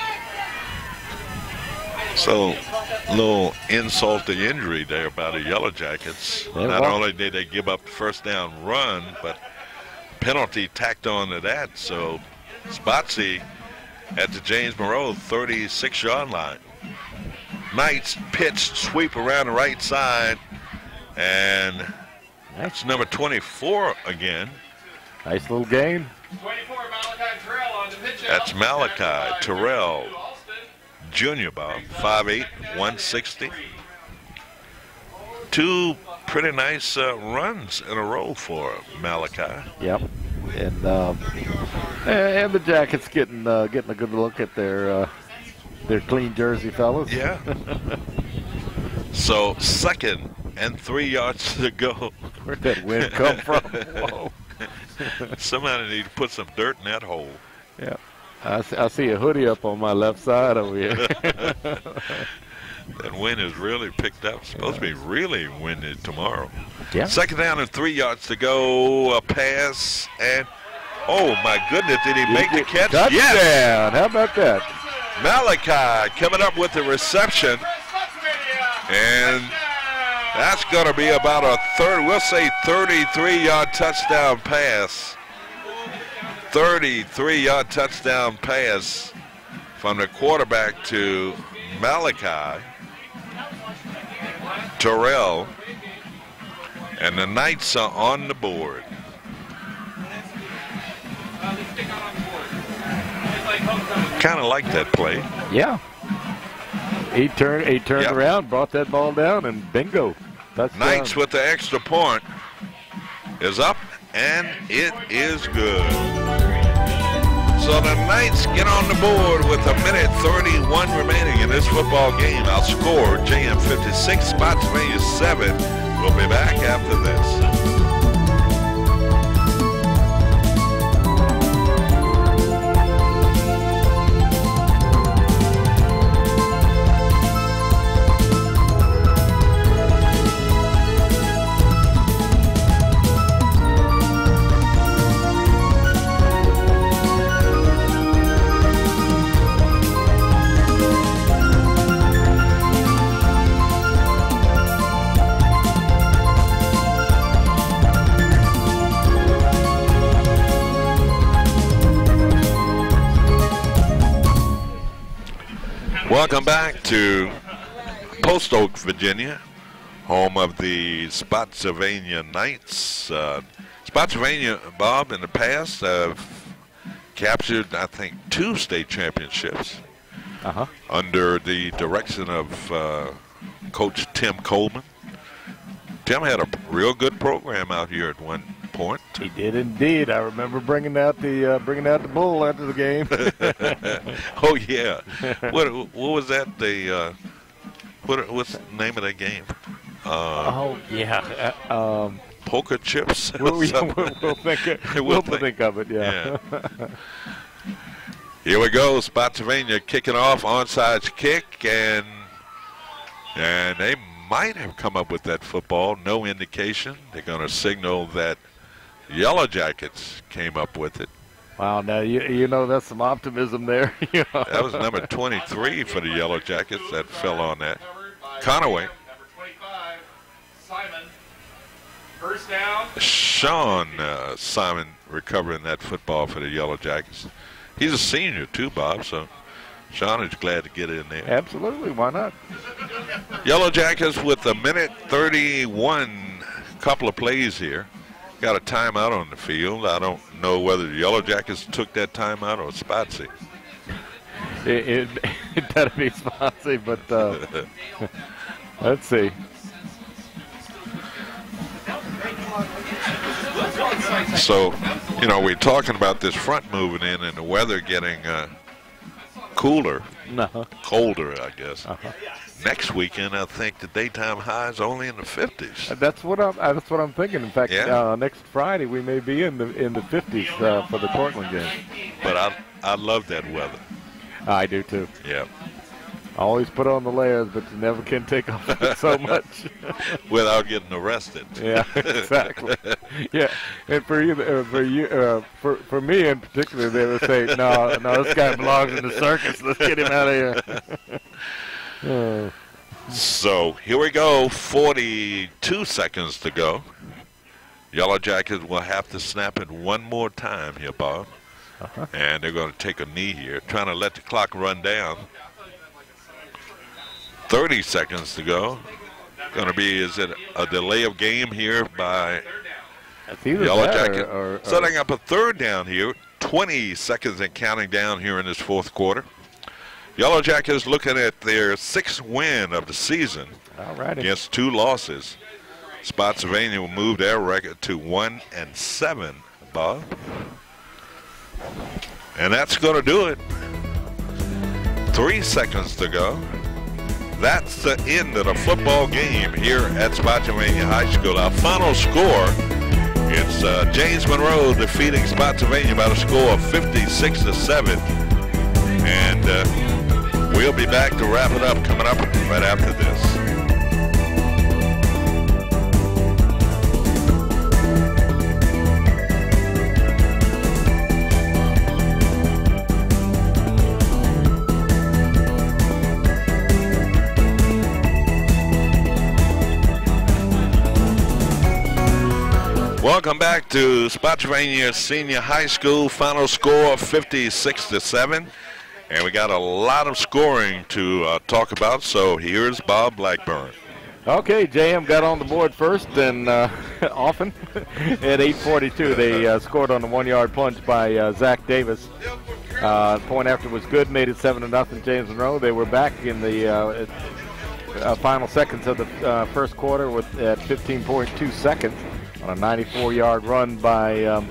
so little insult to injury there by the Yellow Jackets. Yeah, Not well- only did they give up the first down run, but penalty tacked on to that. So, Spotsy at the James Monroe thirty-six yard line. Knights pitch, sweep around the right side, and that's number twenty-four again. Nice little gain. twenty-four, Malachi Terrell on the pitch. That's out. Malachi By Terrell. thirty-two, Alston. Junior, Bob, five eight, one sixty. Two pretty nice uh, runs in a row for Malachi. Yep. And um, and the Jackets getting uh, getting a good look at their uh, their clean jersey fellas. Yeah. So second and three yards to go. Where'd that wind come from? Whoa. Somebody need to put some dirt in that hole. Yeah. I see, I see a hoodie up on my left side over here. That wind is really picked up. It's supposed to be really windy tomorrow. Yeah. Second down and three yards to go. A pass and oh my goodness, did he make the catch? Touchdown. Yes. How about that? Malachi coming up with the reception, and that's going to be about a third. We'll say thirty-three yard touchdown pass. thirty-three yard touchdown pass from the quarterback to Malachi Terrell, and the Knights are on the board. Kind of like that play. Yeah. He turned he turned Yep. around, brought that ball down, and bingo. Touchdown. Knights with the extra point is up, and it is good. So the Knights get on the board with a minute thirty-one remaining in this football game. Our score, J M fifty-six, Spotsylvania seven. We'll be back after this. Welcome back to Post Oak, Virginia, home of the Spotsylvania Knights. Uh, Spotsylvania, Bob, in the past have captured, I think, two state championships Uh-huh. under the direction of uh, Coach Tim Coleman. Tim had a real good program out here at one point. He did indeed. I remember bringing out the uh, bringing out the bull after the game. Oh yeah, what what was that? The uh, what what's the name of that game? Uh, Oh yeah. Uh, um, poker chips. or we'll, we'll, something? we'll think of, We'll we'll think- think of it. Yeah. Here we go. Spotsylvania kicking off, onside kick, and and they might have come up with that football. No indication. They're going to signal that Yellow Jackets came up with it. Wow. Now you you know that's some optimism there. You know. That was number twenty-three for the Yellow Jackets that fell on that. Covered by Conaway. Number twenty-five, Simon. First down. Sean uh, Simon recovering that football for the Yellow Jackets. He's a senior too, Bob, so Sean is glad to get in there. Absolutely, why not? Yellow Jackets with a minute thirty-one, couple of plays here. Got a timeout on the field. I don't know whether the Yellow Jackets took that timeout or Spatsy. It, it, it better be Spatsy, but uh, let's see. So, you know, we're talking about this front moving in and the weather getting uh, cooler, No. colder, I guess. Uh-huh. Next weekend, I think the daytime high is only in the fifties. That's what I'm. That's what I'm thinking. In fact, Yeah. uh, next Friday we may be in the in the fifties uh, for the Portland game. But I I love that weather. I do too. Yeah. I always put on the layers, but you never can take off so much. Without getting arrested. Yeah, exactly. Yeah, and for you, uh, for you, uh, for for me in particular, they would say, "No, no, this guy belongs in the circus. Let's get him out of here." uh, So here we go. forty-two seconds to go. Yellow Jackets will have to snap it one more time here, Bob. Uh-huh. And they're going to take a knee here, trying to let the clock run down. thirty seconds to go. Going to be, is it a delay of game here by it's either Yellow that Jacket? or, or, or Setting up a third down here. twenty seconds and counting down here in this fourth quarter. Yellow Jackets looking at their sixth win of the season all righty. against two losses. Spotsylvania will move their record to one and seven, Bob. And that's going to do it. Three seconds to go. That's the end of the football game here at Spotsylvania High School. Our final score, it's uh, James Monroe defeating Spotsylvania by the score of fifty-six to seven. And uh, we'll be back to wrap it up coming up right after this. Welcome back to Spotsylvania Senior High School. Final score fifty-six to seven. And we got a lot of scoring to uh, talk about, so here's Bob Blackburn. Okay, J M got on the board first, and uh, often at eight forty-two they uh, scored on the one-yard plunge by uh, Zach Davis. Uh, point after was good, made it seven to nothing. James Monroe. They were back in the uh, uh, final seconds of the uh, first quarter with at fifteen point two seconds on a ninety-four yard run by um,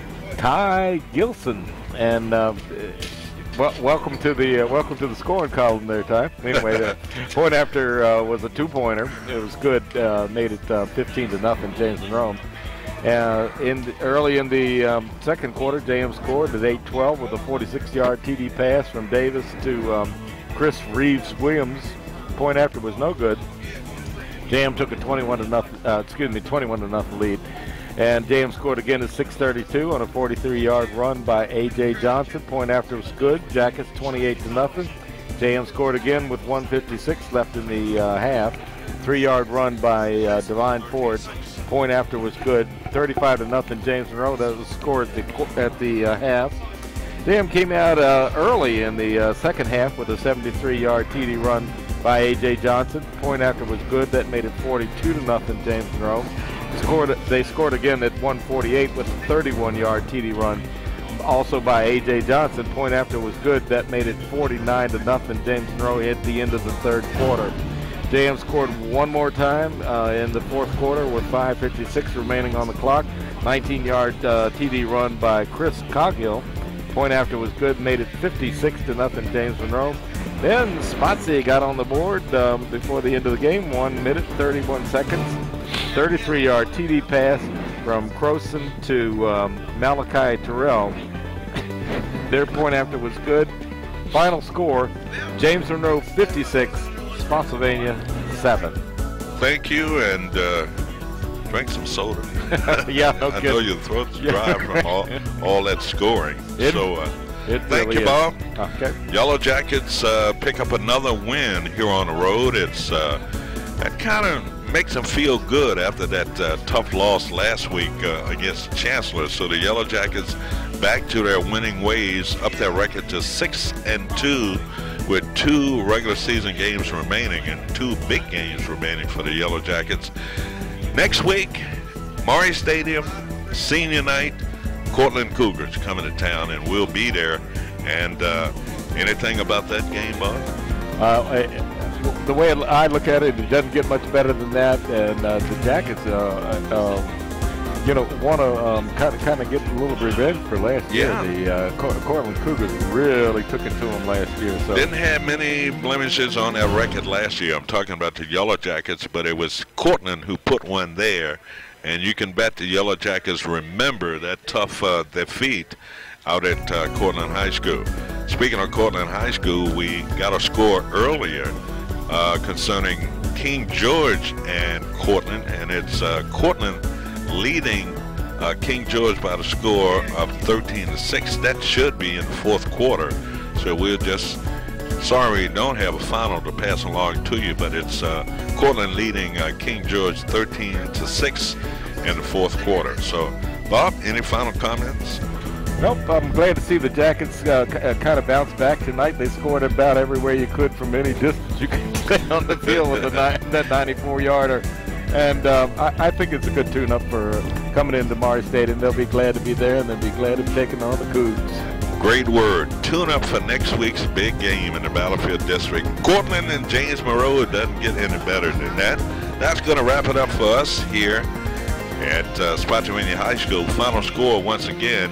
Ty Gilson. And uh, well, welcome to the uh, welcome to the scoring column there, Ty. Anyway, the point after uh, was a two-pointer. It was good. Uh, made it uh, fifteen to nothing. James Monroe. Uh, in the, early in the um, second quarter, J M scored at eight twelve with a forty-six yard T D pass from Davis to um, Chris Reeves Williams. Point after was no good. J M took a twenty-one to nothing. Uh, excuse me, twenty-one to nothing lead, and J M scored again at six thirty-two on a forty-three yard run by A J Johnson. Point after was good. Jackets twenty-eight to nothing. J M scored again with one fifty-six left in the uh, half. Three yard run by uh, Divine Ford. Point after was good. thirty-five to nothing. James Monroe. That was scored at the, at the uh, half. J M came out uh, early in the uh, second half with a seventy-three yard T D run by A J Johnson. Point after was good. That made it forty-two to nothing. James Monroe scored. They scored again at one forty-eight with a thirty-one yard T D run, also by A J Johnson. Point after was good. That made it forty-nine to nothing. James Monroe at the end of the third quarter. J M scored one more time uh, in the fourth quarter with five fifty-six remaining on the clock. nineteen yard uh, T D run by Chris Coghill. Point after was good. Made it fifty-six to nothing. James Monroe. Then Spotsy got on the board um, before the end of the game. One minute, thirty-one seconds. thirty-three yard T D pass from Croson to um, Malachi Terrell. Their point after was good. Final score, James Monroe fifty-six, Spotsylvania seven. Thank you, and uh, drink some soda. Yeah, no I kidding. know your throat's dry from all, all that scoring. It- so uh, It thank really you, is. Bob. Okay. Yellow Jackets uh, pick up another win here on the road. It's uh, that kind of makes them feel good after that uh, tough loss last week uh, against Chancellor. So the Yellow Jackets back to their winning ways, up their record to six and two, with two regular season games remaining and two big games remaining for the Yellow Jackets. Next week, Maury Stadium, senior night, Cortland Cougars coming to town, and we'll be there. And uh, anything about that game, Bob? Uh, I, the way I look at it, it doesn't get much better than that. And uh, the Jackets, uh, uh, you know, want to um, kind of kind of get a little revenge for last Yeah. year. The uh, Cor- Cortland Cougars really took it to them last year. So Didn't have many blemishes on their record last year. I'm talking about the Yellow Jackets, but it was Cortland who put one there. And you can bet the Yellow Jackets remember that tough uh, defeat out at uh, Cortland High School. Speaking of Cortland High School, we got a score earlier uh, concerning King George and Cortland, and it's uh, Cortland leading uh, King George by the score of thirteen to six. That should be in the fourth quarter. So we're just sorry we don't have a final to pass along to you, but it's uh, Cortland leading uh, King George thirteen to six in the fourth quarter. So, Bob, any final comments? Nope, I'm glad to see the Jackets uh, k- uh, kind of bounce back tonight. They scored about everywhere you could from any distance you could play on the field with the ni- that ninety-four yarder. And um, I, I think it's a good tune-up for coming into Maury Stadium. They'll be glad to be there, and they'll be glad to be taking on the Cougs. Great word. Tune up for next week's big game in the Battlefield District. Cortland and James Monroe. It doesn't get any better than that. That's going to wrap it up for us here at uh, Spotsylvania High School. Final score once again,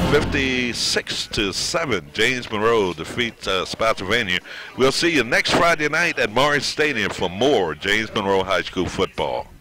fifty-six to seven. James Monroe defeats uh, Spotsylvania. We'll see you next Friday night at Maury Stadium for more James Monroe High School football.